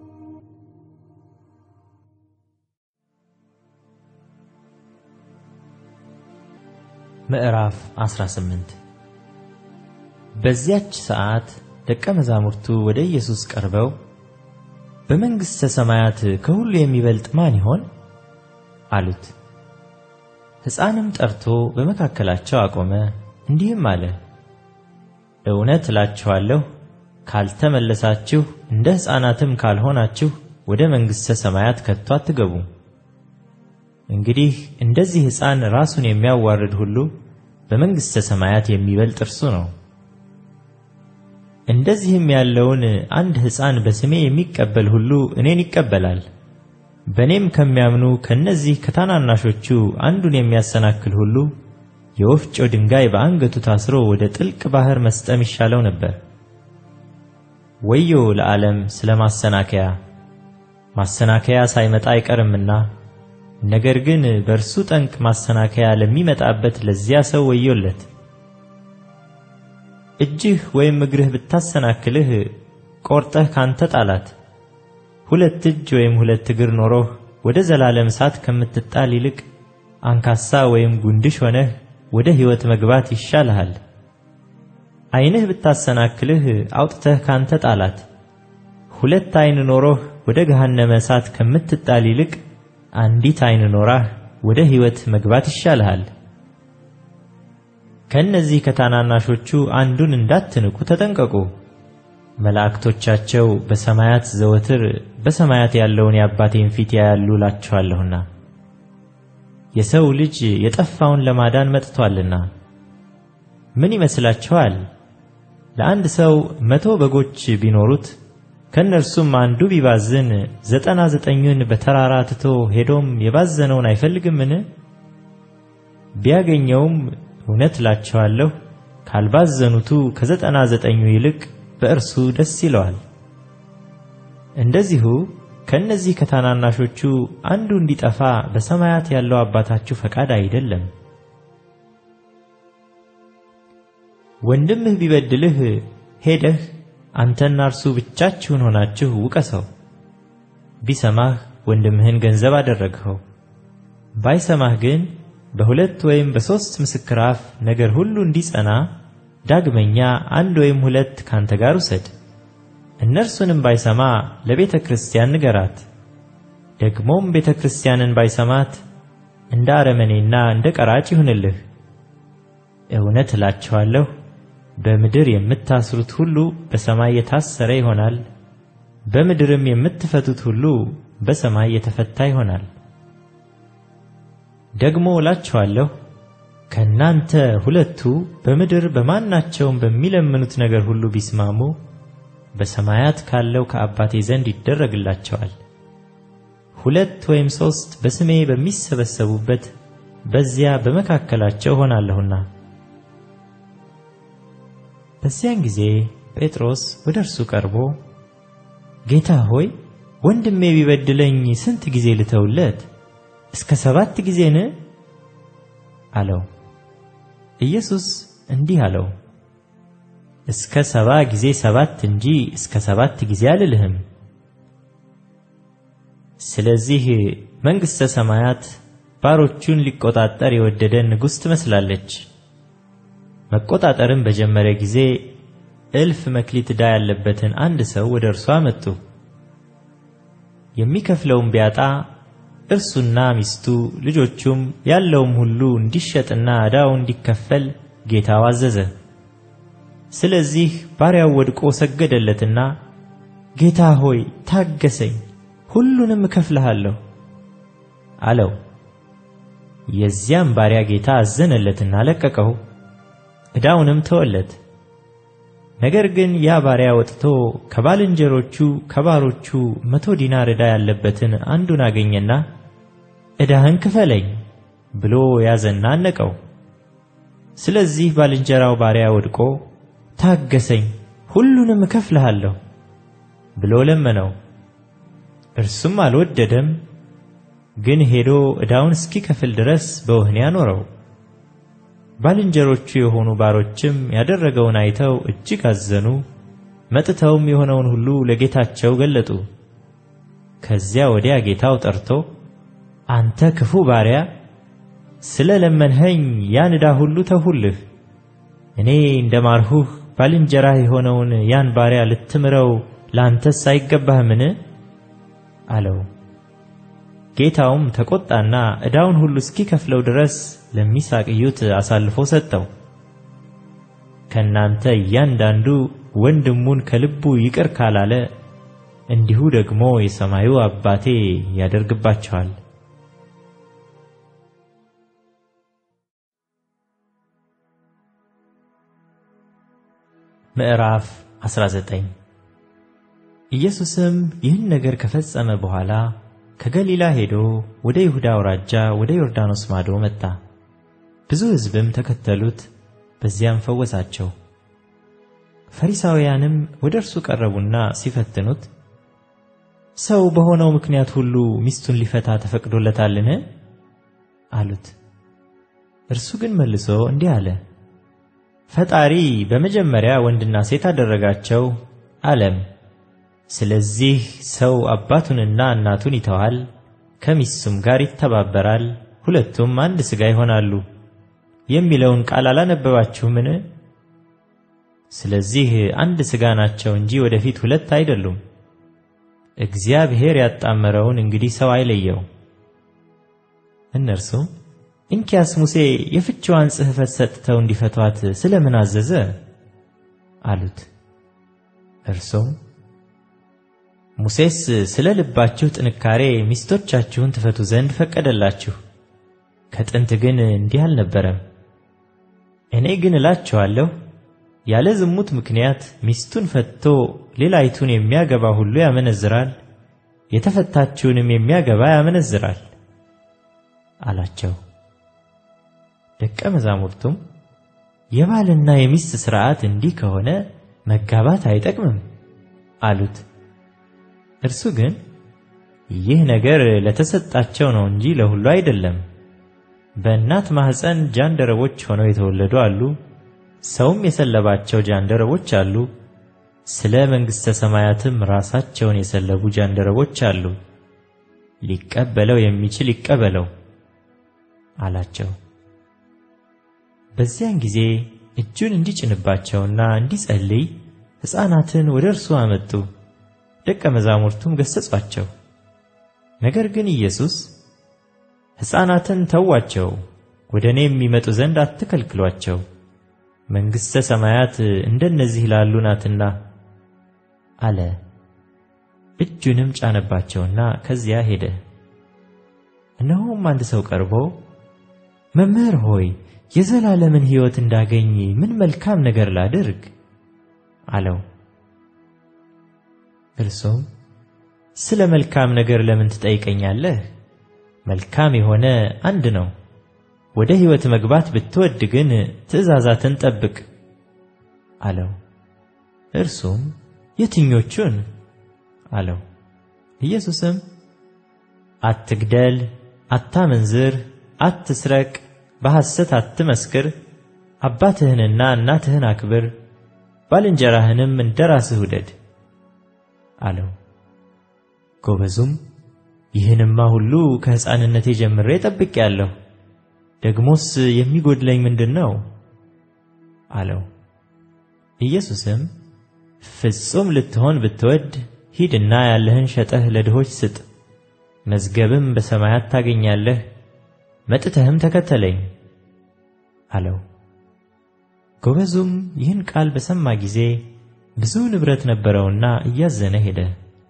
ምዕራፍ አስራ ስምንት በዚያች ሰዓት ደቀ መዛሙርቱ ወደ ኢየሱስ ቀርበው በመንግሥተ ሰማያት ከሁሉ የሚበልጥ ማን ይሆን አሉት። ሕፃንም ጠርቶ በመካከላቸው አቆመ፣ እንዲህም አለ፣ እውነት እላችኋለሁ ካልተመለሳችሁ እንደ ሕፃናትም ካልሆናችሁ ወደ መንግሥተ ሰማያት ከቶ አትገቡም። እንግዲህ እንደዚህ ሕፃን ራሱን የሚያዋርድ ሁሉ በመንግሥተ ሰማያት የሚበልጥ እርሱ ነው። እንደዚህም ያለውን አንድ ሕፃን በስሜ የሚቀበል ሁሉ እኔን ይቀበላል። በእኔም ከሚያምኑ ከነዚህ ከታናናሾቹ አንዱን የሚያሰናክል ሁሉ የወፍጮ ድንጋይ በአንገቱ ታስሮ ወደ ጥልቅ ባሕር መስጠም ይሻለው ነበር። ወዮ ለዓለም ስለ ማሰናከያ! ማሰናከያ ሳይመጣ አይቀርምና፣ ነገር ግን በእርሱ ጠንቅ ማሰናከያ ለሚመጣበት ለዚያ ሰው ወዮለት። እጅህ ወይም እግርህ ብታሰናክልህ ቆርጠህ ካንተ ጣላት። ሁለት እጅ ወይም ሁለት እግር ኖሮህ ወደ ዘላለም እሳት ከምትጣል ይልቅ አንካሳ ወይም ጉንድሽ ሆነህ ወደ ሕይወት መግባት ይሻልሃል። ዓይንህ ብታሰናክልህ አውጥተህ ካንተ ጣላት። ሁለት ዓይን ኖሮህ ወደ ገሃነመ እሳት ከምትጣል ይልቅ አንዲት ዓይን ኖራህ ወደ ሕይወት መግባት ይሻልሃል። ከነዚህ ከታናናሾቹ አንዱን እንዳትንቁ ተጠንቀቁ። መላእክቶቻቸው በሰማያት ዘወትር በሰማያት ያለውን የአባቴን ፊት ያያሉ እላችኋለሁና። የሰው ልጅ የጠፋውን ለማዳን መጥቷልና። ምን ይመስላችኋል? ለአንድ ሰው መቶ በጎች ቢኖሩት ከነርሱም አንዱ ቢባዝን ዘጠና ዘጠኙን በተራራ ትቶ ሄዶም የባዘነውን አይፈልግምን? ቢያገኘውም እውነት እላችኋለሁ ካልባዘኑቱ ከዘጠና ዘጠኙ ይልቅ በእርሱ ደስ ይለዋል። እንደዚሁ ከነዚህ ከታናናሾቹ አንዱ እንዲጠፋ በሰማያት ያለው አባታችሁ ፈቃድ አይደለም። ወንድምህ ቢበድልህ ሄደህ አንተና እርሱ ብቻችሁን ሆናችሁ ውቀሰው። ቢሰማህ ወንድምህን ገንዘብ አደረግኸው። ባይሰማህ ግን በሁለት ወይም በሶስት ምስክር አፍ ነገር ሁሉ እንዲጸና ዳግመኛ አንድ ወይም ሁለት ካንተ ጋር ውሰድ። እነርሱንም ባይሰማ ለቤተ ክርስቲያን ንገራት። ደግሞም ቤተ ክርስቲያንን ባይሰማት እንደ አረመኔና እንደ ቀራጭ ይሁንልህ። እውነት እላችኋለሁ በምድር የምታስሩት ሁሉ በሰማይ የታሰረ ይሆናል፣ በምድርም የምትፈቱት ሁሉ በሰማይ የተፈታ ይሆናል። ደግሞ እላችኋለሁ ከናንተ ሁለቱ በምድር በማናቸውም በሚለምኑት ነገር ሁሉ ቢስማሙ በሰማያት ካለው ከአባቴ ዘንድ ይደረግላቸዋል። ሁለት ወይም ሶስት በስሜ በሚሰበሰቡበት በዚያ በመካከላቸው ሆናለሁና። በዚያን ጊዜ ጴጥሮስ ወደ እርሱ ቀርቦ ጌታ ሆይ ወንድሜ ቢበድለኝ ስንት ጊዜ ልተውለት? እስከ ሰባት ጊዜን? አለው። ኢየሱስ እንዲህ አለው፣ እስከ ሰባ ጊዜ ሰባት እንጂ እስከ ሰባት ጊዜ አልልህም። ስለዚህ መንግሥተ ሰማያት ባሮቹን ሊቆጣጠር የወደደን ንጉሥ ትመስላለች። መቆጣጠርም በጀመረ ጊዜ እልፍ መክሊት ዕዳ ያለበትን አንድ ሰው ወደ እርሱ አመጡ። የሚከፍለውም ቢያጣ እርሱና ሚስቱ ልጆቹም ያለውም ሁሉ እንዲሸጥና ዕዳው እንዲከፈል ጌታው አዘዘ። ስለዚህ ባሪያው ወድቆ ሰገደለትና ጌታ ሆይ ታገሰኝ፣ ሁሉንም እከፍልሃለሁ አለው። የዚያም ባሪያ ጌታ አዘነለትና ለቀቀው፣ ዕዳውንም ተወለት። ነገር ግን ያ ባሪያ ወጥቶ ከባልንጀሮቹ ከባሮቹ መቶ ዲናር ዕዳ ያለበትን አንዱን አገኘና ዕዳህን ክፈለኝ ብሎ ያዘና አነቀው። ስለዚህ ባልንጀራው ባሪያ ወድቆ ታገሰኝ፣ ሁሉንም እከፍልሃለሁ ብሎ ለመነው። እርሱም አልወደደም፣ ግን ሄዶ ዕዳውን እስኪከፍል ድረስ በወህኒ አኖረው። ባልንጀሮቹ የሆኑ ባሮችም ያደረገውን አይተው እጅግ አዘኑ። መጥተውም የሆነውን ሁሉ ለጌታቸው ገለጡ። ከዚያ ወዲያ ጌታው ጠርቶ አንተ ክፉ ባሪያ፣ ስለ ለመንኸኝ ያን ዕዳ ሁሉ ተውሁልህ። እኔ እንደማርሁህ ባልንጀራህ የሆነውን ያን ባሪያ ልትምረው ላንተስ አይገባህምን? አለው። ጌታውም ተቆጣና ዕዳውን ሁሉ እስኪከፍለው ድረስ ለሚሳቅዩት አሳልፎ ሰጠው። ከናንተ እያንዳንዱ ወንድሙን ከልቡ ይቅር ካላለ እንዲሁ ደግሞ የሰማዩ አባቴ ያደርግባቸዋል። ምዕራፍ አስራ ዘጠኝ ኢየሱስም ይህን ነገር ከፈጸመ በኋላ ከገሊላ ሄዶ ወደ ይሁዳ አውራጃ ወደ ዮርዳኖስ ማዶ መጣ። ብዙ ሕዝብም ተከተሉት፣ በዚያም ፈወሳቸው። ፈሪሳውያንም ወደ እርሱ ቀረቡና ሲፈትኑት ሰው በሆነው ምክንያት ሁሉ ሚስቱን ሊፈታ ተፈቅዶለታልን? አሉት። እርሱ ግን መልሶ እንዲህ አለ፣ ፈጣሪ በመጀመሪያ ወንድና ሴት አደረጋቸው አለም። ስለዚህ ሰው አባቱንና እናቱን ይተዋል፣ ከሚስቱም ጋር ይተባበራል፣ ሁለቱም አንድ ሥጋ ይሆናሉ የሚለውን ቃል አላነበባችሁምን? ስለዚህ አንድ ሥጋ ናቸው እንጂ ወደፊት ሁለት አይደሉም። እግዚአብሔር ያጣመረውን እንግዲህ ሰው አይለየው። እነርሱም እንኪያስ ሙሴ የፍችዋን ጽሕፈት ሰጥተው እንዲፈቷት ስለምን አዘዘ አሉት። እርሱም ሙሴስ ስለ ልባችሁ ጥንካሬ ሚስቶቻችሁን ትፈቱ ዘንድ ፈቀደላችሁ፣ ከጥንት ግን እንዲህ አልነበረም። እኔ ግን እላችኋለሁ ያለ ዝሙት ምክንያት ሚስቱን ፈትቶ ሌላይቱን የሚያገባ ሁሉ ያመነዝራል፣ የተፈታችውንም የሚያገባ ያመነዝራል አላቸው። ደቀ መዛሙርቱም የባልና የሚስት ሥርዓት እንዲህ ከሆነ መጋባት አይጠቅምም አሉት። እርሱ ግን ይህ ነገር ለተሰጣቸው ነው እንጂ ለሁሉ አይደለም። በእናት ማኅፀን ጃንደረቦች ሆነው የተወለዱ አሉ፣ ሰውም የሰለባቸው ጃንደረቦች አሉ፣ ስለ መንግሥተ ሰማያትም ራሳቸውን የሰለቡ ጃንደረቦች አሉ። ሊቀበለው የሚችል ይቀበለው አላቸው። በዚያን ጊዜ እጁን እንዲጭንባቸውና እንዲጸልይ ሕፃናትን ወደ እርሱ አመጡ። ደቀ መዛሙርቱም ገሠጿቸው። ነገር ግን ኢየሱስ ሕፃናትን ተዋቸው፣ ወደ እኔ የሚመጡ ዘንድ አትከልክሏቸው፣ መንግሥተ ሰማያት እንደነዚህ ላሉ ናትና አለ። እጁንም ጫነባቸውና ከዚያ ሄደ። እነሆም አንድ ሰው ቀርቦ መምህር ሆይ የዘላለምን ሕይወት እንዳገኝ ምን መልካም ነገር ላድርግ አለው። እርሱም ስለ መልካም ነገር ለምን ትጠይቀኛለህ? መልካም የሆነ አንድ ነው። ወደ ሕይወት መግባት ብትወድ ግን ትእዛዛትን ጠብቅ አለው። እርሱም የትኞቹን አለው። ኢየሱስም አትግደል፣ አታመንዝር፣ አትስረቅ፣ በሐሰት አትመስክር፣ አባትህንና እናትህን አክብር፣ ባልንጀራህንም እንደራስህ ውደድ አለው። ጎበዙም ይህንማ ሁሉ ከሕፃንነቴ ጀምሬ ጠብቄአለሁ፣ ደግሞስ የሚጎድለኝ ምንድነው አለው። ኢየሱስም ፍጹም ልትሆን ብትወድ ሂድና ያለህን ሸጠህ ለድሆች ስጥ፣ መዝገብም በሰማያት ታገኛለህ፣ መጥተህም ተከተለኝ አለው። ጎበዙም ይህን ቃል በሰማ ጊዜ ብዙ ንብረት ነበረውና እያዘነ ሄደ።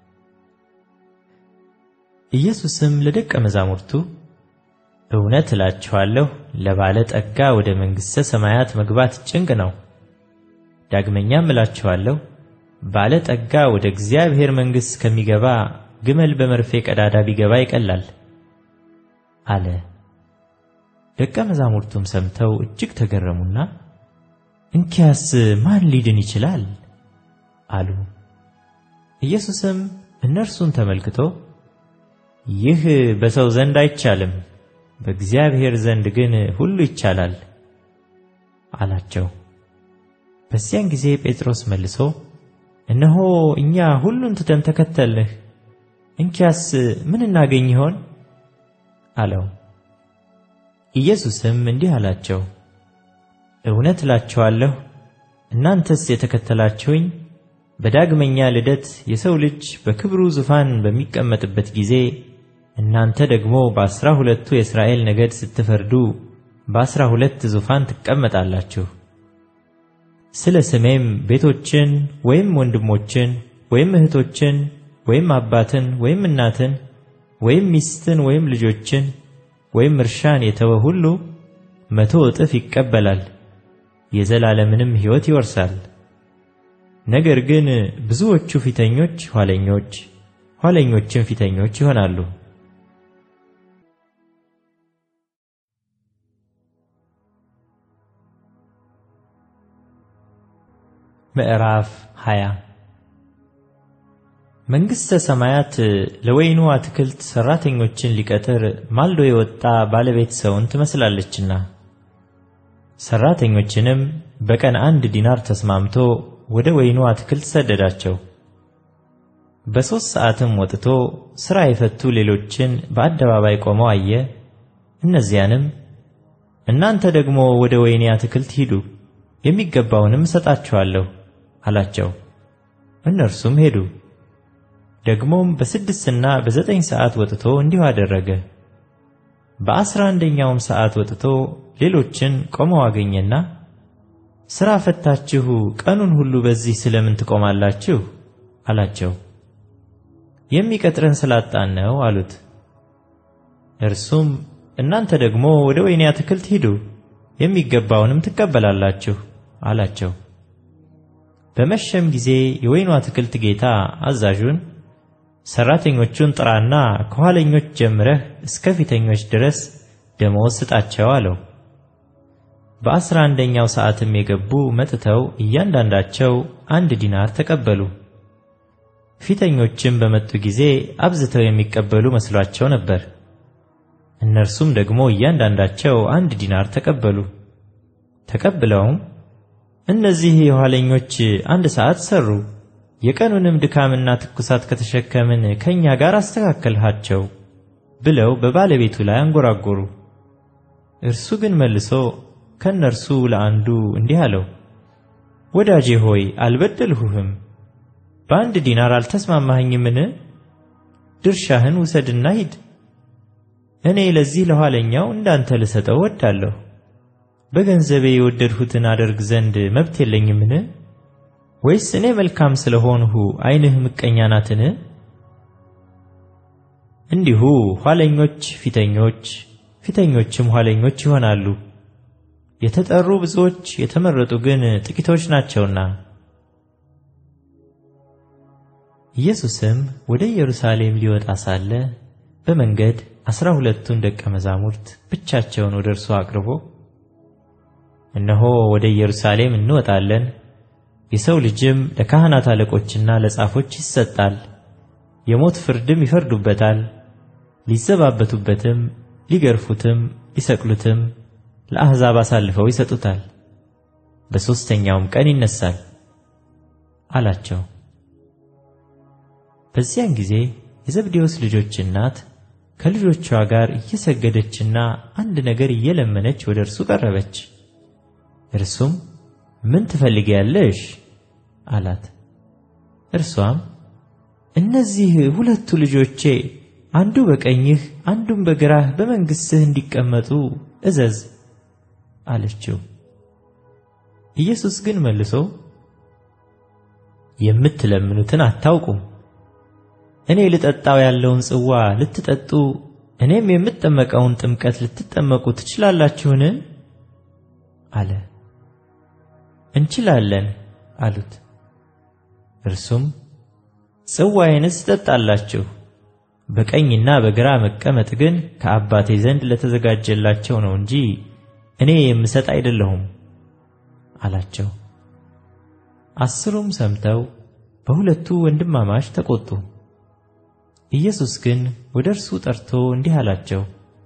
ኢየሱስም ለደቀ መዛሙርቱ እውነት እላችኋለሁ ለባለ ጠጋ ወደ መንግሥተ ሰማያት መግባት ጭንቅ ነው። ዳግመኛም እላችኋለሁ ባለ ጠጋ ወደ እግዚአብሔር መንግሥት ከሚገባ ግመል በመርፌ ቀዳዳ ቢገባ ይቀላል አለ። ደቀ መዛሙርቱም ሰምተው እጅግ ተገረሙና እንኪያስ ማን ሊድን ይችላል አሉ። ኢየሱስም እነርሱን ተመልክቶ ይህ በሰው ዘንድ አይቻልም፣ በእግዚአብሔር ዘንድ ግን ሁሉ ይቻላል አላቸው። በዚያን ጊዜ ጴጥሮስ መልሶ እነሆ እኛ ሁሉን ትተን ተከተልንህ፣ እንኪያስ ምን እናገኝ ይሆን አለው። ኢየሱስም እንዲህ አላቸው፣ እውነት እላችኋለሁ እናንተስ የተከተላችሁኝ በዳግመኛ ልደት የሰው ልጅ በክብሩ ዙፋን በሚቀመጥበት ጊዜ እናንተ ደግሞ በአስራ ሁለቱ የእስራኤል ነገድ ስትፈርዱ በአስራ ሁለት ዙፋን ትቀመጣላችሁ። ስለ ስሜም ቤቶችን ወይም ወንድሞችን ወይም እህቶችን ወይም አባትን ወይም እናትን ወይም ሚስትን ወይም ልጆችን ወይም እርሻን የተወ ሁሉ መቶ እጥፍ ይቀበላል፣ የዘላለምንም ሕይወት ይወርሳል። ነገር ግን ብዙዎቹ ፊተኞች ኋለኞች፣ ኋለኞችም ፊተኞች ይሆናሉ። ምዕራፍ ሃያ መንግሥተ ሰማያት ለወይኑ አትክልት ሠራተኞችን ሊቀጥር ማልዶ የወጣ ባለቤት ሰውን ትመስላለችና ሠራተኞችንም በቀን አንድ ዲናር ተስማምቶ ወደ ወይኑ አትክልት ሰደዳቸው። በሦስት ሰዓትም ወጥቶ ሥራ የፈቱ ሌሎችን በአደባባይ ቆመው አየ። እነዚያንም እናንተ ደግሞ ወደ ወይኔ አትክልት ሂዱ፣ የሚገባውንም እሰጣችኋለሁ አላቸው። እነርሱም ሄዱ። ደግሞም በስድስትና በዘጠኝ ሰዓት ወጥቶ እንዲሁ አደረገ። በአስራ አንደኛውም ሰዓት ወጥቶ ሌሎችን ቆመው አገኘና ሥራ ፈታችሁ ቀኑን ሁሉ በዚህ ስለምን ትቆማላችሁ አላቸው። የሚቀጥረን ስላጣን ነው አሉት። እርሱም እናንተ ደግሞ ወደ ወይኔ አትክልት ሂዱ፣ የሚገባውንም ትቀበላላችሁ አላቸው። በመሸም ጊዜ የወይኑ አትክልት ጌታ አዛዡን ሠራተኞቹን ጥራና ከኋለኞች ጀምረህ እስከ ፊተኞች ድረስ ደመወዝ ስጣቸው አለው። በአስራ አንደኛው ሰዓትም የገቡ መጥተው እያንዳንዳቸው አንድ ዲናር ተቀበሉ። ፊተኞችም በመጡ ጊዜ አብዝተው የሚቀበሉ መስሏቸው ነበር። እነርሱም ደግሞ እያንዳንዳቸው አንድ ዲናር ተቀበሉ። ተቀብለውም እነዚህ የኋለኞች አንድ ሰዓት ሰሩ፣ የቀኑንም ድካምና ትኩሳት ከተሸከምን ከእኛ ጋር አስተካከልሃቸው ብለው በባለቤቱ ላይ አንጎራጎሩ። እርሱ ግን መልሶ ከነርሱ ለአንዱ እንዲህ አለው፣ ወዳጄ ሆይ አልበደልሁህም። በአንድ ዲናር አልተስማማኸኝምን? ድርሻህን ውሰድና ሂድ። እኔ ለዚህ ለኋለኛው እንዳንተ ልሰጠው ወዳለሁ። በገንዘቤ የወደድሁትን አደርግ ዘንድ መብት የለኝምን? ወይስ እኔ መልካም ስለሆንሁ ዓይንህ ምቀኛ ናትን? እንዲሁ ኋለኞች ፊተኞች፣ ፊተኞችም ኋለኞች ይሆናሉ። የተጠሩ ብዙዎች የተመረጡ ግን ጥቂቶች ናቸውና። ኢየሱስም ወደ ኢየሩሳሌም ሊወጣ ሳለ በመንገድ አስራ ሁለቱን ደቀ መዛሙርት ብቻቸውን ወደ እርሱ አቅርቦ እነሆ ወደ ኢየሩሳሌም እንወጣለን፣ የሰው ልጅም ለካህናት አለቆችና ለጻፎች ይሰጣል፣ የሞት ፍርድም ይፈርዱበታል፣ ሊዘባበቱበትም፣ ሊገርፉትም፣ ሊሰቅሉትም ለአሕዛብ አሳልፈው ይሰጡታል፣ በሦስተኛውም ቀን ይነሳል አላቸው። በዚያን ጊዜ የዘብዴዎስ ልጆች እናት ከልጆቿ ጋር እየሰገደችና አንድ ነገር እየለመነች ወደ እርሱ ቀረበች። እርሱም ምን ትፈልጊያለሽ አላት። እርሷም እነዚህ ሁለቱ ልጆቼ አንዱ በቀኝህ አንዱም በግራህ በመንግሥትህ እንዲቀመጡ እዘዝ አለችው። ኢየሱስ ግን መልሶ የምትለምኑትን አታውቁም። እኔ ልጠጣው ያለውን ጽዋ ልትጠጡ እኔም የምጠመቀውን ጥምቀት ልትጠመቁ ትችላላችሁን? አለ። እንችላለን አሉት። እርሱም ጽዋዬንስ ትጠጣላችሁ፣ በቀኝና በግራ መቀመጥ ግን ከአባቴ ዘንድ ለተዘጋጀላቸው ነው እንጂ እኔ የምሰጥ አይደለሁም አላቸው። አስሩም ሰምተው በሁለቱ ወንድማማች ተቆጡ። ኢየሱስ ግን ወደ እርሱ ጠርቶ እንዲህ አላቸው፣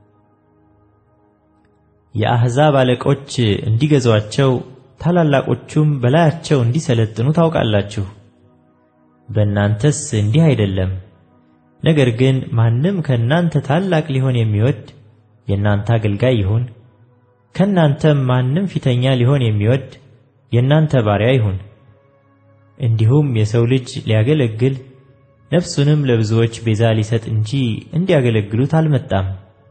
የአሕዛብ አለቆች እንዲገዟቸው ታላላቆቹም በላያቸው እንዲሰለጥኑ ታውቃላችሁ። በእናንተስ እንዲህ አይደለም። ነገር ግን ማንም ከእናንተ ታላቅ ሊሆን የሚወድ የእናንተ አገልጋይ ይሁን፣ ከእናንተም ማንም ፊተኛ ሊሆን የሚወድ የእናንተ ባሪያ ይሁን። እንዲሁም የሰው ልጅ ሊያገለግል ነፍሱንም ለብዙዎች ቤዛ ሊሰጥ እንጂ እንዲያገለግሉት አልመጣም።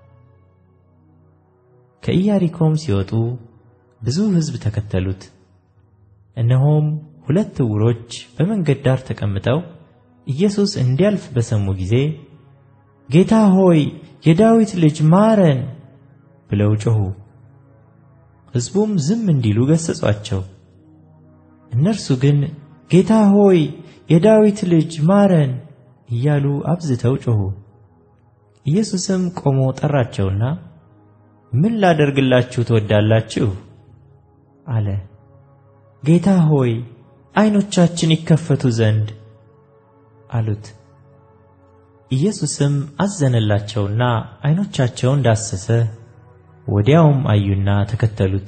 ከኢያሪኮም ሲወጡ ብዙ ሕዝብ ተከተሉት። እነሆም ሁለት ዕውሮች በመንገድ ዳር ተቀምጠው ኢየሱስ እንዲያልፍ በሰሙ ጊዜ ጌታ ሆይ የዳዊት ልጅ ማረን ብለው ጮኹ። ሕዝቡም ዝም እንዲሉ ገሰጿቸው። እነርሱ ግን ጌታ ሆይ የዳዊት ልጅ ማረን እያሉ አብዝተው ጮኹ። ኢየሱስም ቆሞ ጠራቸውና ምን ላደርግላችሁ ትወዳላችሁ አለ። ጌታ ሆይ ዓይኖቻችን ይከፈቱ ዘንድ አሉት። ኢየሱስም አዘነላቸውና ዓይኖቻቸውን ዳሰሰ፣ ወዲያውም አዩና ተከተሉት።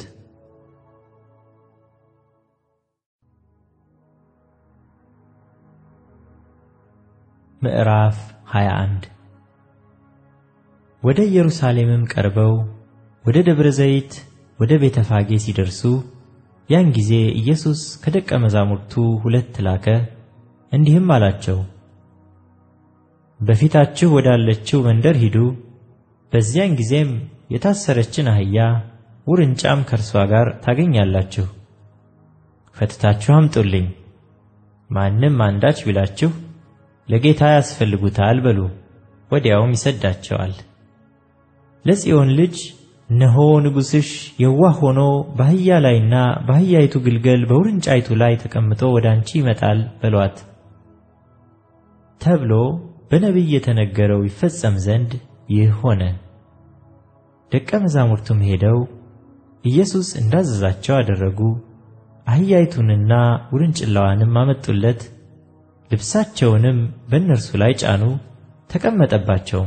ምዕራፍ ሃያ አንድ ወደ ኢየሩሳሌምም ቀርበው ወደ ደብረ ዘይት ወደ ቤተ ፋጌ ሲደርሱ ያን ጊዜ ኢየሱስ ከደቀ መዛሙርቱ ሁለት ላከ፣ እንዲህም አላቸው፦ በፊታችሁ ወዳለችው መንደር ሂዱ። በዚያን ጊዜም የታሰረችን አህያ ውርንጫም ከርሷ ጋር ታገኛላችሁ። ፈትታችሁ አምጡልኝ። ማንም አንዳች ቢላችሁ ለጌታ ያስፈልጉታል በሉ፣ ወዲያውም ይሰዳቸዋል። ለጽዮን ልጅ እነሆ ንጉሥሽ የዋህ ሆኖ በአህያ ላይና በአህያይቱ ግልገል በውርንጫይቱ ላይ ተቀምጦ ወደ አንቺ ይመጣል በሏት ተብሎ በነቢይ የተነገረው ይፈጸም ዘንድ ይህ ሆነ። ደቀ መዛሙርቱም ሄደው ኢየሱስ እንዳዘዛቸው አደረጉ። አህያይቱንና ውርንጭላዋንም አመጡለት፣ ልብሳቸውንም በእነርሱ ላይ ጫኑ፣ ተቀመጠባቸውም።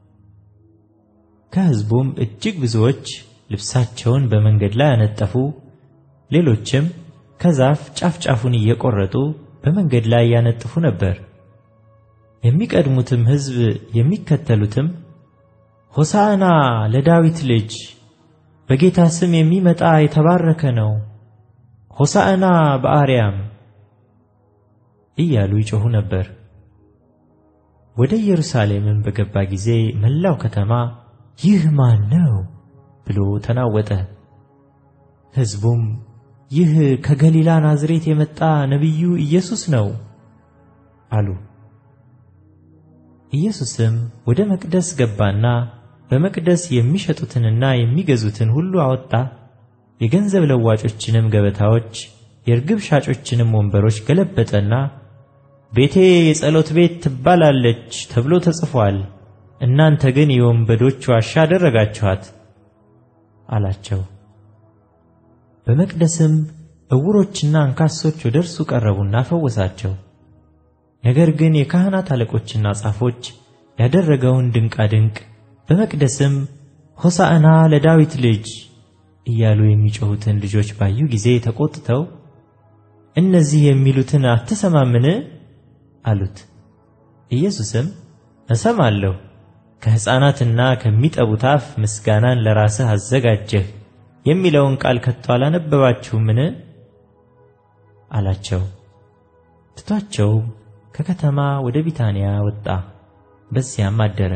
ከሕዝቡም እጅግ ብዙዎች ልብሳቸውን በመንገድ ላይ አነጠፉ፣ ሌሎችም ከዛፍ ጫፍ ጫፉን እየቆረጡ በመንገድ ላይ ያነጥፉ ነበር። የሚቀድሙትም ሕዝብ የሚከተሉትም ሆሳዕና ለዳዊት ልጅ፣ በጌታ ስም የሚመጣ የተባረከ ነው፣ ሆሳዕና በአርያም እያሉ ይጮኹ ነበር። ወደ ኢየሩሳሌምም በገባ ጊዜ መላው ከተማ ይህ ማን ነው ብሎ ተናወጠ። ሕዝቡም ይህ ከገሊላ ናዝሬት የመጣ ነቢዩ ኢየሱስ ነው አሉ። ኢየሱስም ወደ መቅደስ ገባና በመቅደስ የሚሸጡትንና የሚገዙትን ሁሉ አወጣ። የገንዘብ ለዋጮችንም ገበታዎች የርግብ ሻጮችንም ወንበሮች ገለበጠና ቤቴ የጸሎት ቤት ትባላለች ተብሎ ተጽፏል፣ እናንተ ግን የወንበዶች ዋሻ አደረጋችኋት አላቸው። በመቅደስም ዕውሮችና አንካሶች ወደ እርሱ ቀረቡና ፈወሳቸው። ነገር ግን የካህናት አለቆችና ጻፎች ያደረገውን ድንቃ ድንቅ በመቅደስም ሆሳዕና ለዳዊት ልጅ እያሉ የሚጮኹትን ልጆች ባዩ ጊዜ ተቆጥተው እነዚህ የሚሉትን አትሰማምን አሉት። ኢየሱስም እሰማለሁ፣ ከሕፃናትና ከሚጠቡት አፍ ምስጋናን ለራስህ አዘጋጀህ የሚለውን ቃል ከቶ አላነበባችሁምን አላቸው። ትቷቸው ከከተማ ወደ ቢታንያ ወጣ፣ በዚያም አደረ።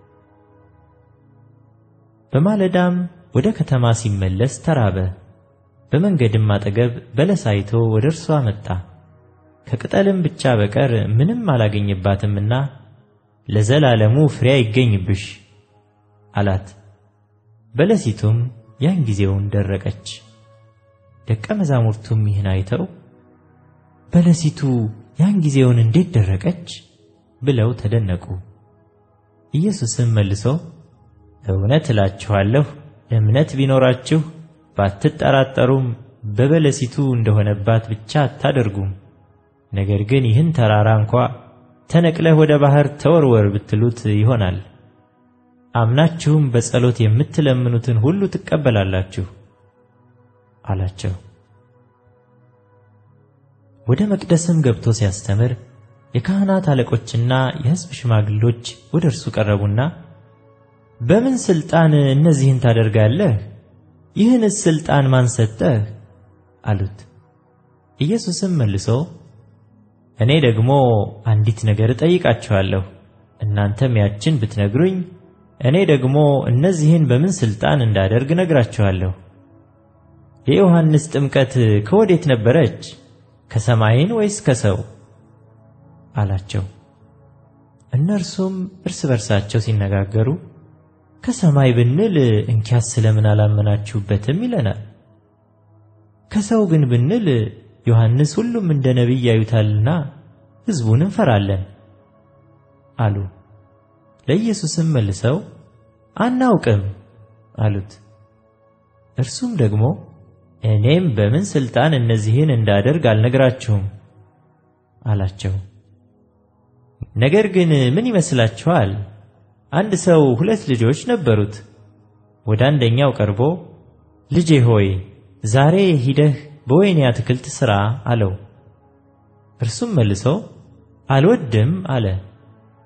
በማለዳም ወደ ከተማ ሲመለስ ተራበ። በመንገድም አጠገብ በለስ አይቶ ወደ እርሷ መጣ። ከቅጠልም ብቻ በቀር ምንም አላገኘባትምና ለዘላለሙ ፍሬ አይገኝብሽ አላት። በለሲቱም ያን ጊዜውን ደረቀች። ደቀ መዛሙርቱም ይህን አይተው በለሲቱ ያን ጊዜውን እንዴት ደረቀች ብለው ተደነቁ። ኢየሱስም መልሶ እውነት እላችኋለሁ እምነት ቢኖራችሁ ባትጠራጠሩም በበለሲቱ እንደሆነባት ብቻ አታደርጉም። ነገር ግን ይህን ተራራ እንኳ ተነቅለህ ወደ ባህር ተወርወር ብትሉት ይሆናል። አምናችሁም በጸሎት የምትለምኑትን ሁሉ ትቀበላላችሁ አላቸው። ወደ መቅደስም ገብቶ ሲያስተምር የካህናት አለቆችና የሕዝብ ሽማግሎች ወደ እርሱ ቀረቡና በምን ሥልጣን እነዚህን ታደርጋለህ? ይህንስ ሥልጣን ማን ሰጠህ? አሉት። ኢየሱስም መልሶ እኔ ደግሞ አንዲት ነገር እጠይቃችኋለሁ፣ እናንተም ያችን ብትነግሩኝ እኔ ደግሞ እነዚህን በምን ሥልጣን እንዳደርግ ነግራችኋለሁ። የዮሐንስ ጥምቀት ከወዴት ነበረች? ከሰማይን ወይስ ከሰው አላቸው። እነርሱም እርስ በርሳቸው ሲነጋገሩ ከሰማይ ብንል እንኪያስ ስለምን አላመናችሁበትም ይለናል፣ ከሰው ግን ብንል ዮሐንስ ሁሉም እንደ ነቢይ ያዩታልና ሕዝቡን እንፈራለን አሉ። ለኢየሱስም መልሰው አናውቅም አሉት። እርሱም ደግሞ እኔም በምን ሥልጣን እነዚህን እንዳደርግ አልነግራችሁም አላቸው። ነገር ግን ምን ይመስላችኋል? አንድ ሰው ሁለት ልጆች ነበሩት። ወደ አንደኛው ቀርቦ ልጄ ሆይ ዛሬ ሂደህ በወይኔ አትክልት ሥራ አለው። እርሱም መልሶ አልወድም አለ።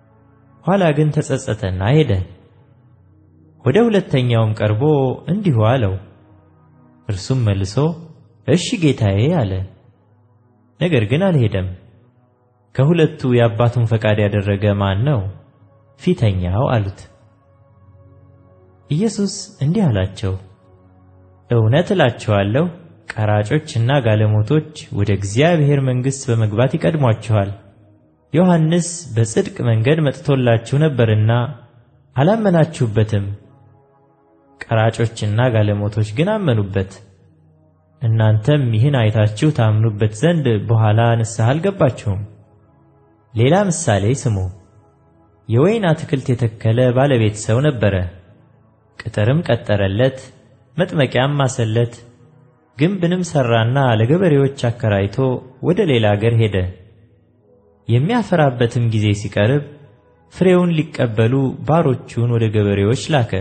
ኋላ ግን ተጸጸተና ሄደ። ወደ ሁለተኛውም ቀርቦ እንዲሁ አለው። እርሱም መልሶ እሺ ጌታዬ አለ። ነገር ግን አልሄደም። ከሁለቱ የአባቱን ፈቃድ ያደረገ ማን ነው? ፊተኛው አሉት። ኢየሱስ እንዲህ አላቸው፣ እውነት እላችኋለሁ ቀራጮችና ጋለሞቶች ወደ እግዚአብሔር መንግሥት በመግባት ይቀድሟችኋል። ዮሐንስ በጽድቅ መንገድ መጥቶላችሁ ነበርና አላመናችሁበትም። ቀራጮችና ጋለሞቶች ግን አመኑበት። እናንተም ይህን አይታችሁ ታምኑበት ዘንድ በኋላ ንስሐ አልገባችሁም። ሌላ ምሳሌ ስሙ። የወይን አትክልት የተከለ ባለቤት ሰው ነበረ። ቅጥርም ቀጠረለት፣ መጥመቂያም ማሰለት፣ ግንብንም ሠራና ለገበሬዎች አከራይቶ ወደ ሌላ አገር ሄደ። የሚያፈራበትም ጊዜ ሲቀርብ ፍሬውን ሊቀበሉ ባሮቹን ወደ ገበሬዎች ላከ።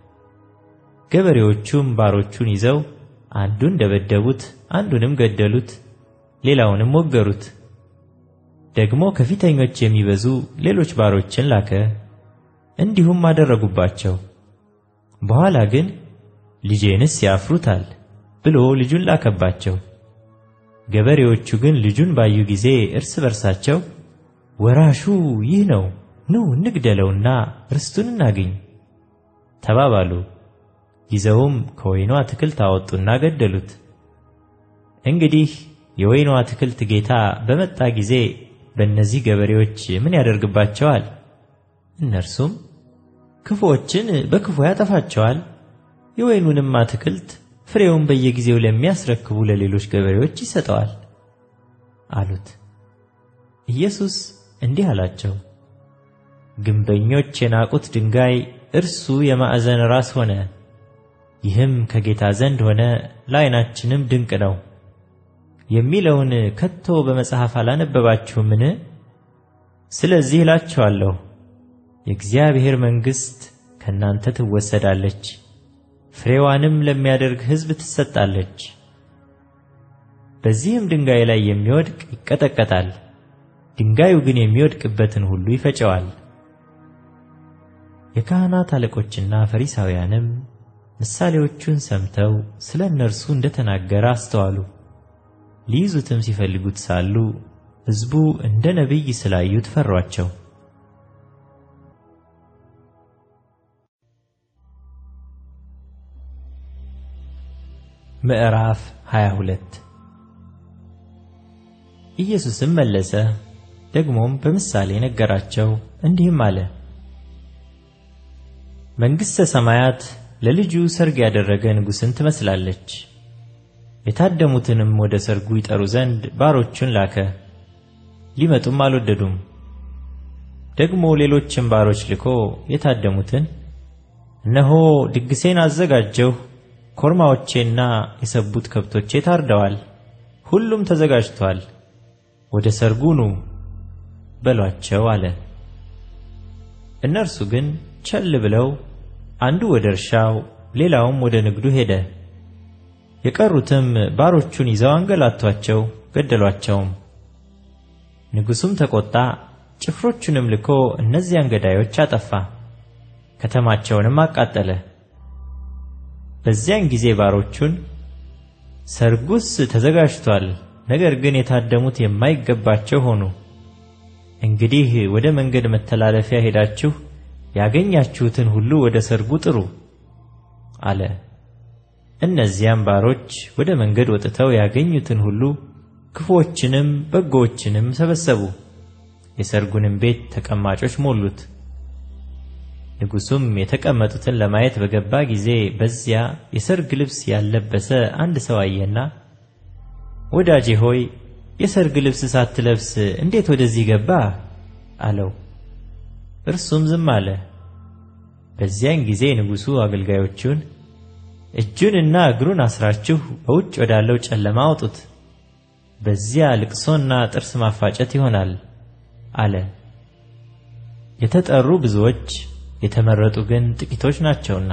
ገበሬዎቹም ባሮቹን ይዘው አንዱን ደበደቡት፣ አንዱንም ገደሉት፣ ሌላውንም ወገሩት። ደግሞ ከፊተኞች የሚበዙ ሌሎች ባሮችን ላከ፣ እንዲሁም አደረጉባቸው። በኋላ ግን ልጄንስ ያፍሩታል ብሎ ልጁን ላከባቸው። ገበሬዎቹ ግን ልጁን ባዩ ጊዜ እርስ በርሳቸው ወራሹ ይህ ነው፣ ኑ እንግደለውና ርስቱን እናግኝ ተባባሉ። ይዘውም ከወይኑ አትክልት አወጡና ገደሉት። እንግዲህ የወይኑ አትክልት ጌታ በመጣ ጊዜ በእነዚህ ገበሬዎች ምን ያደርግባቸዋል? እነርሱም ክፉዎችን በክፉ ያጠፋቸዋል፣ የወይኑንም አትክልት ፍሬውን በየጊዜው ለሚያስረክቡ ለሌሎች ገበሬዎች ይሰጠዋል አሉት። ኢየሱስ እንዲህ አላቸው፣ ግንበኞች የናቁት ድንጋይ እርሱ የማዕዘን ራስ ሆነ። ይህም ከጌታ ዘንድ ሆነ፣ ለዓይናችንም ድንቅ ነው የሚለውን ከቶ በመጽሐፍ አላነበባችሁምን? ስለዚህ እላችኋለሁ የእግዚአብሔር መንግሥት ከእናንተ ትወሰዳለች፣ ፍሬዋንም ለሚያደርግ ሕዝብ ትሰጣለች። በዚህም ድንጋይ ላይ የሚወድቅ ይቀጠቀጣል፣ ድንጋዩ ግን የሚወድቅበትን ሁሉ ይፈጨዋል። የካህናት አለቆችና ፈሪሳውያንም ምሳሌዎቹን ሰምተው ስለ እነርሱ እንደተናገረ አስተዋሉ። ሊይዙትም ሲፈልጉት ሳሉ ሕዝቡ እንደ ነቢይ ስላዩት ፈሯቸው። ምዕራፍ ሃያ ሁለት ኢየሱስም መለሰ፣ ደግሞም በምሳሌ ነገራቸው እንዲህም አለ። መንግሥተ ሰማያት ለልጁ ሰርግ ያደረገ ንጉሥን ትመስላለች። የታደሙትንም ወደ ሰርጉ ይጠሩ ዘንድ ባሮቹን ላከ፣ ሊመጡም አልወደዱም። ደግሞ ሌሎችም ባሮች ልኮ የታደሙትን እነሆ ድግሴን አዘጋጀሁ፣ ኮርማዎቼና የሰቡት ከብቶቼ ታርደዋል፣ ሁሉም ተዘጋጅቷል፣ ወደ ሰርጉ ኑ በሏቸው አለ። እነርሱ ግን ቸል ብለው አንዱ ወደ እርሻው ሌላውም ወደ ንግዱ ሄደ። የቀሩትም ባሮቹን ይዘው አንገላቷቸው፣ ገደሏቸውም። ንጉሡም ተቆጣ፣ ጭፍሮቹንም ልኮ እነዚያን ገዳዮች አጠፋ፣ ከተማቸውንም አቃጠለ። በዚያን ጊዜ ባሮቹን ሰርጉስ ተዘጋጅቷል፣ ነገር ግን የታደሙት የማይገባቸው ሆኑ። እንግዲህ ወደ መንገድ መተላለፊያ ሄዳችሁ ያገኛችሁትን ሁሉ ወደ ሰርጉ ጥሩ አለ። እነዚያም ባሮች ወደ መንገድ ወጥተው ያገኙትን ሁሉ ክፉዎችንም በጎዎችንም ሰበሰቡ፣ የሰርጉንም ቤት ተቀማጮች ሞሉት። ንጉሡም የተቀመጡትን ለማየት በገባ ጊዜ በዚያ የሰርግ ልብስ ያለበሰ አንድ ሰው አየና፣ ወዳጄ ሆይ የሰርግ ልብስ ሳትለብስ እንዴት ወደዚህ ገባ አለው። እርሱም ዝም አለ። በዚያን ጊዜ ንጉሡ አገልጋዮቹን እጁንና እግሩን አስራችሁ በውጭ ወዳለው ጨለማ አውጡት፣ በዚያ ልቅሶና ጥርስ ማፋጨት ይሆናል አለ። የተጠሩ ብዙዎች የተመረጡ ግን ጥቂቶች ናቸውና።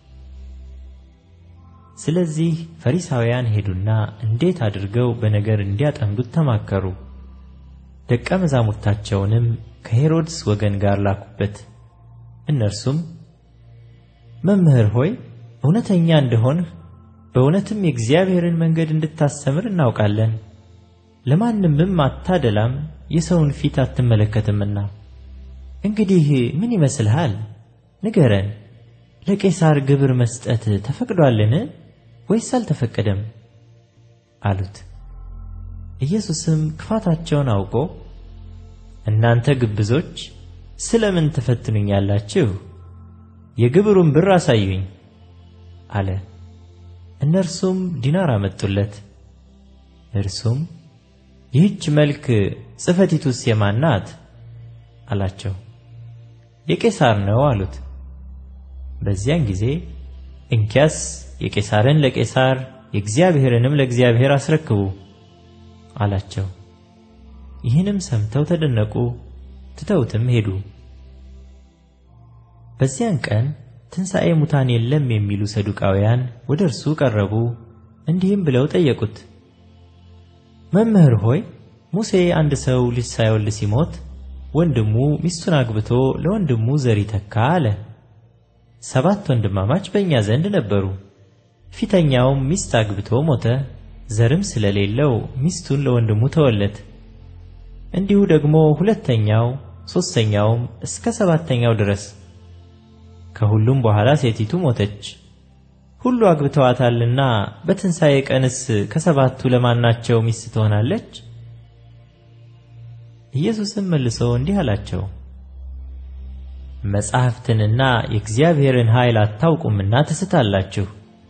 ስለዚህ ፈሪሳውያን ሄዱና እንዴት አድርገው በነገር እንዲያጠምዱት ተማከሩ። ደቀ መዛሙርታቸውንም ከሄሮድስ ወገን ጋር ላኩበት። እነርሱም መምህር ሆይ እውነተኛ እንደሆንህ በእውነትም የእግዚአብሔርን መንገድ እንድታስተምር እናውቃለን። ለማንምም አታደላም፣ የሰውን ፊት አትመለከትምና። እንግዲህ ምን ይመስልሃል? ንገረን። ለቄሳር ግብር መስጠት ተፈቅዷልን ወይስ አልተፈቀደም? አሉት። ኢየሱስም ክፋታቸውን አውቆ እናንተ ግብዞች ስለምን ትፈትኑኛላችሁ? የግብሩን ብር አሳዩኝ አለ። እነርሱም ዲናር አመጡለት። እርሱም ይህች መልክ ጽሕፈቲቱስ የማን ናት? አላቸው። የቄሳር ነው አሉት። በዚያን ጊዜ እንኪያስ የቄሳርን ለቄሳር የእግዚአብሔርንም ለእግዚአብሔር አስረክቡ አላቸው። ይህንም ሰምተው ተደነቁ፣ ትተውትም ሄዱ። በዚያን ቀን ትንሣኤ ሙታን የለም የሚሉ ሰዱቃውያን ወደ እርሱ ቀረቡ፣ እንዲህም ብለው ጠየቁት። መምህር ሆይ ሙሴ አንድ ሰው ልጅ ሳይወልድ ሲሞት ወንድሙ ሚስቱን አግብቶ ለወንድሙ ዘር ይተካ አለ። ሰባት ወንድማማች በእኛ ዘንድ ነበሩ። ፊተኛውም ሚስት አግብቶ ሞተ፣ ዘርም ስለሌለው ሚስቱን ለወንድሙ ተወለት። እንዲሁ ደግሞ ሁለተኛው፣ ሦስተኛውም እስከ ሰባተኛው ድረስ። ከሁሉም በኋላ ሴቲቱ ሞተች። ሁሉ አግብተዋታልና በትንሣኤ ቀንስ ከሰባቱ ለማናቸው ሚስት ትሆናለች? ኢየሱስም መልሶ እንዲህ አላቸው፣ መጻሕፍትንና የእግዚአብሔርን ኃይል አታውቁምና ትስታላችሁ።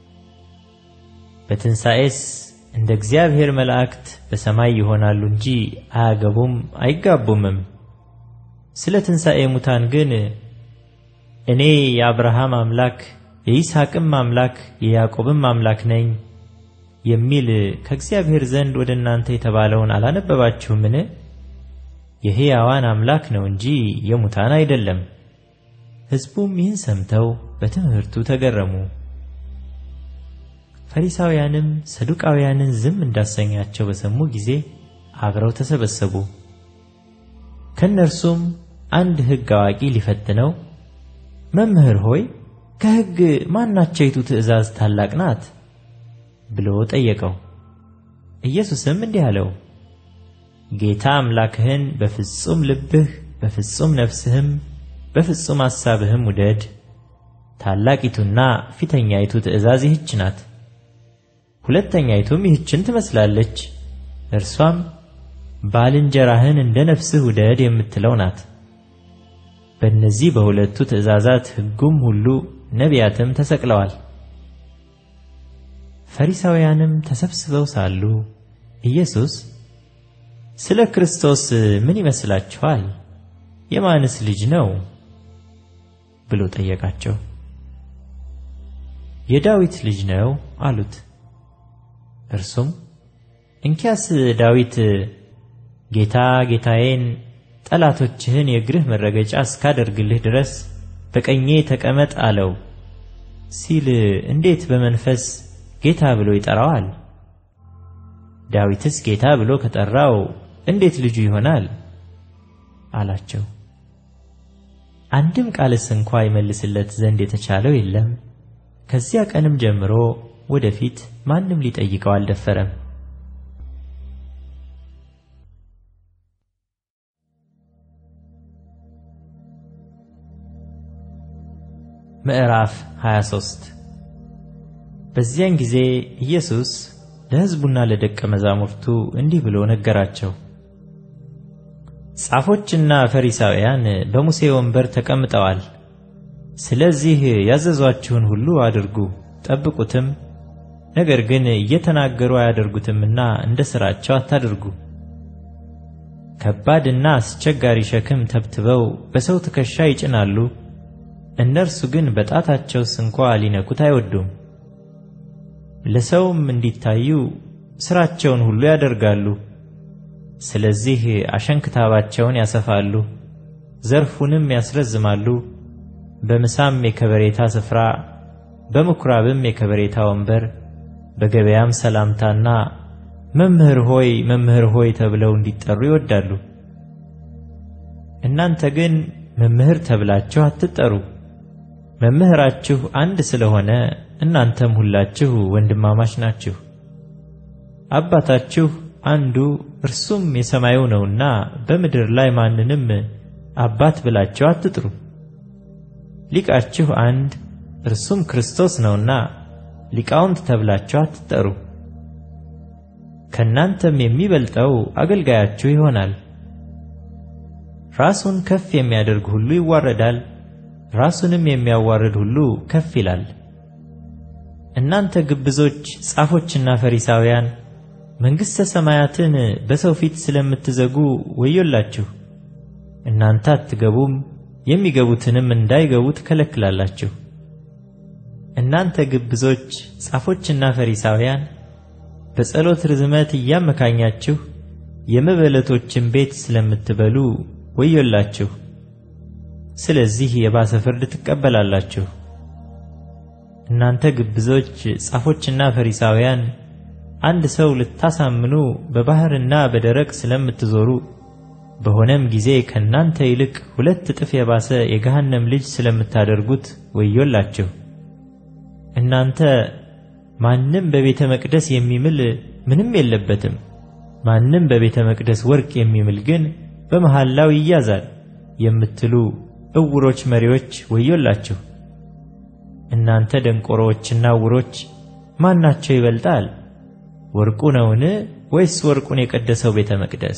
በትንሣኤስ እንደ እግዚአብሔር መላእክት በሰማይ ይሆናሉ እንጂ አያገቡም አይጋቡምም። ስለ ትንሣኤ ሙታን ግን እኔ የአብርሃም አምላክ የይስሐቅም አምላክ የያዕቆብም አምላክ ነኝ የሚል ከእግዚአብሔር ዘንድ ወደ እናንተ የተባለውን አላነበባችሁምን? የሕያዋን አምላክ ነው እንጂ የሙታን አይደለም። ሕዝቡም ይህን ሰምተው በትምህርቱ ተገረሙ። ፈሪሳውያንም ሰዱቃውያንን ዝም እንዳሰኛቸው በሰሙ ጊዜ አብረው ተሰበሰቡ። ከእነርሱም አንድ ሕግ አዋቂ ሊፈትነው መምህር ሆይ ከሕግ ማናቸይቱ ትእዛዝ ታላቅ ናት ብሎ ጠየቀው። ኢየሱስም እንዲህ አለው፣ ጌታ አምላክህን በፍጹም ልብህ በፍጹም ነፍስህም በፍጹም ሐሳብህም ውደድ። ታላቂቱና ፊተኛይቱ ትእዛዝ ይህች ናት። ሁለተኛይቱም ይህችን ትመስላለች፣ እርሷም ባልንጀራህን እንደ ነፍስህ ውደድ የምትለው ናት። በእነዚህ በሁለቱ ትእዛዛት ሕጉም ሁሉ ነቢያትም ተሰቅለዋል። ፈሪሳውያንም ተሰብስበው ሳሉ ኢየሱስ ስለ ክርስቶስ ምን ይመስላችኋል? የማንስ ልጅ ነው ብሎ ጠየቃቸው። የዳዊት ልጅ ነው አሉት። እርሱም እንኪያስ ዳዊት ጌታ ጌታዬን ጠላቶችህን የእግርህ መረገጫ እስካደርግልህ ድረስ በቀኜ ተቀመጥ አለው ሲል እንዴት በመንፈስ ጌታ ብሎ ይጠራዋል? ዳዊትስ ጌታ ብሎ ከጠራው እንዴት ልጁ ይሆናል? አላቸው። አንድም ቃልስ እንኳ ይመልስለት ዘንድ የተቻለው የለም። ከዚያ ቀንም ጀምሮ ወደፊት ማንም ሊጠይቀው አልደፈረም። ምዕራፍ ሃያ ሦስት በዚያን ጊዜ ኢየሱስ ለሕዝቡና ለደቀ መዛሙርቱ እንዲህ ብሎ ነገራቸው። ጻፎችና ፈሪሳውያን በሙሴ ወንበር ተቀምጠዋል። ስለዚህ ያዘዟችሁን ሁሉ አድርጉ ጠብቁትም፣ ነገር ግን እየተናገሩ አያደርጉትምና እንደ ሥራቸው አታድርጉ። ከባድና አስቸጋሪ ሸክም ተብትበው በሰው ትከሻ ይጭናሉ፣ እነርሱ ግን በጣታቸው ስንኳ ሊነኩት አይወዱም። ለሰውም እንዲታዩ ሥራቸውን ሁሉ ያደርጋሉ። ስለዚህ አሸንክታባቸውን ያሰፋሉ፣ ዘርፉንም ያስረዝማሉ። በምሳም የከበሬታ ስፍራ፣ በምኵራብም የከበሬታ ወንበር፣ በገበያም ሰላምታና መምህር ሆይ መምህር ሆይ ተብለው እንዲጠሩ ይወዳሉ። እናንተ ግን መምህር ተብላችሁ አትጠሩ። መምህራችሁ አንድ ስለሆነ እናንተም ሁላችሁ ወንድማማች ናችሁ። አባታችሁ አንዱ እርሱም የሰማዩ ነውና በምድር ላይ ማንንም አባት ብላችሁ አትጥሩ። ሊቃችሁ አንድ እርሱም ክርስቶስ ነውና ሊቃውንት ተብላችሁ አትጠሩ። ከናንተም የሚበልጠው አገልጋያችሁ ይሆናል። ራሱን ከፍ የሚያደርግ ሁሉ ይዋረዳል፣ ራሱንም የሚያዋርድ ሁሉ ከፍ ይላል። እናንተ ግብዞች ጻፎችና ፈሪሳውያን መንግሥተ ሰማያትን በሰው ፊት ስለምትዘጉ ወዮላችሁ። እናንተ አትገቡም፣ የሚገቡትንም እንዳይገቡ ትከለክላላችሁ። እናንተ ግብዞች ጻፎችና ፈሪሳውያን በጸሎት ርዝመት እያመካኛችሁ የመበለቶችን ቤት ስለምትበሉ ወዮላችሁ። ስለዚህ የባሰ ፍርድ ትቀበላላችሁ። እናንተ ግብዞች ጻፎችና ፈሪሳውያን አንድ ሰው ልታሳምኑ በባህርና በደረቅ ስለምትዞሩ በሆነም ጊዜ ከናንተ ይልቅ ሁለት እጥፍ የባሰ የገሃነም ልጅ ስለምታደርጉት ወዮላችሁ። እናንተ ማንም በቤተ መቅደስ የሚምል ምንም የለበትም፣ ማንም በቤተ መቅደስ ወርቅ የሚምል ግን በመሐላው ይያዛል የምትሉ እውሮች መሪዎች ወዮላችሁ። እናንተ ደንቆሮዎችና ዕውሮች ማናቸው ይበልጣል? ወርቁ ነውን ወይስ ወርቁን የቀደሰው ቤተ መቅደስ?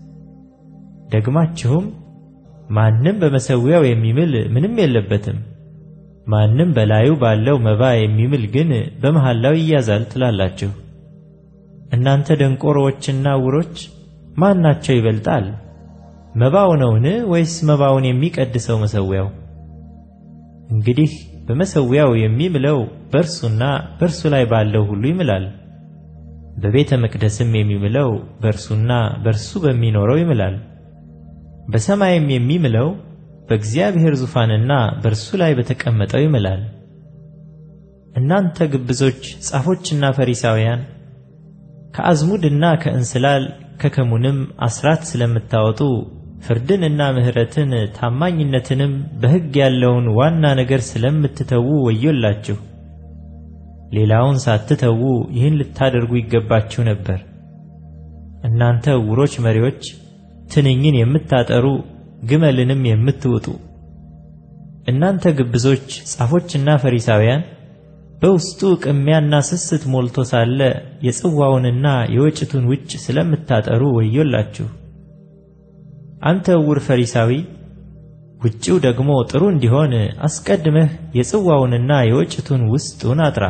ደግማችሁም ማንም በመሠዊያው የሚምል ምንም የለበትም፣ ማንም በላዩ ባለው መባ የሚምል ግን በመሐላው ይያዛል ትላላችሁ። እናንተ ደንቆሮዎችና ዕውሮች ማናቸው ይበልጣል? መባው ነውን ወይስ መባውን የሚቀድሰው መሠዊያው? እንግዲህ በመሠዊያው የሚምለው በእርሱና በእርሱ ላይ ባለው ሁሉ ይምላል። በቤተ መቅደስም የሚምለው በእርሱና በእርሱ በሚኖረው ይምላል። በሰማይም የሚምለው በእግዚአብሔር ዙፋንና በእርሱ ላይ በተቀመጠው ይምላል። እናንተ ግብዞች ጻፎችና ፈሪሳውያን ከአዝሙድና ከእንስላል ከከሙንም አስራት ስለምታወጡ ፍርድንና ምሕረትን ታማኝነትንም በሕግ ያለውን ዋና ነገር ስለምትተዉ ወዮላችሁ። ሌላውን ሳትተዉ ይህን ልታደርጉ ይገባችሁ ነበር። እናንተ ዕውሮች መሪዎች ትንኝን የምታጠሩ ግመልንም የምትውጡ እናንተ ግብዞች ጻፎችና ፈሪሳውያን በውስጡ ቅሚያና ስስት ሞልቶ ሳለ የጽዋውንና የወጭቱን ውጭ ስለምታጠሩ ወዮላችሁ። አንተ ዕውር ፈሪሳዊ ውጭው ደግሞ ጥሩ እንዲሆን አስቀድመህ የጽዋውንና የወጭቱን ውስጡን አጥራ።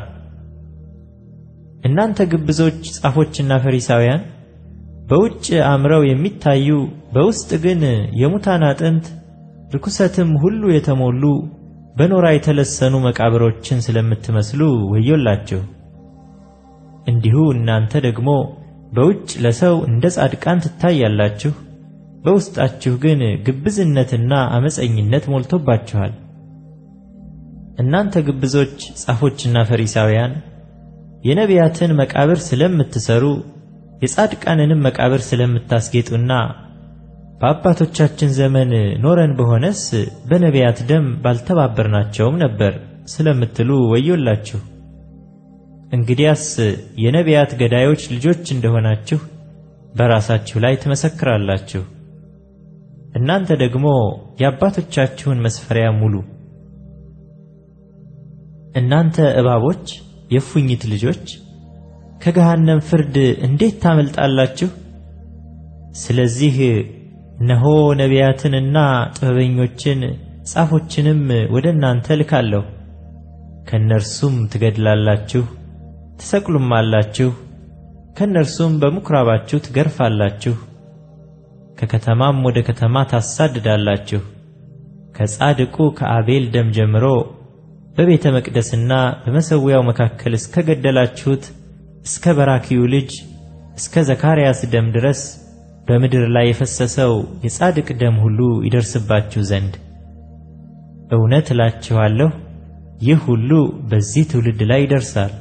እናንተ ግብዞች ጻፎችና ፈሪሳውያን በውጭ አምረው የሚታዩ በውስጥ ግን የሙታን አጥንት ርኩሰትም ሁሉ የተሞሉ በኖራ የተለሰኑ መቃብሮችን ስለምትመስሉ ወዮላችሁ። እንዲሁ እናንተ ደግሞ በውጭ ለሰው እንደ ጻድቃን ትታያላችሁ፣ በውስጣችሁ ግን ግብዝነትና አመፀኝነት ሞልቶባችኋል። እናንተ ግብዞች ጻፎችና ፈሪሳውያን የነቢያትን መቃብር ስለምትሰሩ የጻድቃንንም መቃብር ስለምታስጌጡና በአባቶቻችን ዘመን ኖረን በሆነስ በነቢያት ደም ባልተባበርናቸውም ነበር ስለምትሉ ወዮላችሁ። እንግዲያስ የነቢያት ገዳዮች ልጆች እንደሆናችሁ በራሳችሁ ላይ ትመሰክራላችሁ። እናንተ ደግሞ የአባቶቻችሁን መስፈሪያ ሙሉ። እናንተ እባቦች የፉኝት ልጆች ከገሃነም ፍርድ እንዴት ታመልጣላችሁ? ስለዚህ እነሆ ነቢያትንና ጥበበኞችን ጻፎችንም ወደ እናንተ ልካለሁ። ከእነርሱም ትገድላላችሁ፣ ትሰቅሉማላችሁ፣ ከእነርሱም በምኵራባችሁ ትገርፋላችሁ፣ ከከተማም ወደ ከተማ ታሳድዳላችሁ። ከጻድቁ ከአቤል ደም ጀምሮ በቤተ መቅደስና በመሠዊያው መካከል እስከ ገደላችሁት እስከ በራኪዩ ልጅ እስከ ዘካርያስ ደም ድረስ በምድር ላይ የፈሰሰው የጻድቅ ደም ሁሉ ይደርስባችሁ ዘንድ እውነት እላችኋለሁ ይህ ሁሉ በዚህ ትውልድ ላይ ይደርሳል።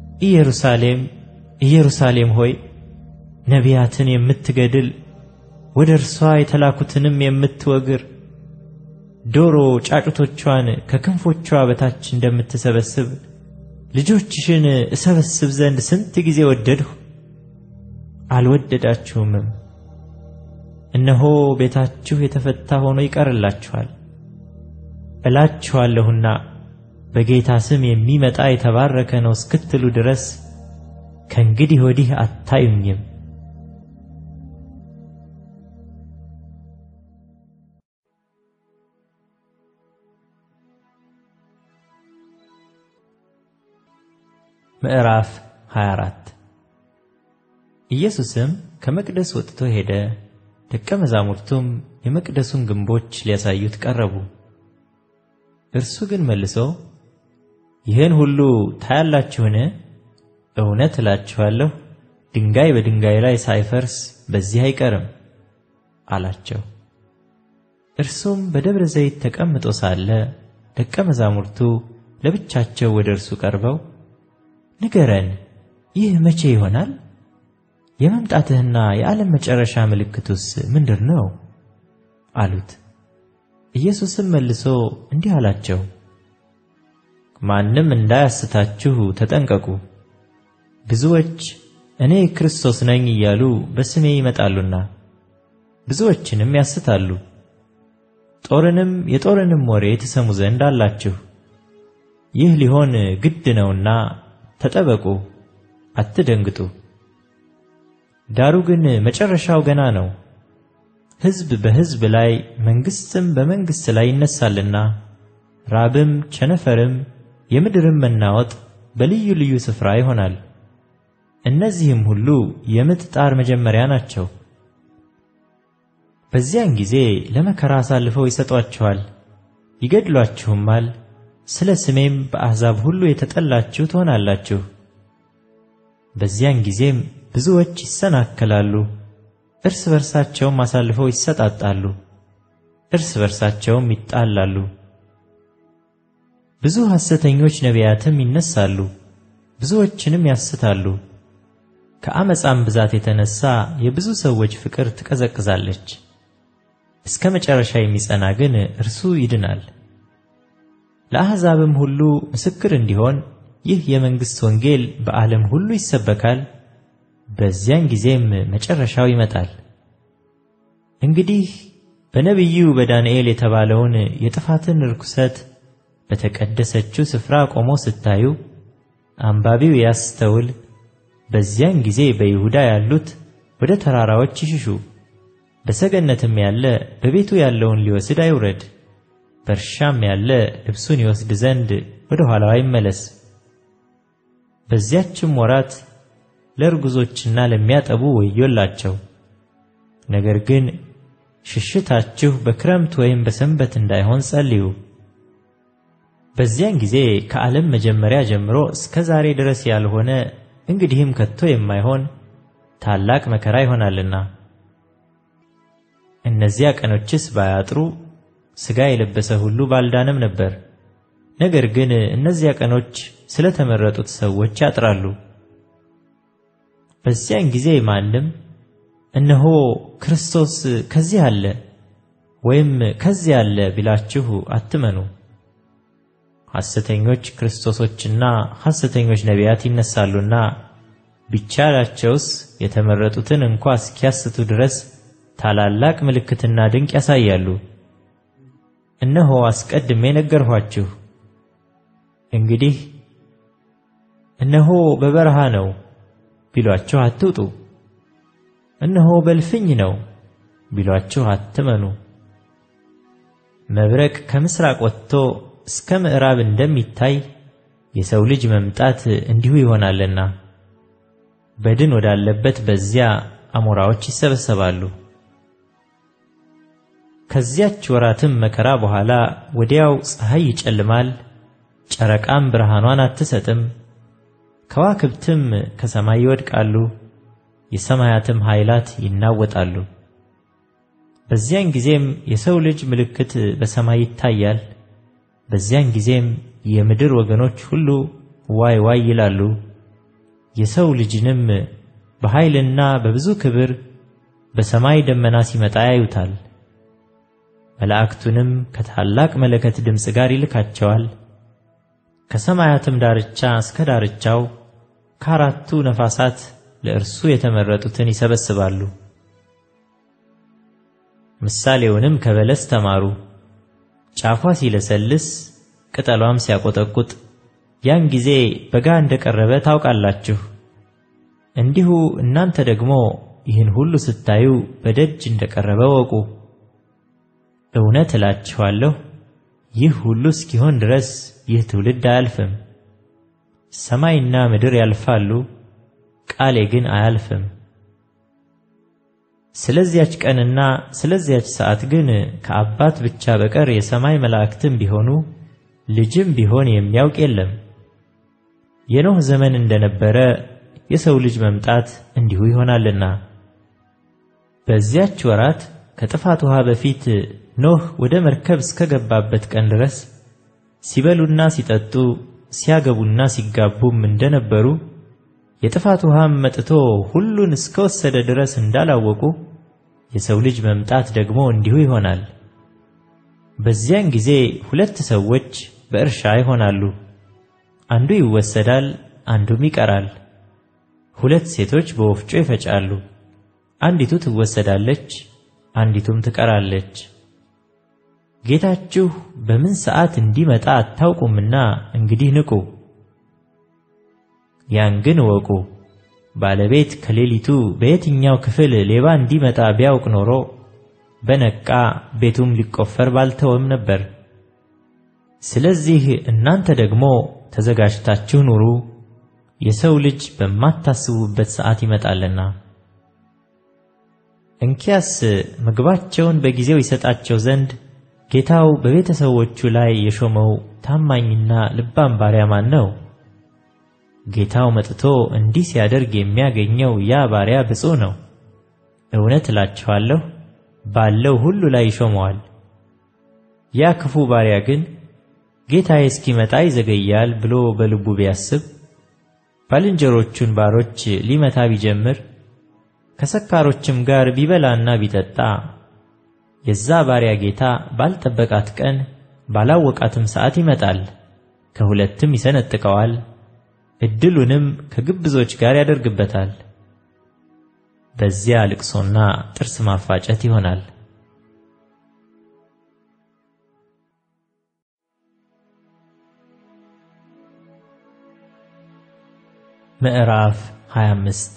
ኢየሩሳሌም ኢየሩሳሌም ሆይ ነቢያትን የምትገድል ወደ እርሷ የተላኩትንም የምትወግር ዶሮ ጫጩቶቿን ከክንፎቿ በታች እንደምትሰበስብ ልጆችሽን እሰበስብ ዘንድ ስንት ጊዜ ወደድሁ፣ አልወደዳችሁምም። እነሆ ቤታችሁ የተፈታ ሆኖ ይቀርላችኋል እላችኋለሁና በጌታ ስም የሚመጣ የተባረከ ነው እስክትሉ ድረስ ከእንግዲህ ወዲህ አታዩኝም። ምዕራፍ ሃያ አራት ኢየሱስም ከመቅደስ ወጥቶ ሄደ። ደቀ መዛሙርቱም የመቅደሱን ግንቦች ሊያሳዩት ቀረቡ። እርሱ ግን መልሶ ይህን ሁሉ ታያላችሁን? እውነት እላችኋለሁ ድንጋይ በድንጋይ ላይ ሳይፈርስ በዚህ አይቀርም አላቸው። እርሱም በደብረ ዘይት ተቀምጦ ሳለ ደቀ መዛሙርቱ ለብቻቸው ወደ እርሱ ቀርበው ንገረን፣ ይህ መቼ ይሆናል? የመምጣትህና የዓለም መጨረሻ ምልክቱስ ምንድር ነው አሉት። ኢየሱስም መልሶ እንዲህ አላቸው፣ ማንም እንዳያስታችሁ ተጠንቀቁ። ብዙዎች እኔ ክርስቶስ ነኝ እያሉ በስሜ ይመጣሉና ብዙዎችንም ያስታሉ። ጦርንም የጦርንም ወሬ ትሰሙ ዘንድ አላችሁ። ይህ ሊሆን ግድ ነውና ተጠበቁ፣ አትደንግጡ። ዳሩ ግን መጨረሻው ገና ነው። ሕዝብ በሕዝብ ላይ መንግሥትም በመንግሥት ላይ ይነሳልና ራብም ቸነፈርም የምድርም መናወጥ በልዩ ልዩ ስፍራ ይሆናል። እነዚህም ሁሉ የምጥ ጣር መጀመሪያ ናቸው። በዚያን ጊዜ ለመከራ አሳልፈው ይሰጧችኋል፣ ይገድሏችሁማል። ስለ ስሜም በአሕዛብ ሁሉ የተጠላችሁ ትሆናላችሁ። በዚያን ጊዜም ብዙዎች ይሰናከላሉ፣ እርስ በርሳቸውም አሳልፈው ይሰጣጣሉ፣ እርስ በርሳቸውም ይጣላሉ። ብዙ ሐሰተኞች ነቢያትም ይነሳሉ፣ ብዙዎችንም ያስታሉ። ከአመፃም ብዛት የተነሳ የብዙ ሰዎች ፍቅር ትቀዘቅዛለች። እስከ መጨረሻ የሚጸና ግን እርሱ ይድናል። ለአሕዛብም ሁሉ ምስክር እንዲሆን ይህ የመንግሥት ወንጌል በዓለም ሁሉ ይሰበካል። በዚያን ጊዜም መጨረሻው ይመጣል። እንግዲህ በነቢዩ በዳንኤል የተባለውን የጥፋትን ርኩሰት በተቀደሰችው ስፍራ ቆሞ ስታዩ አንባቢው ያስተውል። በዚያን ጊዜ በይሁዳ ያሉት ወደ ተራራዎች ይሽሹ፣ በሰገነትም ያለ በቤቱ ያለውን ሊወስድ አይውረድ፣ በእርሻም ያለ ልብሱን ይወስድ ዘንድ ወደ ኋላው አይመለስ። በዚያችም ወራት ለርጉዞችና ለሚያጠቡ ወዮላቸው። ነገር ግን ሽሽታችሁ በክረምት ወይም በሰንበት እንዳይሆን ጸልዩ። በዚያን ጊዜ ከዓለም መጀመሪያ ጀምሮ እስከ ዛሬ ድረስ ያልሆነ እንግዲህም ከቶ የማይሆን ታላቅ መከራ ይሆናልና። እነዚያ ቀኖችስ ባያጥሩ ሥጋ የለበሰ ሁሉ ባልዳነም ነበር። ነገር ግን እነዚያ ቀኖች ስለተመረጡት ሰዎች ያጥራሉ። በዚያን ጊዜ ማንም እነሆ ክርስቶስ ከዚህ አለ ወይም ከዚህ አለ ቢላችሁ አትመኑ። ሐሰተኞች ክርስቶሶችና ሐሰተኞች ነቢያት ይነሳሉና ቢቻላቸውስ የተመረጡትን እንኳ እስኪያስቱ ድረስ ታላላቅ ምልክትና ድንቅ ያሳያሉ። እነሆ አስቀድሜ ነገርኋችሁ። እንግዲህ እነሆ በበረሃ ነው ቢሏችሁ አትውጡ፣ እነሆ በልፍኝ ነው ቢሏችሁ አትመኑ። መብረቅ ከምሥራቅ ወጥቶ እስከ ምዕራብ እንደሚታይ የሰው ልጅ መምጣት እንዲሁ ይሆናልና። በድን ወዳለበት በዚያ አሞራዎች ይሰበሰባሉ። ከዚያች ወራትም መከራ በኋላ ወዲያው ፀሐይ ይጨልማል፣ ጨረቃም ብርሃኗን አትሰጥም፣ ከዋክብትም ከሰማይ ይወድቃሉ፣ የሰማያትም ኃይላት ይናወጣሉ። በዚያን ጊዜም የሰው ልጅ ምልክት በሰማይ ይታያል። በዚያን ጊዜም የምድር ወገኖች ሁሉ ዋይ ዋይ ይላሉ። የሰው ልጅንም በኃይልና በብዙ ክብር በሰማይ ደመና ሲመጣ ያዩታል። መላእክቱንም ከታላቅ መለከት ድምፅ ጋር ይልካቸዋል። ከሰማያትም ዳርቻ እስከ ዳርቻው ከአራቱ ነፋሳት ለእርሱ የተመረጡትን ይሰበስባሉ። ምሳሌውንም ከበለስ ተማሩ። ጫፏ ሲለሰልስ ቅጠሏም ሲያቆጠቁጥ ያን ጊዜ በጋ እንደቀረበ ታውቃላችሁ። እንዲሁ እናንተ ደግሞ ይህን ሁሉ ስታዩ በደጅ እንደቀረበ ወቁ። እውነት እላችኋለሁ ይህ ሁሉ እስኪሆን ድረስ ይህ ትውልድ አያልፍም። ሰማይና ምድር ያልፋሉ፣ ቃሌ ግን አያልፍም። ስለዚያች ቀንና ስለዚያች ሰዓት ግን ከአባት ብቻ በቀር የሰማይ መላእክትም ቢሆኑ ልጅም ቢሆን የሚያውቅ የለም። የኖህ ዘመን እንደነበረ የሰው ልጅ መምጣት እንዲሁ ይሆናልና። በዚያች ወራት ከጥፋት ውሃ በፊት ኖህ ወደ መርከብ እስከገባበት ቀን ድረስ ሲበሉና ሲጠጡ ሲያገቡና ሲጋቡም እንደነበሩ የጥፋት ውሃም መጥቶ ሁሉን እስከወሰደ ድረስ እንዳላወቁ የሰው ልጅ መምጣት ደግሞ እንዲሁ ይሆናል። በዚያን ጊዜ ሁለት ሰዎች በእርሻ ይሆናሉ፣ አንዱ ይወሰዳል፣ አንዱም ይቀራል። ሁለት ሴቶች በወፍጮ ይፈጫሉ፣ አንዲቱ ትወሰዳለች፣ አንዲቱም ትቀራለች። ጌታችሁ በምን ሰዓት እንዲመጣ አታውቁምና እንግዲህ ንቁ። ያን ግን ወቁ፣ ባለቤት ከሌሊቱ በየትኛው ክፍል ሌባ እንዲመጣ ቢያውቅ ኖሮ በነቃ ቤቱም ሊቆፈር ባልተወም ነበር። ስለዚህ እናንተ ደግሞ ተዘጋጅታችሁ ኑሩ፣ የሰው ልጅ በማታስቡበት ሰዓት ይመጣልና። እንኪያስ ምግባቸውን በጊዜው ይሰጣቸው ዘንድ ጌታው በቤተሰቦቹ ላይ የሾመው ታማኝና ልባም ባሪያ ማን ነው? ጌታው መጥቶ እንዲህ ሲያደርግ የሚያገኘው ያ ባሪያ ብፁዕ ነው። እውነት እላችኋለሁ ባለው ሁሉ ላይ ይሾመዋል። ያ ክፉ ባሪያ ግን ጌታዬ እስኪመጣ ይዘገያል ብሎ በልቡ ቢያስብ ባልንጀሮቹን ባሮች ሊመታ ቢጀምር ከሰካሮችም ጋር ቢበላና ቢጠጣ የዛ ባሪያ ጌታ ባልጠበቃት ቀን ባላወቃትም ሰዓት ይመጣል፣ ከሁለትም ይሰነጥቀዋል፣ እድሉንም ከግብዞች ጋር ያደርግበታል። በዚያ ልቅሶና ጥርስ ማፋጨት ይሆናል። ምዕራፍ ሃያ አምስት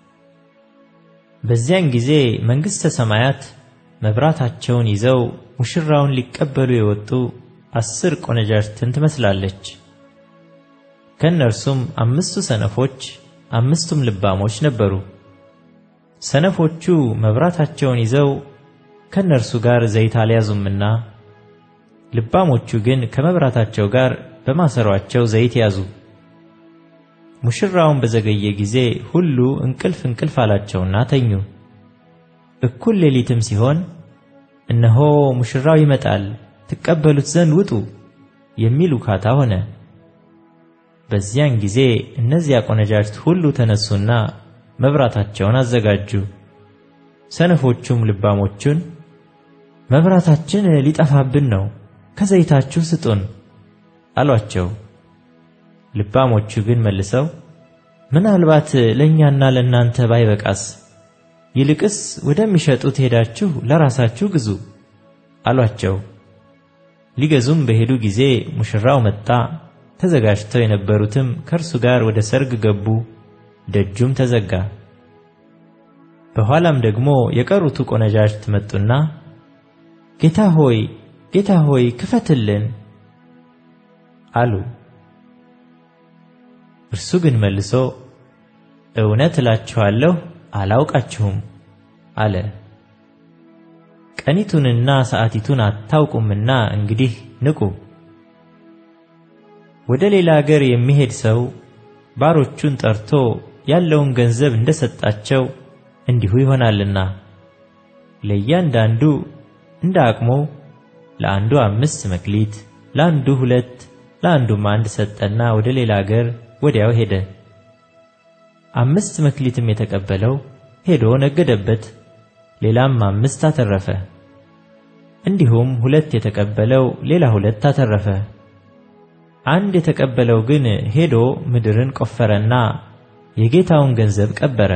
በዚያን ጊዜ መንግሥተ ሰማያት መብራታቸውን ይዘው ሙሽራውን ሊቀበሉ የወጡ አስር ቆነጃጅትን ትመስላለች። ከእነርሱም አምስቱ ሰነፎች አምስቱም ልባሞች ነበሩ። ሰነፎቹ መብራታቸውን ይዘው ከእነርሱ ጋር ዘይት አልያዙምና፣ ልባሞቹ ግን ከመብራታቸው ጋር በማሰሯቸው ዘይት ያዙ። ሙሽራውን በዘገየ ጊዜ ሁሉ እንቅልፍ እንቅልፍ አላቸውና ተኙ። እኩል ሌሊትም ሲሆን እነሆ ሙሽራው ይመጣል፣ ትቀበሉት ዘንድ ውጡ የሚል ውካታ ሆነ። በዚያን ጊዜ እነዚያ ቆነጃጅት ሁሉ ተነሱና መብራታቸውን አዘጋጁ። ሰነፎቹም ልባሞቹን መብራታችን ሊጠፋብን ነው፣ ከዘይታችሁ ስጡን አሏቸው። ልባሞቹ ግን መልሰው ምናልባት ለእኛና ለእናንተ ባይበቃስ ይልቅስ ወደሚሸጡት ሄዳችሁ ለራሳችሁ ግዙ አሏቸው። ሊገዙም በሄዱ ጊዜ ሙሽራው መጣ፣ ተዘጋጅተው የነበሩትም ከእርሱ ጋር ወደ ሰርግ ገቡ፣ ደጁም ተዘጋ። በኋላም ደግሞ የቀሩቱ ቆነጃጅት መጡና ጌታ ሆይ ጌታ ሆይ ክፈትልን አሉ። እርሱ ግን መልሶ እውነት እላችኋለሁ አላውቃችሁም አለ። ቀኒቱንና ሰዓቲቱን አታውቁምና እንግዲህ ንቁ። ወደ ሌላ አገር የሚሄድ ሰው ባሮቹን ጠርቶ ያለውን ገንዘብ እንደሰጣቸው እንዲሁ ይሆናልና ለእያንዳንዱ እንደ አቅሙ ለአንዱ አምስት መክሊት፣ ለአንዱ ሁለት፣ ለአንዱም አንድ ሰጠና ወደ ሌላ አገር ወዲያው ሄደ። አምስት መክሊትም የተቀበለው ሄዶ ነገደበት፣ ሌላም አምስት አተረፈ። እንዲሁም ሁለት የተቀበለው ሌላ ሁለት አተረፈ። አንድ የተቀበለው ግን ሄዶ ምድርን ቆፈረና የጌታውን ገንዘብ ቀበረ።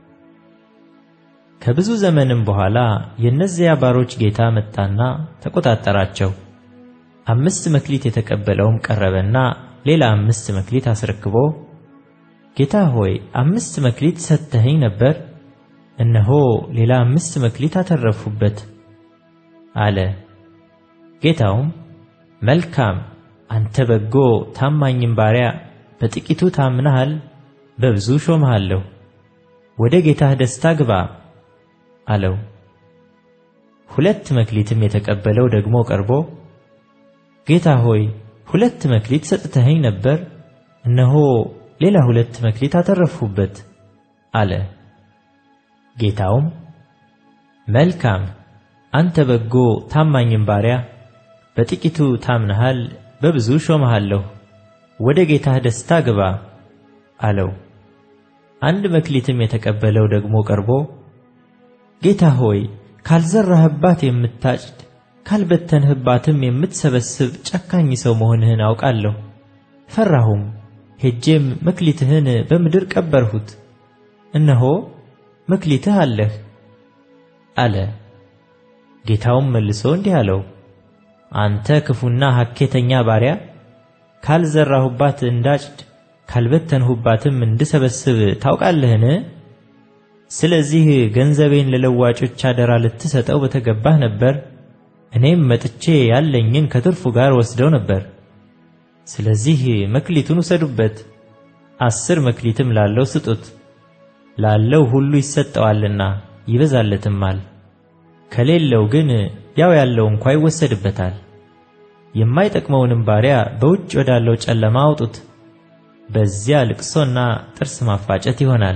ከብዙ ዘመንም በኋላ የእነዚያ ባሮች ጌታ መጣና ተቆጣጠራቸው። አምስት መክሊት የተቀበለውም ቀረበና ሌላ አምስት መክሊት አስረክቦ ጌታ ሆይ አምስት መክሊት ሰጥተኸኝ ነበር፣ እነሆ ሌላ አምስት መክሊት አተረፍሁበት አለ። ጌታውም መልካም አንተ በጎ ታማኝም ባሪያ፣ በጥቂቱ ታምነሃል፣ በብዙ ሾምሃለሁ፣ ወደ ጌታህ ደስታ ግባ አለው። ሁለት መክሊትም የተቀበለው ደግሞ ቀርቦ ጌታ ሆይ ሁለት መክሊት ሰጥተኸኝ ነበር፣ እነሆ ሌላ ሁለት መክሊት አተረፍሁበት አለ። ጌታውም መልካም አንተ በጎ ታማኝም ባሪያ፣ በጥቂቱ ታምነሃል፣ በብዙ ሾምሃለሁ፣ ወደ ጌታህ ደስታ ግባ አለው። አንድ መክሊትም የተቀበለው ደግሞ ቀርቦ ጌታ ሆይ ካልዘራህባት የምታጭድ ካልበተንህባትም የምትሰበስብ ጨካኝ ሰው መሆንህን አውቃለሁ። ፈራሁም፣ ሄጄም መክሊትህን በምድር ቀበርሁት፣ እነሆ መክሊትህ አለህ አለ። ጌታውም መልሶ እንዲህ አለው፣ አንተ ክፉና ሐኬተኛ ባሪያ፣ ካልዘራሁባት እንዳጭድ ካልበተንሁባትም እንድሰበስብ ታውቃለህን? ስለዚህ ገንዘቤን ለለዋጮች አደራ ልትሰጠው በተገባህ ነበር፣ እኔም መጥቼ ያለኝን ከትርፉ ጋር ወስደው ነበር። ስለዚህ መክሊቱን ውሰዱበት፣ አስር መክሊትም ላለው ስጡት፣ ላለው ሁሉ ይሰጠዋልና ይበዛለትማል፣ ከሌለው ግን ያው ያለው እንኳ ይወሰድበታል። የማይጠቅመውንም ባሪያ በውጭ ወዳለው ጨለማ አውጡት፣ በዚያ ልቅሶና ጥርስ ማፋጨት ይሆናል።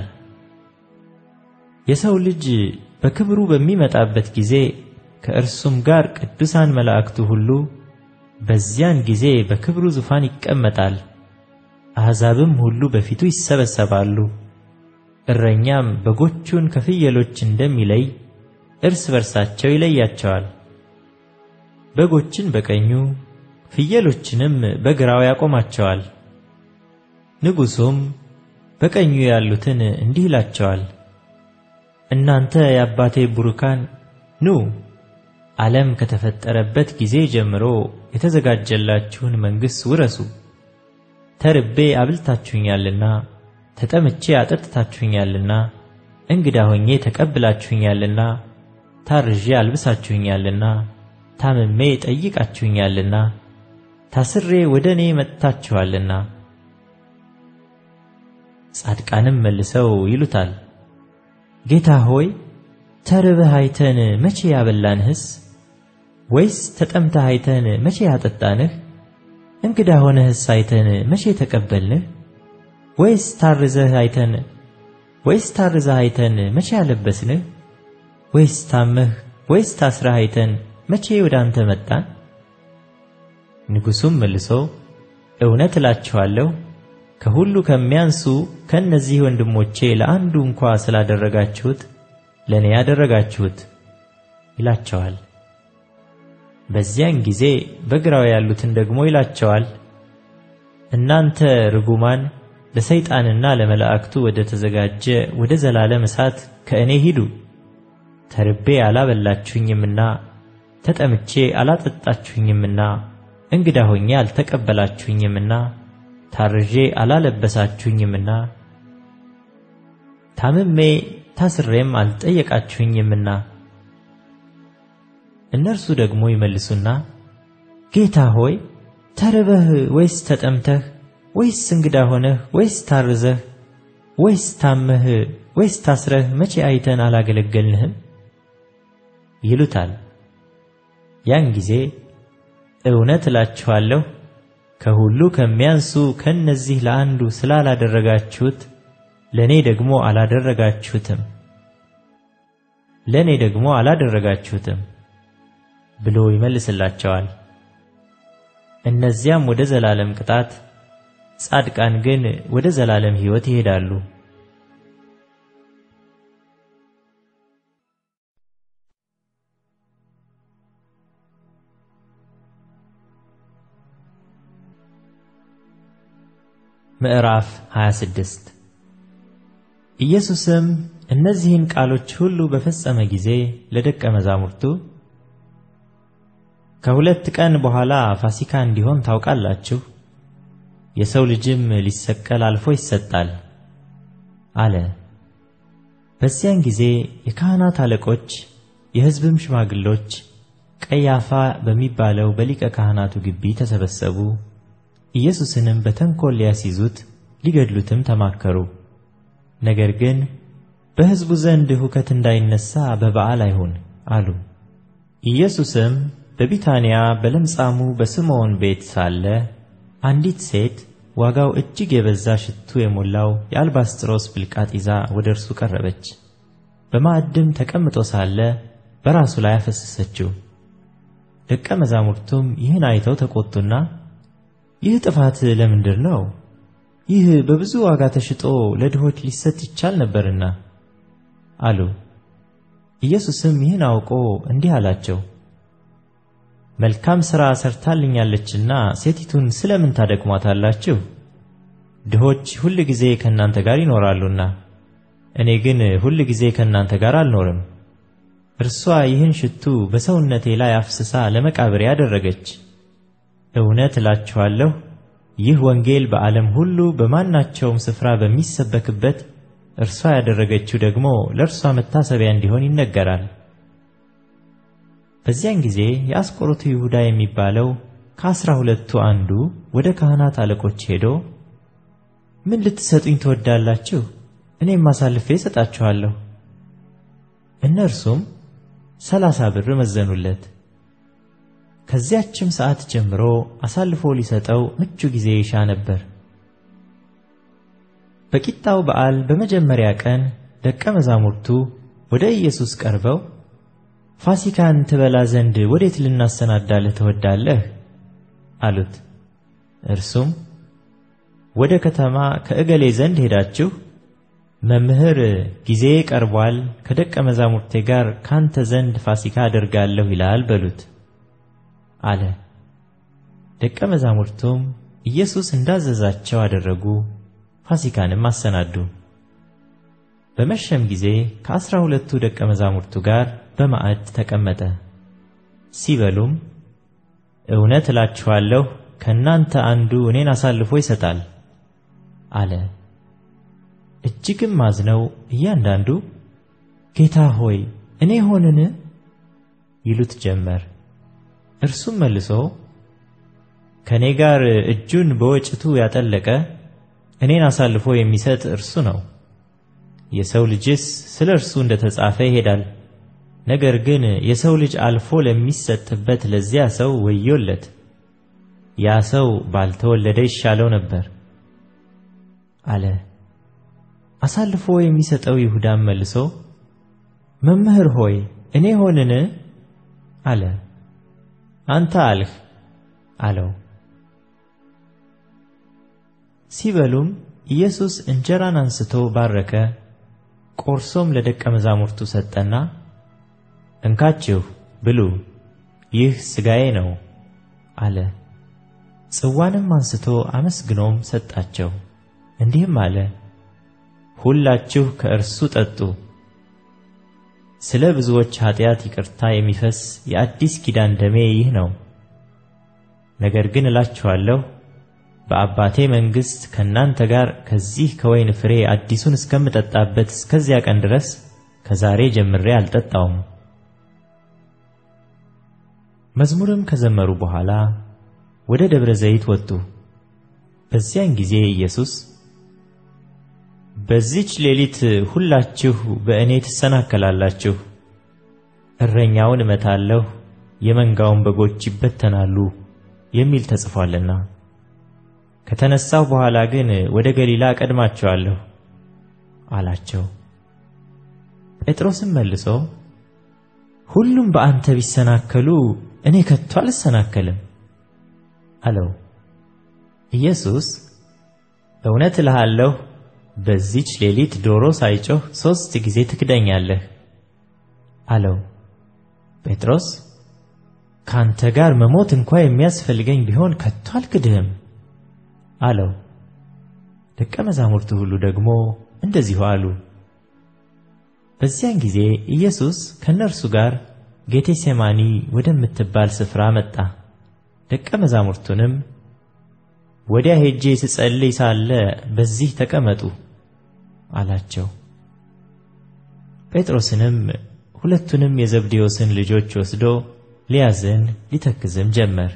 የሰው ልጅ በክብሩ በሚመጣበት ጊዜ ከእርሱም ጋር ቅዱሳን መላእክቱ ሁሉ በዚያን ጊዜ በክብሩ ዙፋን ይቀመጣል። አሕዛብም ሁሉ በፊቱ ይሰበሰባሉ። እረኛም በጎቹን ከፍየሎች እንደሚለይ እርስ በርሳቸው ይለያቸዋል። በጎችን በቀኙ ፍየሎችንም በግራው ያቆማቸዋል። ንጉሡም በቀኙ ያሉትን እንዲህ ይላቸዋል፣ እናንተ የአባቴ ቡሩካን ኑ፣ ዓለም ከተፈጠረበት ጊዜ ጀምሮ የተዘጋጀላችሁን መንግሥት ውረሱ። ተርቤ አብልታችሁኛልና፣ ተጠምቼ አጠጥታችሁኛልና፣ እንግዳ ሆኜ ተቀብላችሁኛልና፣ ታርዤ አልብሳችሁኛልና፣ ታምሜ ጠይቃችሁኛልና፣ ታስሬ ወደ እኔ መጥታችኋልና። ጻድቃንም መልሰው ይሉታል፣ ጌታ ሆይ ተርበህ አይተን መቼ ያበላንህስ? ወይስ ተጠምተህ አይተን መቼ ያጠጣንህ? እንግዳ ሆነህስ አይተን መቼ ተቀበልንህ? ወይስ ታርዘህ አይተን ወይስ ታርዘህ አይተን መቼ ያለበስንህ? ወይስ ታመህ ወይስ ታስረህ አይተን መቼ ወደ አንተ መጣን? ንጉሡም መልሶ እውነት እላችኋለሁ ከሁሉ ከሚያንሱ ከነዚህ ወንድሞቼ ለአንዱ እንኳ ስላደረጋችሁት ለኔ ያደረጋችሁት ይላቸዋል። በዚያን ጊዜ በግራው ያሉትን ደግሞ ይላቸዋል፣ እናንተ ርጉማን ለሰይጣንና ለመላእክቱ ወደ ተዘጋጀ ወደ ዘላለም እሳት ከእኔ ሂዱ። ተርቤ አላበላችሁኝምና፣ ተጠምቼ አላጠጣችሁኝምና፣ እንግዳ ሆኜ አልተቀበላችሁኝምና፣ ታርዤ አላለበሳችሁኝምና፣ ታምሜ ታስሬም አልጠየቃችሁኝምና። እነርሱ ደግሞ ይመልሱና ጌታ ሆይ ተርበህ ወይስ ተጠምተህ ወይስ እንግዳ ሆነህ ወይስ ታርዘህ ወይስ ታመህ ወይስ ታስረህ መቼ አይተን አላገለገልንህም? ይሉታል። ያን ጊዜ እውነት እላችኋለሁ ከሁሉ ከሚያንሱ ከነዚህ ለአንዱ ስላላደረጋችሁት ለኔ ደግሞ አላደረጋችሁትም ለኔ ደግሞ አላደረጋችሁትም ብሎ ይመልስላቸዋል። እነዚያም ወደ ዘላለም ቅጣት፣ ጻድቃን ግን ወደ ዘላለም ሕይወት ይሄዳሉ። ምዕራፍ ሃያ ስድስት ኢየሱስም እነዚህን ቃሎች ሁሉ በፈጸመ ጊዜ ለደቀ መዛሙርቱ ከሁለት ቀን በኋላ ፋሲካ እንዲሆን ታውቃላችሁ፣ የሰው ልጅም ሊሰቀል አልፎ ይሰጣል አለ። በዚያን ጊዜ የካህናት አለቆች የሕዝብም ሽማግሎች ቀያፋ በሚባለው በሊቀ ካህናቱ ግቢ ተሰበሰቡ። ኢየሱስንም በተንኮል ሊያስይዙት ሊገድሉትም ተማከሩ። ነገር ግን በሕዝቡ ዘንድ ሁከት እንዳይነሳ በበዓል አይሁን አሉ። ኢየሱስም በቢታንያ በለምጻሙ በስምዖን ቤት ሳለ አንዲት ሴት ዋጋው እጅግ የበዛ ሽቱ የሞላው የአልባስጥሮስ ብልቃጥ ይዛ ወደ እርሱ ቀረበች። በማዕድም ተቀምጦ ሳለ በራሱ ላይ አፈሰሰችው። ደቀ መዛሙርቱም ይህን አይተው ተቆጡና ይህ ጥፋት ለምንድር ነው? ይህ በብዙ ዋጋ ተሽጦ ለድሆች ሊሰጥ ይቻል ነበርና አሉ። ኢየሱስም ይህን አውቆ እንዲህ አላቸው፣ መልካም ሥራ ሰርታልኛለችና ሴቲቱን ስለምን ታደክሟታላችሁ? ድሆች ሁል ጊዜ ከእናንተ ጋር ይኖራሉና እኔ ግን ሁል ጊዜ ከእናንተ ጋር አልኖርም። እርሷ ይህን ሽቱ በሰውነቴ ላይ አፍስሳ ለመቃብሬ ያደረገች። እውነት እላችኋለሁ ይህ ወንጌል በዓለም ሁሉ በማናቸውም ስፍራ በሚሰበክበት እርሷ ያደረገችው ደግሞ ለእርሷ መታሰቢያ እንዲሆን ይነገራል። በዚያን ጊዜ የአስቆሮቱ ይሁዳ የሚባለው ከአስራ ሁለቱ አንዱ ወደ ካህናት አለቆች ሄዶ ምን ልትሰጡኝ ትወዳላችሁ? እኔም አሳልፌ እሰጣችኋለሁ። እነርሱም ሰላሳ ብር መዘኑለት። ከዚያችም ሰዓት ጀምሮ አሳልፎ ሊሰጠው ምቹ ጊዜ ይሻ ነበር። በቂጣው በዓል በመጀመሪያ ቀን ደቀ መዛሙርቱ ወደ ኢየሱስ ቀርበው ፋሲካን ትበላ ዘንድ ወዴት ልናሰናዳልህ ትወዳለህ? አሉት። እርሱም ወደ ከተማ ከእገሌ ዘንድ ሄዳችሁ መምህር ጊዜ ቀርቧል፣ ከደቀ መዛሙርቴ ጋር ካንተ ዘንድ ፋሲካ አደርጋለሁ ይላል በሉት አለ። ደቀ መዛሙርቱም ኢየሱስ እንዳዘዛቸው አደረጉ፣ ፋሲካንም አሰናዱ። በመሸም ጊዜ ከአስራ ሁለቱ ደቀ መዛሙርቱ ጋር በማዕድ ተቀመጠ። ሲበሉም እውነት እላችኋለሁ ከእናንተ አንዱ እኔን አሳልፎ ይሰጣል አለ። እጅግም አዝነው እያንዳንዱ ጌታ ሆይ እኔ ሆንን ይሉት ጀመር። እርሱም መልሶ ከኔ ጋር እጁን በወጭቱ ያጠለቀ እኔን አሳልፎ የሚሰጥ እርሱ ነው። የሰው ልጅስ ስለ እርሱ እንደተጻፈ ይሄዳል። ነገር ግን የሰው ልጅ አልፎ ለሚሰጥበት ለዚያ ሰው ወዮለት! ያ ሰው ባልተወለደ ይሻለው ነበር አለ። አሳልፎ የሚሰጠው ይሁዳም መልሶ መምህር ሆይ እኔ ሆንን አለ። አንተ አልህ አለው። ሲበሉም ኢየሱስ እንጀራን አንስቶ ባረከ፣ ቆርሶም ለደቀ መዛሙርቱ ሰጠና እንካችሁ ብሉ፣ ይህ ሥጋዬ ነው አለ። ጽዋንም አንስቶ አመስግኖም ሰጣቸው፣ እንዲህም አለ፣ ሁላችሁ ከእርሱ ጠጡ። ስለ ብዙዎች ኃጢአት ይቅርታ የሚፈስ የአዲስ ኪዳን ደሜ ይህ ነው። ነገር ግን እላችኋለሁ በአባቴ መንግሥት ከእናንተ ጋር ከዚህ ከወይን ፍሬ አዲሱን እስከምጠጣበት እስከዚያ ቀን ድረስ ከዛሬ ጀምሬ አልጠጣውም። መዝሙርም ከዘመሩ በኋላ ወደ ደብረ ዘይት ወጡ። በዚያን ጊዜ ኢየሱስ በዚች ሌሊት ሁላችሁ በእኔ ትሰናከላላችሁ፣ እረኛውን እመታለሁ፣ የመንጋውን በጎች ይበተናሉ የሚል ተጽፏልና፣ ከተነሳሁ በኋላ ግን ወደ ገሊላ እቀድማችኋለሁ አላቸው። ጴጥሮስም መልሶ ሁሉም በአንተ ቢሰናከሉ እኔ ከቶ አልሰናከልም አለው። ኢየሱስ እውነት እልሃለሁ በዚች ሌሊት ዶሮ ሳይጮህ ሦስት ጊዜ ትክደኛለህ አለው። ጴጥሮስ ካንተ ጋር መሞት እንኳ የሚያስፈልገኝ ቢሆን ከቶ አልክድህም አለው። ደቀ መዛሙርቱ ሁሉ ደግሞ እንደዚሁ አሉ። በዚያን ጊዜ ኢየሱስ ከነርሱ ጋር ጌቴሴማኒ ወደምትባል ስፍራ መጣ። ደቀ መዛሙርቱንም ወዲያ ሄጄ ስጸልይ ሳለ በዚህ ተቀመጡ አላቸው። ጴጥሮስንም ሁለቱንም የዘብዴዎስን ልጆች ወስዶ ሊያዝን ሊተክዝም ጀመር።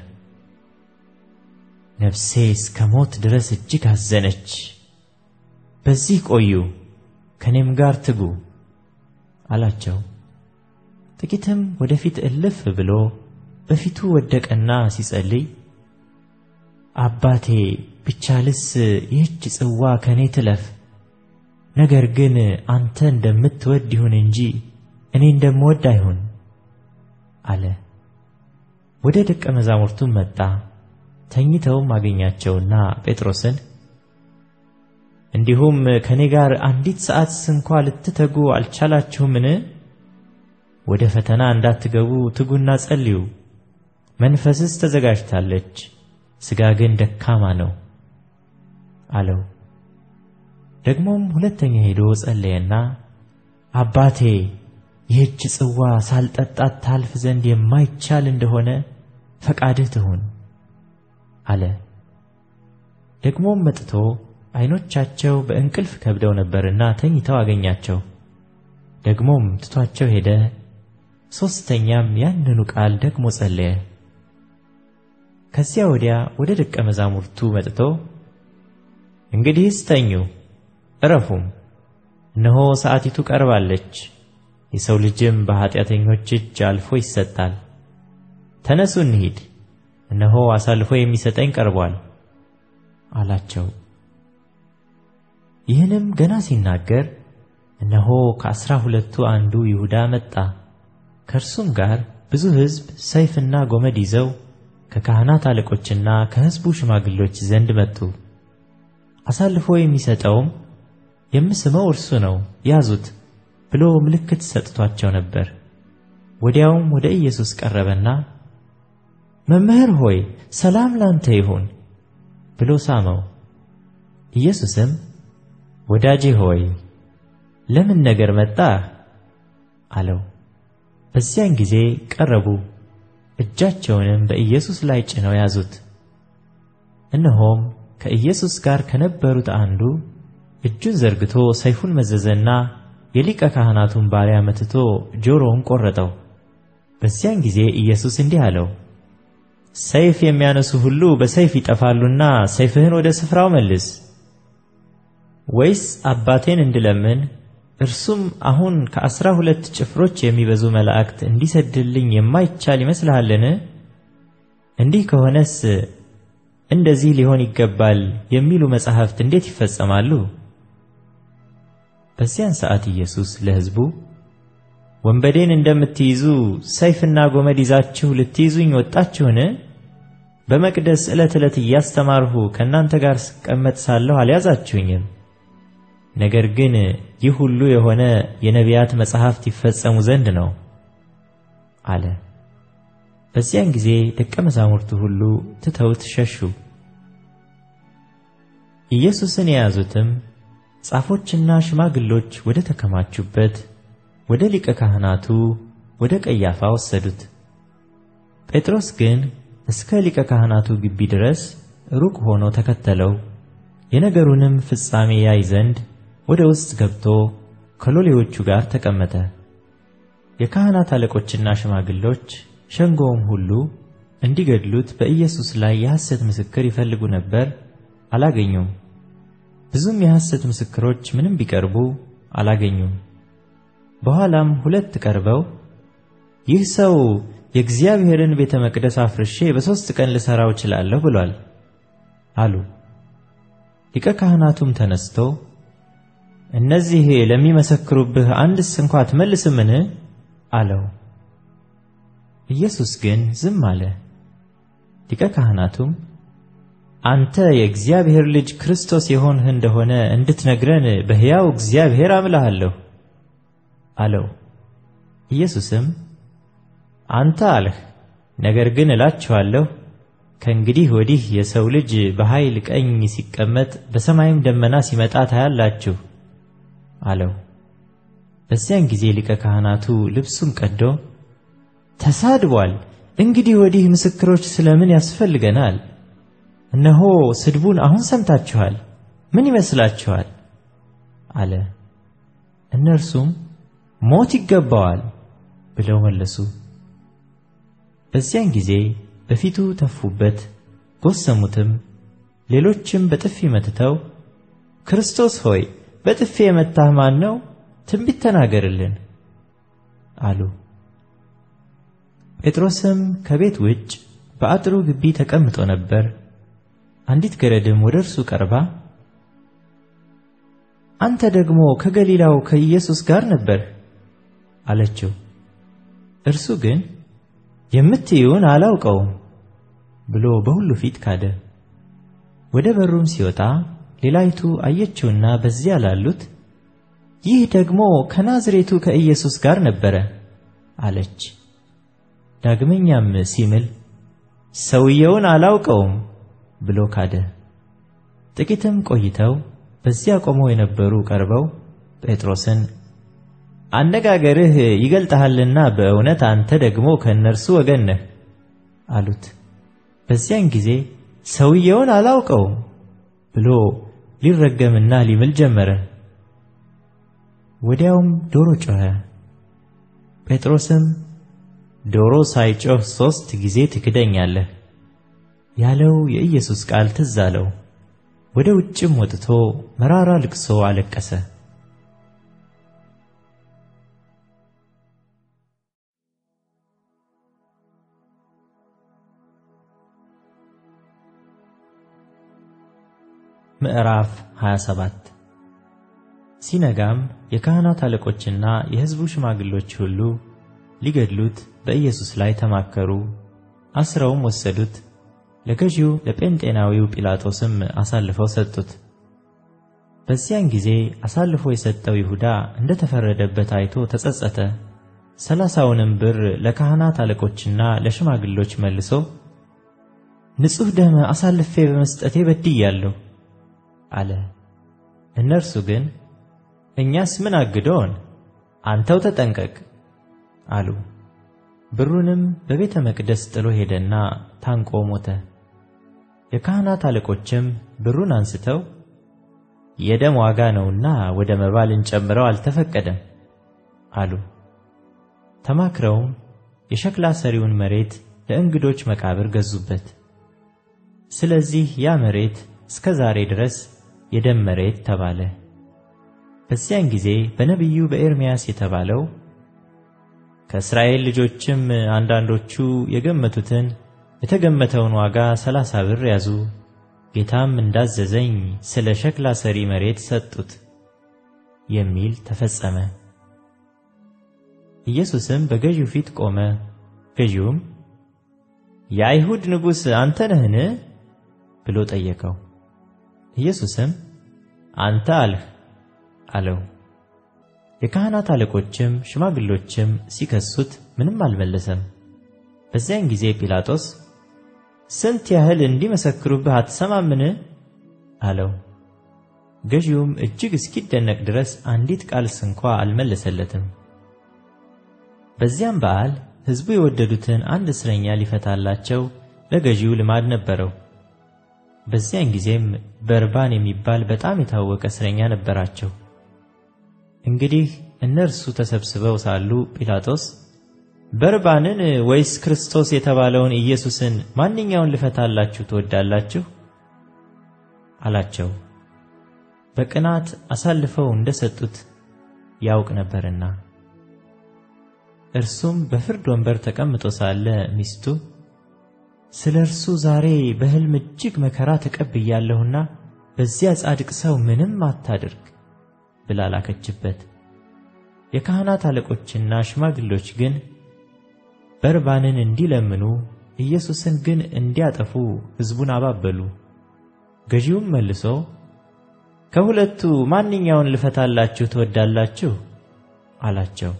ነፍሴ እስከ ሞት ድረስ እጅግ አዘነች፣ በዚህ ቆዩ፣ ከኔም ጋር ትጉ አላቸው። ጥቂትም ወደፊት እልፍ ብሎ በፊቱ ወደቀና ሲጸልይ አባቴ ቢቻልስ ይህች ጽዋ ከኔ ትለፍ፣ ነገር ግን አንተ እንደምትወድ ይሁን እንጂ እኔ እንደምወድ አይሁን አለ። ወደ ደቀ መዛሙርቱም መጣ። ተኝተውም አገኛቸውና ጴጥሮስን እንዲሁም ከኔ ጋር አንዲት ሰዓት እንኳ ልትተጉ አልቻላችሁምን? ወደ ፈተና እንዳትገቡ ትጉና ጸልዩ። መንፈስስ ተዘጋጅታለች፣ ሥጋ ግን ደካማ ነው አለው። ደግሞም ሁለተኛ ሄዶ ጸለየና አባቴ ይህች ጽዋ ሳልጠጣት ታልፍ ዘንድ የማይቻል እንደሆነ ፈቃድህ ትሁን አለ። ደግሞም መጥቶ ዓይኖቻቸው በእንቅልፍ ከብደው ነበርና ተኝተው አገኛቸው። ደግሞም ትቷቸው ሄደ። ሦስተኛም ያንኑ ቃል ደግሞ ጸለየ። ከዚያ ወዲያ ወደ ደቀ መዛሙርቱ መጥቶ እንግዲህስ ተኙ እረፉም፣ እነሆ ሰዓቲቱ ቀርባለች፣ የሰው ልጅም በኃጢአተኞች እጅ አልፎ ይሰጣል። ተነሱ እንሂድ፣ እነሆ አሳልፎ የሚሰጠኝ ቀርቧል አላቸው። ይህንም ገና ሲናገር እነሆ ከአስራ ሁለቱ አንዱ ይሁዳ መጣ። ከእርሱም ጋር ብዙ ሕዝብ ሰይፍና ጎመድ ይዘው ከካህናት አለቆችና ከሕዝቡ ሽማግሎች ዘንድ መጡ። አሳልፎ የሚሰጠውም የምስመው እርሱ ነው፣ ያዙት ብሎ ምልክት ሰጥቷቸው ነበር። ወዲያውም ወደ ኢየሱስ ቀረበና መምህር ሆይ ሰላም ላንተ ይሁን ብሎ ሳመው። ኢየሱስም ወዳጄ ሆይ ለምን ነገር መጣህ አለው። በዚያን ጊዜ ቀረቡ፣ እጃቸውንም በኢየሱስ ላይ ጭነው ያዙት። እነሆም ከኢየሱስ ጋር ከነበሩት አንዱ እጁን ዘርግቶ ሰይፉን መዘዘና የሊቀ ካህናቱን ባሪያ መትቶ ጆሮውን ቆረጠው። በዚያን ጊዜ ኢየሱስ እንዲህ አለው፣ ሰይፍ የሚያነሱ ሁሉ በሰይፍ ይጠፋሉና ሰይፍህን ወደ ስፍራው መልስ። ወይስ አባቴን እንድለምን እርሱም አሁን ከአስራ ሁለት ጭፍሮች የሚበዙ መላእክት እንዲሰድልኝ የማይቻል ይመስልሃልን? እንዲህ ከሆነስ እንደዚህ ሊሆን ይገባል የሚሉ መጻሕፍት እንዴት ይፈጸማሉ? በዚያን ሰዓት ኢየሱስ ለሕዝቡ ወንበዴን እንደምትይዙ ሰይፍና ጎመድ ይዛችሁ ልትይዙኝ ወጣችሁን? በመቅደስ ዕለት ዕለት እያስተማርሁ ከእናንተ ጋር ስቀመጥ ሳለሁ አልያዛችሁኝም። ነገር ግን ይህ ሁሉ የሆነ የነቢያት መጻሕፍት ይፈጸሙ ዘንድ ነው አለ። በዚያን ጊዜ ደቀ መዛሙርቱ ሁሉ ትተውት ሸሹ። ኢየሱስን የያዙትም ጻፎችና ሽማግሎች ወደ ተከማቹበት ወደ ሊቀ ካህናቱ ወደ ቀያፋ ወሰዱት። ጴጥሮስ ግን እስከ ሊቀ ካህናቱ ግቢ ድረስ ሩቅ ሆኖ ተከተለው። የነገሩንም ፍጻሜ ያይ ዘንድ ወደ ውስጥ ገብቶ ከሎሌዎቹ ጋር ተቀመጠ። የካህናት አለቆችና ሽማግሎች ሸንጎውም ሁሉ እንዲገድሉት በኢየሱስ ላይ የሐሰት ምስክር ይፈልጉ ነበር፣ አላገኙም። ብዙም የሐሰት ምስክሮች ምንም ቢቀርቡ አላገኙም። በኋላም ሁለት ቀርበው ይህ ሰው የእግዚአብሔርን ቤተ መቅደስ አፍርሼ በሦስት ቀን ልሠራው እችላለሁ ብሏል አሉ። ሊቀ ካህናቱም ተነስቶ እነዚህ ለሚመሰክሩብህ አንድስ እንኳ አትመልስምን አለው። ኢየሱስ ግን ዝም አለ። ሊቀ ካህናቱም አንተ የእግዚአብሔር ልጅ ክርስቶስ የሆንህ እንደሆነ እንድትነግረን በሕያው እግዚአብሔር አምልሃለሁ አለው። ኢየሱስም አንተ አልህ፣ ነገር ግን እላችኋለሁ ከእንግዲህ ወዲህ የሰው ልጅ በኃይል ቀኝ ሲቀመጥ በሰማይም ደመና ሲመጣ ታያላችሁ አለው። በዚያን ጊዜ ሊቀ ካህናቱ ልብሱን ቀዶ ተሳድቧል፣ እንግዲህ ወዲህ ምስክሮች ስለምን ያስፈልገናል? እነሆ ስድቡን አሁን ሰምታችኋል፣ ምን ይመስላችኋል? አለ። እነርሱም ሞት ይገባዋል ብለው መለሱ። በዚያን ጊዜ በፊቱ ተፉበት፣ ጎሰሙትም። ሌሎችም በጥፊ መትተው ክርስቶስ ሆይ በጥፊ የመታህ ማን ነው? ትንቢት ተናገርልን አሉ። ጴጥሮስም ከቤት ውጭ በአጥሩ ግቢ ተቀምጦ ነበር። አንዲት ገረድም ወደ እርሱ ቀርባ አንተ ደግሞ ከገሊላው ከኢየሱስ ጋር ነበር አለችው። እርሱ ግን የምትይውን አላውቀውም ብሎ በሁሉ ፊት ካደ። ወደ በሩም ሲወጣ ሌላይቱ አየችውና በዚያ ላሉት ይህ ደግሞ ከናዝሬቱ ከኢየሱስ ጋር ነበረ አለች። ዳግመኛም ሲምል ሰውየውን አላውቀውም ብሎ ካደ። ጥቂትም ቆይተው በዚያ ቆመው የነበሩ ቀርበው ጴጥሮስን አነጋገርህ ይገልጣልና በእውነት አንተ ደግሞ ከእነርሱ ወገን ነህ አሉት። በዚያን ጊዜ ሰውየውን አላውቀውም ብሎ ሊረገምና ሊምል ጀመረ። ወዲያውም ዶሮ ጮኸ። ጴጥሮስም ዶሮ ሳይጮህ ሦስት ጊዜ ትክደኛለህ ያለው የኢየሱስ ቃል ትዝ አለው። ወደ ውጭም ወጥቶ መራራ ልቅሶ አለቀሰ። ምዕራፍ ሃያ ሰባት ሲነጋም የካህናት አለቆችና የሕዝቡ ሽማግሎች ሁሉ ሊገድሉት በኢየሱስ ላይ ተማከሩ። አስረውም ወሰዱት። ለገዢው ለጴንጤናዊው ጲላጦስም አሳልፈው ሰጡት። በዚያን ጊዜ አሳልፎ የሰጠው ይሁዳ እንደ ተፈረደበት አይቶ ተጸጸተ። ሰላሳውንም ብር ለካህናት አለቆችና ለሽማግሎች መልሶ ንጹሕ ደም አሳልፌ በመስጠቴ በድያለሁ አለ። እነርሱ ግን እኛስ ምን አግዶን? አንተው ተጠንቀቅ አሉ። ብሩንም በቤተ መቅደስ ጥሎ ሄደና ታንቆ ሞተ። የካህናት አለቆችም ብሩን አንስተው የደም ዋጋ ነውና ወደ መባ ልንጨምረው አልተፈቀደም አሉ። ተማክረውም የሸክላ ሰሪውን መሬት ለእንግዶች መቃብር ገዙበት። ስለዚህ ያ መሬት እስከ ዛሬ ድረስ የደም መሬት ተባለ። በዚያን ጊዜ በነቢዩ በኤርምያስ የተባለው ከእስራኤል ልጆችም አንዳንዶቹ የገመቱትን የተገመተውን ዋጋ ሰላሳ ብር ያዙ፣ ጌታም እንዳዘዘኝ ስለ ሸክላ ሰሪ መሬት ሰጡት የሚል ተፈጸመ። ኢየሱስም በገዢው ፊት ቆመ። ገዢውም የአይሁድ ንጉሥ አንተ ነህን ብሎ ጠየቀው። ኢየሱስም አንተ አልህ አለው። የካህናት አለቆችም ሽማግሎችም ሲከሱት ምንም አልመለሰም። በዚያን ጊዜ ጲላጦስ ስንት ያህል እንዲመሰክሩብህ አትሰማምን አለው። ገዢውም እጅግ እስኪደነቅ ድረስ አንዲት ቃል ስንኳ አልመለሰለትም። በዚያም በዓል ሕዝቡ የወደዱትን አንድ እስረኛ ሊፈታላቸው ለገዢው ልማድ ነበረው። በዚያን ጊዜም በርባን የሚባል በጣም የታወቀ እስረኛ ነበራቸው። እንግዲህ እነርሱ ተሰብስበው ሳሉ ጲላጦስ በርባንን ወይስ ክርስቶስ የተባለውን ኢየሱስን ማንኛውን ልፈታላችሁ ትወዳላችሁ አላቸው። በቅናት አሳልፈው እንደሰጡት ያውቅ ነበርና። እርሱም በፍርድ ወንበር ተቀምጦ ሳለ ሚስቱ ስለ እርሱ ዛሬ በሕልም እጅግ መከራ ተቀብያለሁና በዚያ ጻድቅ ሰው ምንም አታድርግ ብላ ላከችበት። የካህናት አለቆችና ሽማግሎች ግን በርባንን እንዲለምኑ ኢየሱስን ግን እንዲያጠፉ ሕዝቡን አባበሉ። ገዢውም መልሶ ከሁለቱ ማንኛውን ልፈታላችሁ ትወዳላችሁ አላቸው።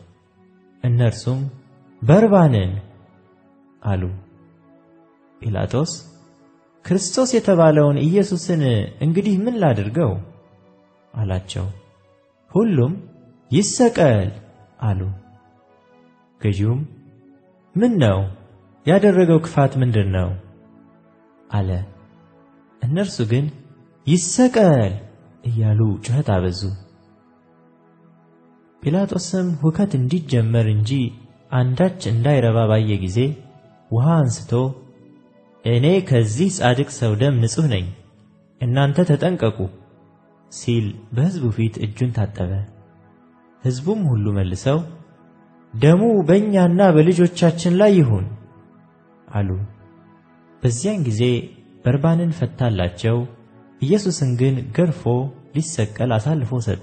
እነርሱም በርባንን አሉ። ጲላጦስ ክርስቶስ የተባለውን ኢየሱስን እንግዲህ ምን ላድርገው አላቸው። ሁሉም ይሰቀል አሉ። ገዢውም ምን ነው ያደረገው ክፋት ምንድነው አለ። እነርሱ ግን ይሰቀል እያሉ ጩኸት አበዙ። ጲላጦስም ሁከት እንዲጀመር እንጂ አንዳች እንዳይረባ ባየ ጊዜ ውሃ አንስቶ እኔ ከዚህ ጻድቅ ሰው ደም ንጹሕ ነኝ፣ እናንተ ተጠንቀቁ ሲል በሕዝቡ ፊት እጁን ታጠበ። ሕዝቡም ሁሉ መልሰው ደሙ በእኛና በልጆቻችን ላይ ይሁን አሉ። በዚያን ጊዜ በርባንን ፈታላቸው። ኢየሱስን ግን ገርፎ ሊሰቀል አሳልፎ ሰጠ።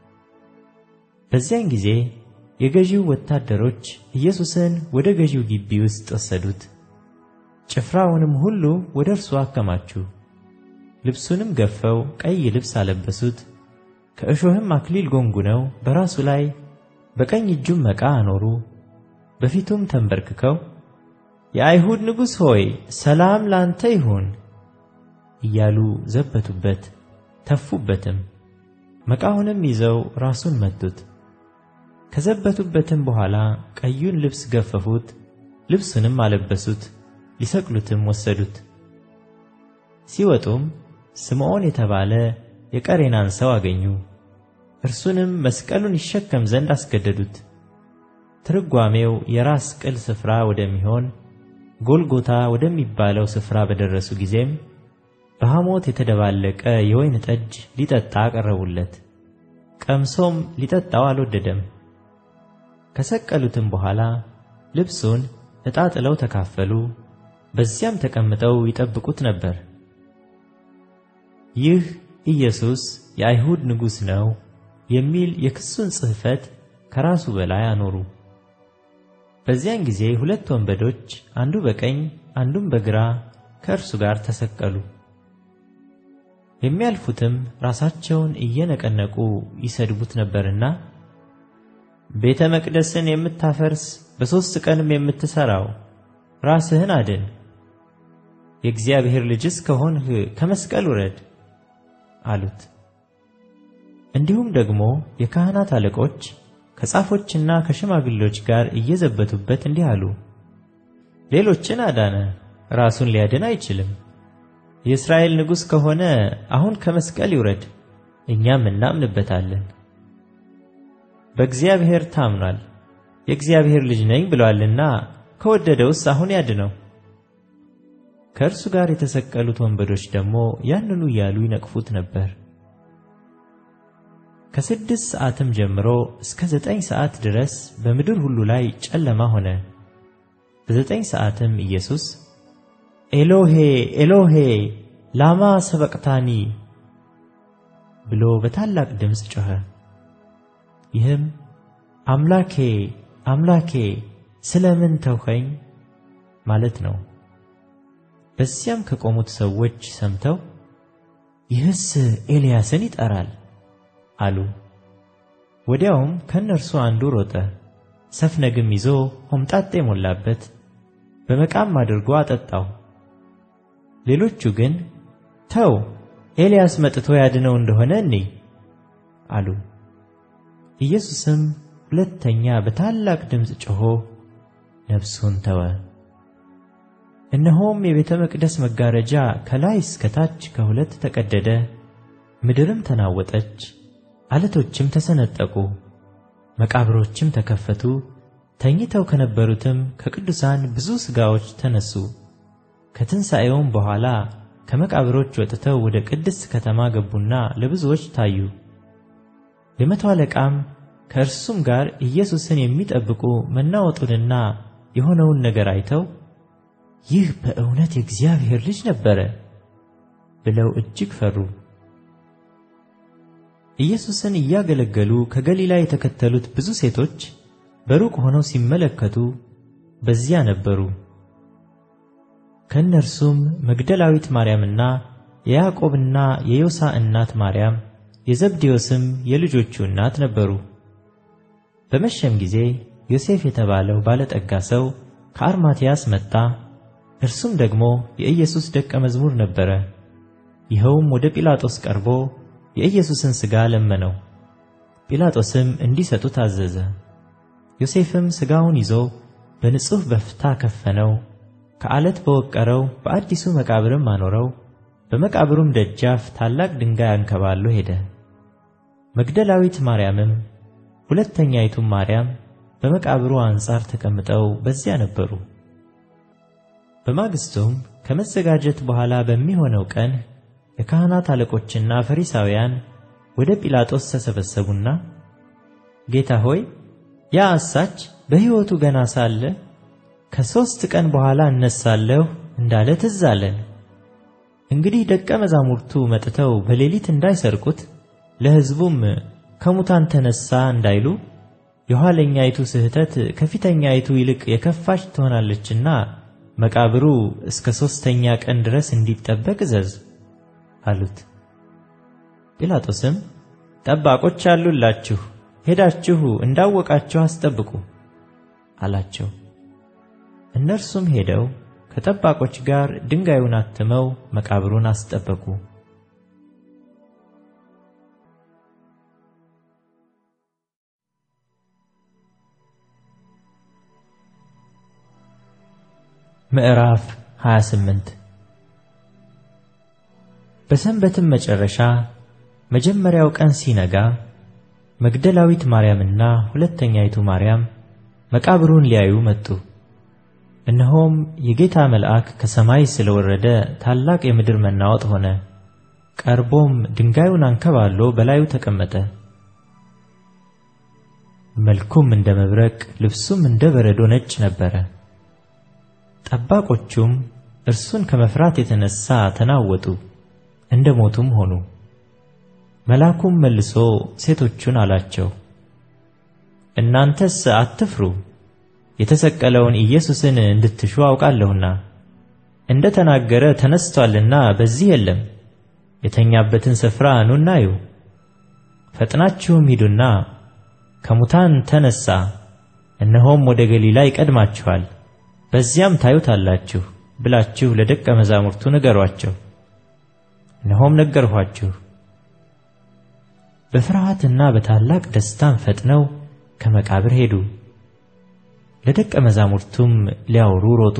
በዚያን ጊዜ የገዢው ወታደሮች ኢየሱስን ወደ ገዢው ግቢ ውስጥ ወሰዱት። ጭፍራውንም ሁሉ ወደ እርሱ አከማቹ። ልብሱንም ገፈው ቀይ ልብስ አለበሱት። ከእሾህም አክሊል ጎንጉነው በራሱ ላይ በቀኝ እጁም መቃ አኖሩ። በፊቱም ተንበርክከው የአይሁድ ንጉሥ ሆይ ሰላም ላንተ ይሁን እያሉ ዘበቱበት፣ ተፉበትም። መቃውንም ይዘው ራሱን መቱት። ከዘበቱበትም በኋላ ቀዩን ልብስ ገፈፉት፣ ልብሱንም አለበሱት፣ ሊሰቅሉትም ወሰዱት። ሲወጡም ስምዖን የተባለ የቀሬናን ሰው አገኙ። እርሱንም መስቀሉን ይሸከም ዘንድ አስገደዱት። ትርጓሜው የራስ ቅል ስፍራ ወደሚሆን ጎልጎታ ወደሚባለው ስፍራ በደረሱ ጊዜም በሐሞት የተደባለቀ የወይን ጠጅ ሊጠጣ አቀረቡለት። ቀምሶም ሊጠጣው አልወደደም። ከሰቀሉትም በኋላ ልብሱን ዕጣ ጥለው ተካፈሉ። በዚያም ተቀምጠው ይጠብቁት ነበር። ይህ ኢየሱስ የአይሁድ ንጉሥ ነው የሚል የክሱን ጽሕፈት ከራሱ በላይ አኖሩ። በዚያን ጊዜ ሁለት ወንበዶች አንዱ በቀኝ አንዱም በግራ ከእርሱ ጋር ተሰቀሉ። የሚያልፉትም ራሳቸውን እየነቀነቁ ይሰድቡት ነበርና ቤተ መቅደስን የምታፈርስ በሦስት ቀንም የምትሠራው ራስህን አድን፣ የእግዚአብሔር ልጅስ ከሆንህ ከመስቀል ውረድ አሉት። እንዲሁም ደግሞ የካህናት አለቆች ከጻፎችና ከሽማግሌዎች ጋር እየዘበቱበት እንዲህ አሉ፣ ሌሎችን አዳነ፣ ራሱን ሊያድን አይችልም። የእስራኤል ንጉሥ ከሆነ አሁን ከመስቀል ይውረድ፣ እኛም እናምንበታለን። በእግዚአብሔር ታምኗል፣ የእግዚአብሔር ልጅ ነኝ ብሏልና ከወደደውስ አሁን ያድነው። ከእርሱ ጋር የተሰቀሉት ወንበዶች ደግሞ ያንኑ እያሉ ይነቅፉት ነበር። ከስድስት ሰዓትም ጀምሮ እስከ ዘጠኝ ሰዓት ድረስ በምድር ሁሉ ላይ ጨለማ ሆነ። በዘጠኝ ሰዓትም ኢየሱስ ኤሎሄ ኤሎሄ ላማ ሰበቅታኒ ብሎ በታላቅ ድምፅ ጮኸ። ይህም አምላኬ አምላኬ ስለምን ተውኸኝ ማለት ነው። በዚያም ከቆሙት ሰዎች ሰምተው ይህስ ኤልያስን ይጠራል አሉ። ወዲያውም ከእነርሱ አንዱ ሮጠ፣ ሰፍነግም ይዞ ሆምጣጤ ሞላበት፣ በመቃም አድርጎ አጠጣው። ሌሎቹ ግን ተው፣ ኤልያስ መጥቶ ያድነው እንደሆነ እንይ አሉ። ኢየሱስም ሁለተኛ በታላቅ ድምፅ ጮኾ ነፍሱን ተወ። እነሆም የቤተ መቅደስ መጋረጃ ከላይ እስከ ታች ከሁለት ተቀደደ፣ ምድርም ተናወጠች፣ ዓለቶችም ተሰነጠቁ፣ መቃብሮችም ተከፈቱ። ተኝተው ከነበሩትም ከቅዱሳን ብዙ ሥጋዎች ተነሱ። ከትንሣኤውም በኋላ ከመቃብሮች ወጥተው ወደ ቅድስት ከተማ ገቡና ለብዙዎች ታዩ። የመቶ አለቃም ከእርሱም ጋር ኢየሱስን የሚጠብቁ መናወጡንና የሆነውን ነገር አይተው ይህ በእውነት የእግዚአብሔር ልጅ ነበረ ብለው እጅግ ፈሩ። ኢየሱስን እያገለገሉ ከገሊላ የተከተሉት ብዙ ሴቶች በሩቅ ሆነው ሲመለከቱ በዚያ ነበሩ። ከእነርሱም መግደላዊት ማርያምና የያዕቆብና የዮሳ እናት ማርያም፣ የዘብዴዎስም የልጆቹ እናት ነበሩ። በመሸም ጊዜ ዮሴፍ የተባለው ባለጠጋ ሰው ከአርማትያስ መጣ። እርሱም ደግሞ የኢየሱስ ደቀ መዝሙር ነበረ። ይኸውም ወደ ጲላጦስ ቀርቦ የኢየሱስን ሥጋ ለመነው። ጲላጦስም እንዲሰጡት አዘዘ። ዮሴፍም ሥጋውን ይዞ በንጹሕ በፍታ ከፈነው፣ ከዓለት በወቀረው በአዲሱ መቃብርም አኖረው። በመቃብሩም ደጃፍ ታላቅ ድንጋይ አንከባሎ ሄደ። መግደላዊት ማርያምም ሁለተኛይቱም ማርያም በመቃብሩ አንጻር ተቀምጠው በዚያ ነበሩ። በማግስቱም ከመዘጋጀት በኋላ በሚሆነው ቀን የካህናት አለቆችና ፈሪሳውያን ወደ ጲላጦስ ተሰበሰቡና ጌታ ሆይ ያ አሳች በሕይወቱ ገና ሳለ ከሦስት ቀን በኋላ እነሳለሁ እንዳለ ትዝ አለን። እንግዲህ ደቀ መዛሙርቱ መጥተው በሌሊት እንዳይሰርቁት ለሕዝቡም ከሙታን ተነሳ እንዳይሉ የኋለኛይቱ ስህተት ከፊተኛይቱ ይልቅ የከፋች ትሆናለችና መቃብሩ እስከ ሦስተኛ ቀን ድረስ እንዲጠበቅ እዘዝ አሉት። ጲላጦስም ጠባቆች አሉላችሁ፣ ሄዳችሁ እንዳወቃችሁ አስጠብቁ አላቸው። እነርሱም ሄደው ከጠባቆች ጋር ድንጋዩን አትመው መቃብሩን አስጠበቁ። ምዕራፍ ሃያ ስምንት በሰንበትም መጨረሻ መጀመሪያው ቀን ሲነጋ መግደላዊት ማርያምና ሁለተኛይቱ ማርያም መቃብሩን ሊያዩ መጡ። እነሆም የጌታ መልአክ ከሰማይ ስለወረደ ታላቅ የምድር መናወጥ ሆነ። ቀርቦም ድንጋዩን አንከባሎ በላዩ ተቀመጠ። መልኩም እንደ መብረቅ ልብሱም እንደ በረዶ ነጭ ነበረ። ጠባቆቹም እርሱን ከመፍራት የተነሳ ተናወጡ፣ እንደ ሞቱም ሆኑ። መልአኩም መልሶ ሴቶቹን አላቸው፣ እናንተስ አትፍሩ፣ የተሰቀለውን ኢየሱስን እንድትሹ አውቃለሁና እንደ ተናገረ ተነስቷልና በዚህ የለም። የተኛበትን ስፍራ ኑና እዩ። ፈጥናችሁም ሂዱና ከሙታን ተነሳ፣ እነሆም ወደ ገሊላ ይቀድማችኋል፣ በዚያም ታዩታላችሁ ብላችሁ ለደቀ መዛሙርቱ ንገሯቸው። እነሆም ነገርኋችሁ። በፍርሃትና በታላቅ ደስታም ፈጥነው ከመቃብር ሄዱ፣ ለደቀ መዛሙርቱም ሊያወሩ ሮጡ።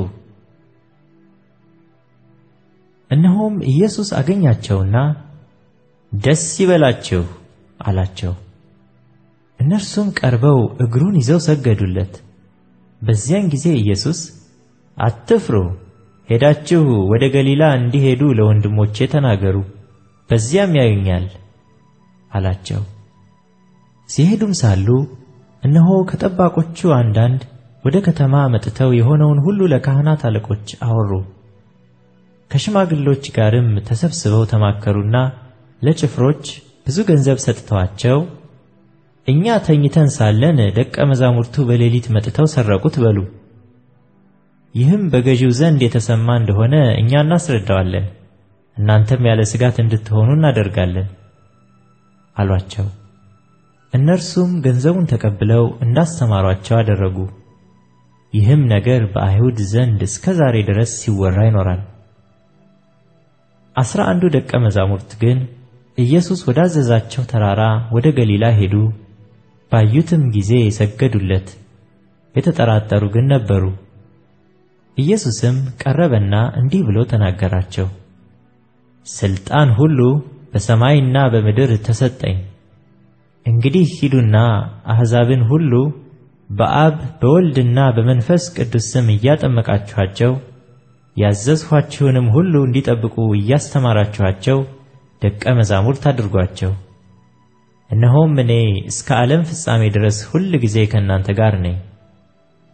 እነሆም ኢየሱስ አገኛቸውና ደስ ይበላችሁ አላቸው። እነርሱም ቀርበው እግሩን ይዘው ሰገዱለት። በዚያን ጊዜ ኢየሱስ አትፍሩ፣ ሄዳችሁ ወደ ገሊላ እንዲሄዱ ለወንድሞቼ ተናገሩ፣ በዚያም ያዩኛል አላቸው። ሲሄዱም ሳሉ እነሆ ከጠባቆቹ አንዳንድ ወደ ከተማ መጥተው የሆነውን ሁሉ ለካህናት አለቆች አወሩ። ከሽማግሎች ጋርም ተሰብስበው ተማከሩና ለጭፍሮች ብዙ ገንዘብ ሰጥተዋቸው እኛ ተኝተን ሳለን ደቀ መዛሙርቱ በሌሊት መጥተው ሰረቁት በሉ። ይህም በገዢው ዘንድ የተሰማ እንደሆነ እኛ እናስረዳዋለን፣ እናንተም ያለ ስጋት እንድትሆኑ እናደርጋለን አሏቸው። እነርሱም ገንዘቡን ተቀብለው እንዳስተማሯቸው አደረጉ። ይህም ነገር በአይሁድ ዘንድ እስከ ዛሬ ድረስ ሲወራ ይኖራል። አስራ አንዱ ደቀ መዛሙርት ግን ኢየሱስ ወዳዘዛቸው ተራራ ወደ ገሊላ ሄዱ። ባዩትም ጊዜ ሰገዱለት፣ የተጠራጠሩ ግን ነበሩ። ኢየሱስም ቀረበና እንዲህ ብሎ ተናገራቸው፣ ሥልጣን ሁሉ በሰማይና በምድር ተሰጠኝ። እንግዲህ ሂዱና አሕዛብን ሁሉ በአብ በወልድና በመንፈስ ቅዱስ ስም እያጠመቃችኋቸው ያዘዝኋችሁንም ሁሉ እንዲጠብቁ እያስተማራችኋቸው ደቀ መዛሙርት አድርጓቸው። እነሆም እኔ እስከ ዓለም ፍጻሜ ድረስ ሁል ጊዜ ከእናንተ ጋር ነኝ።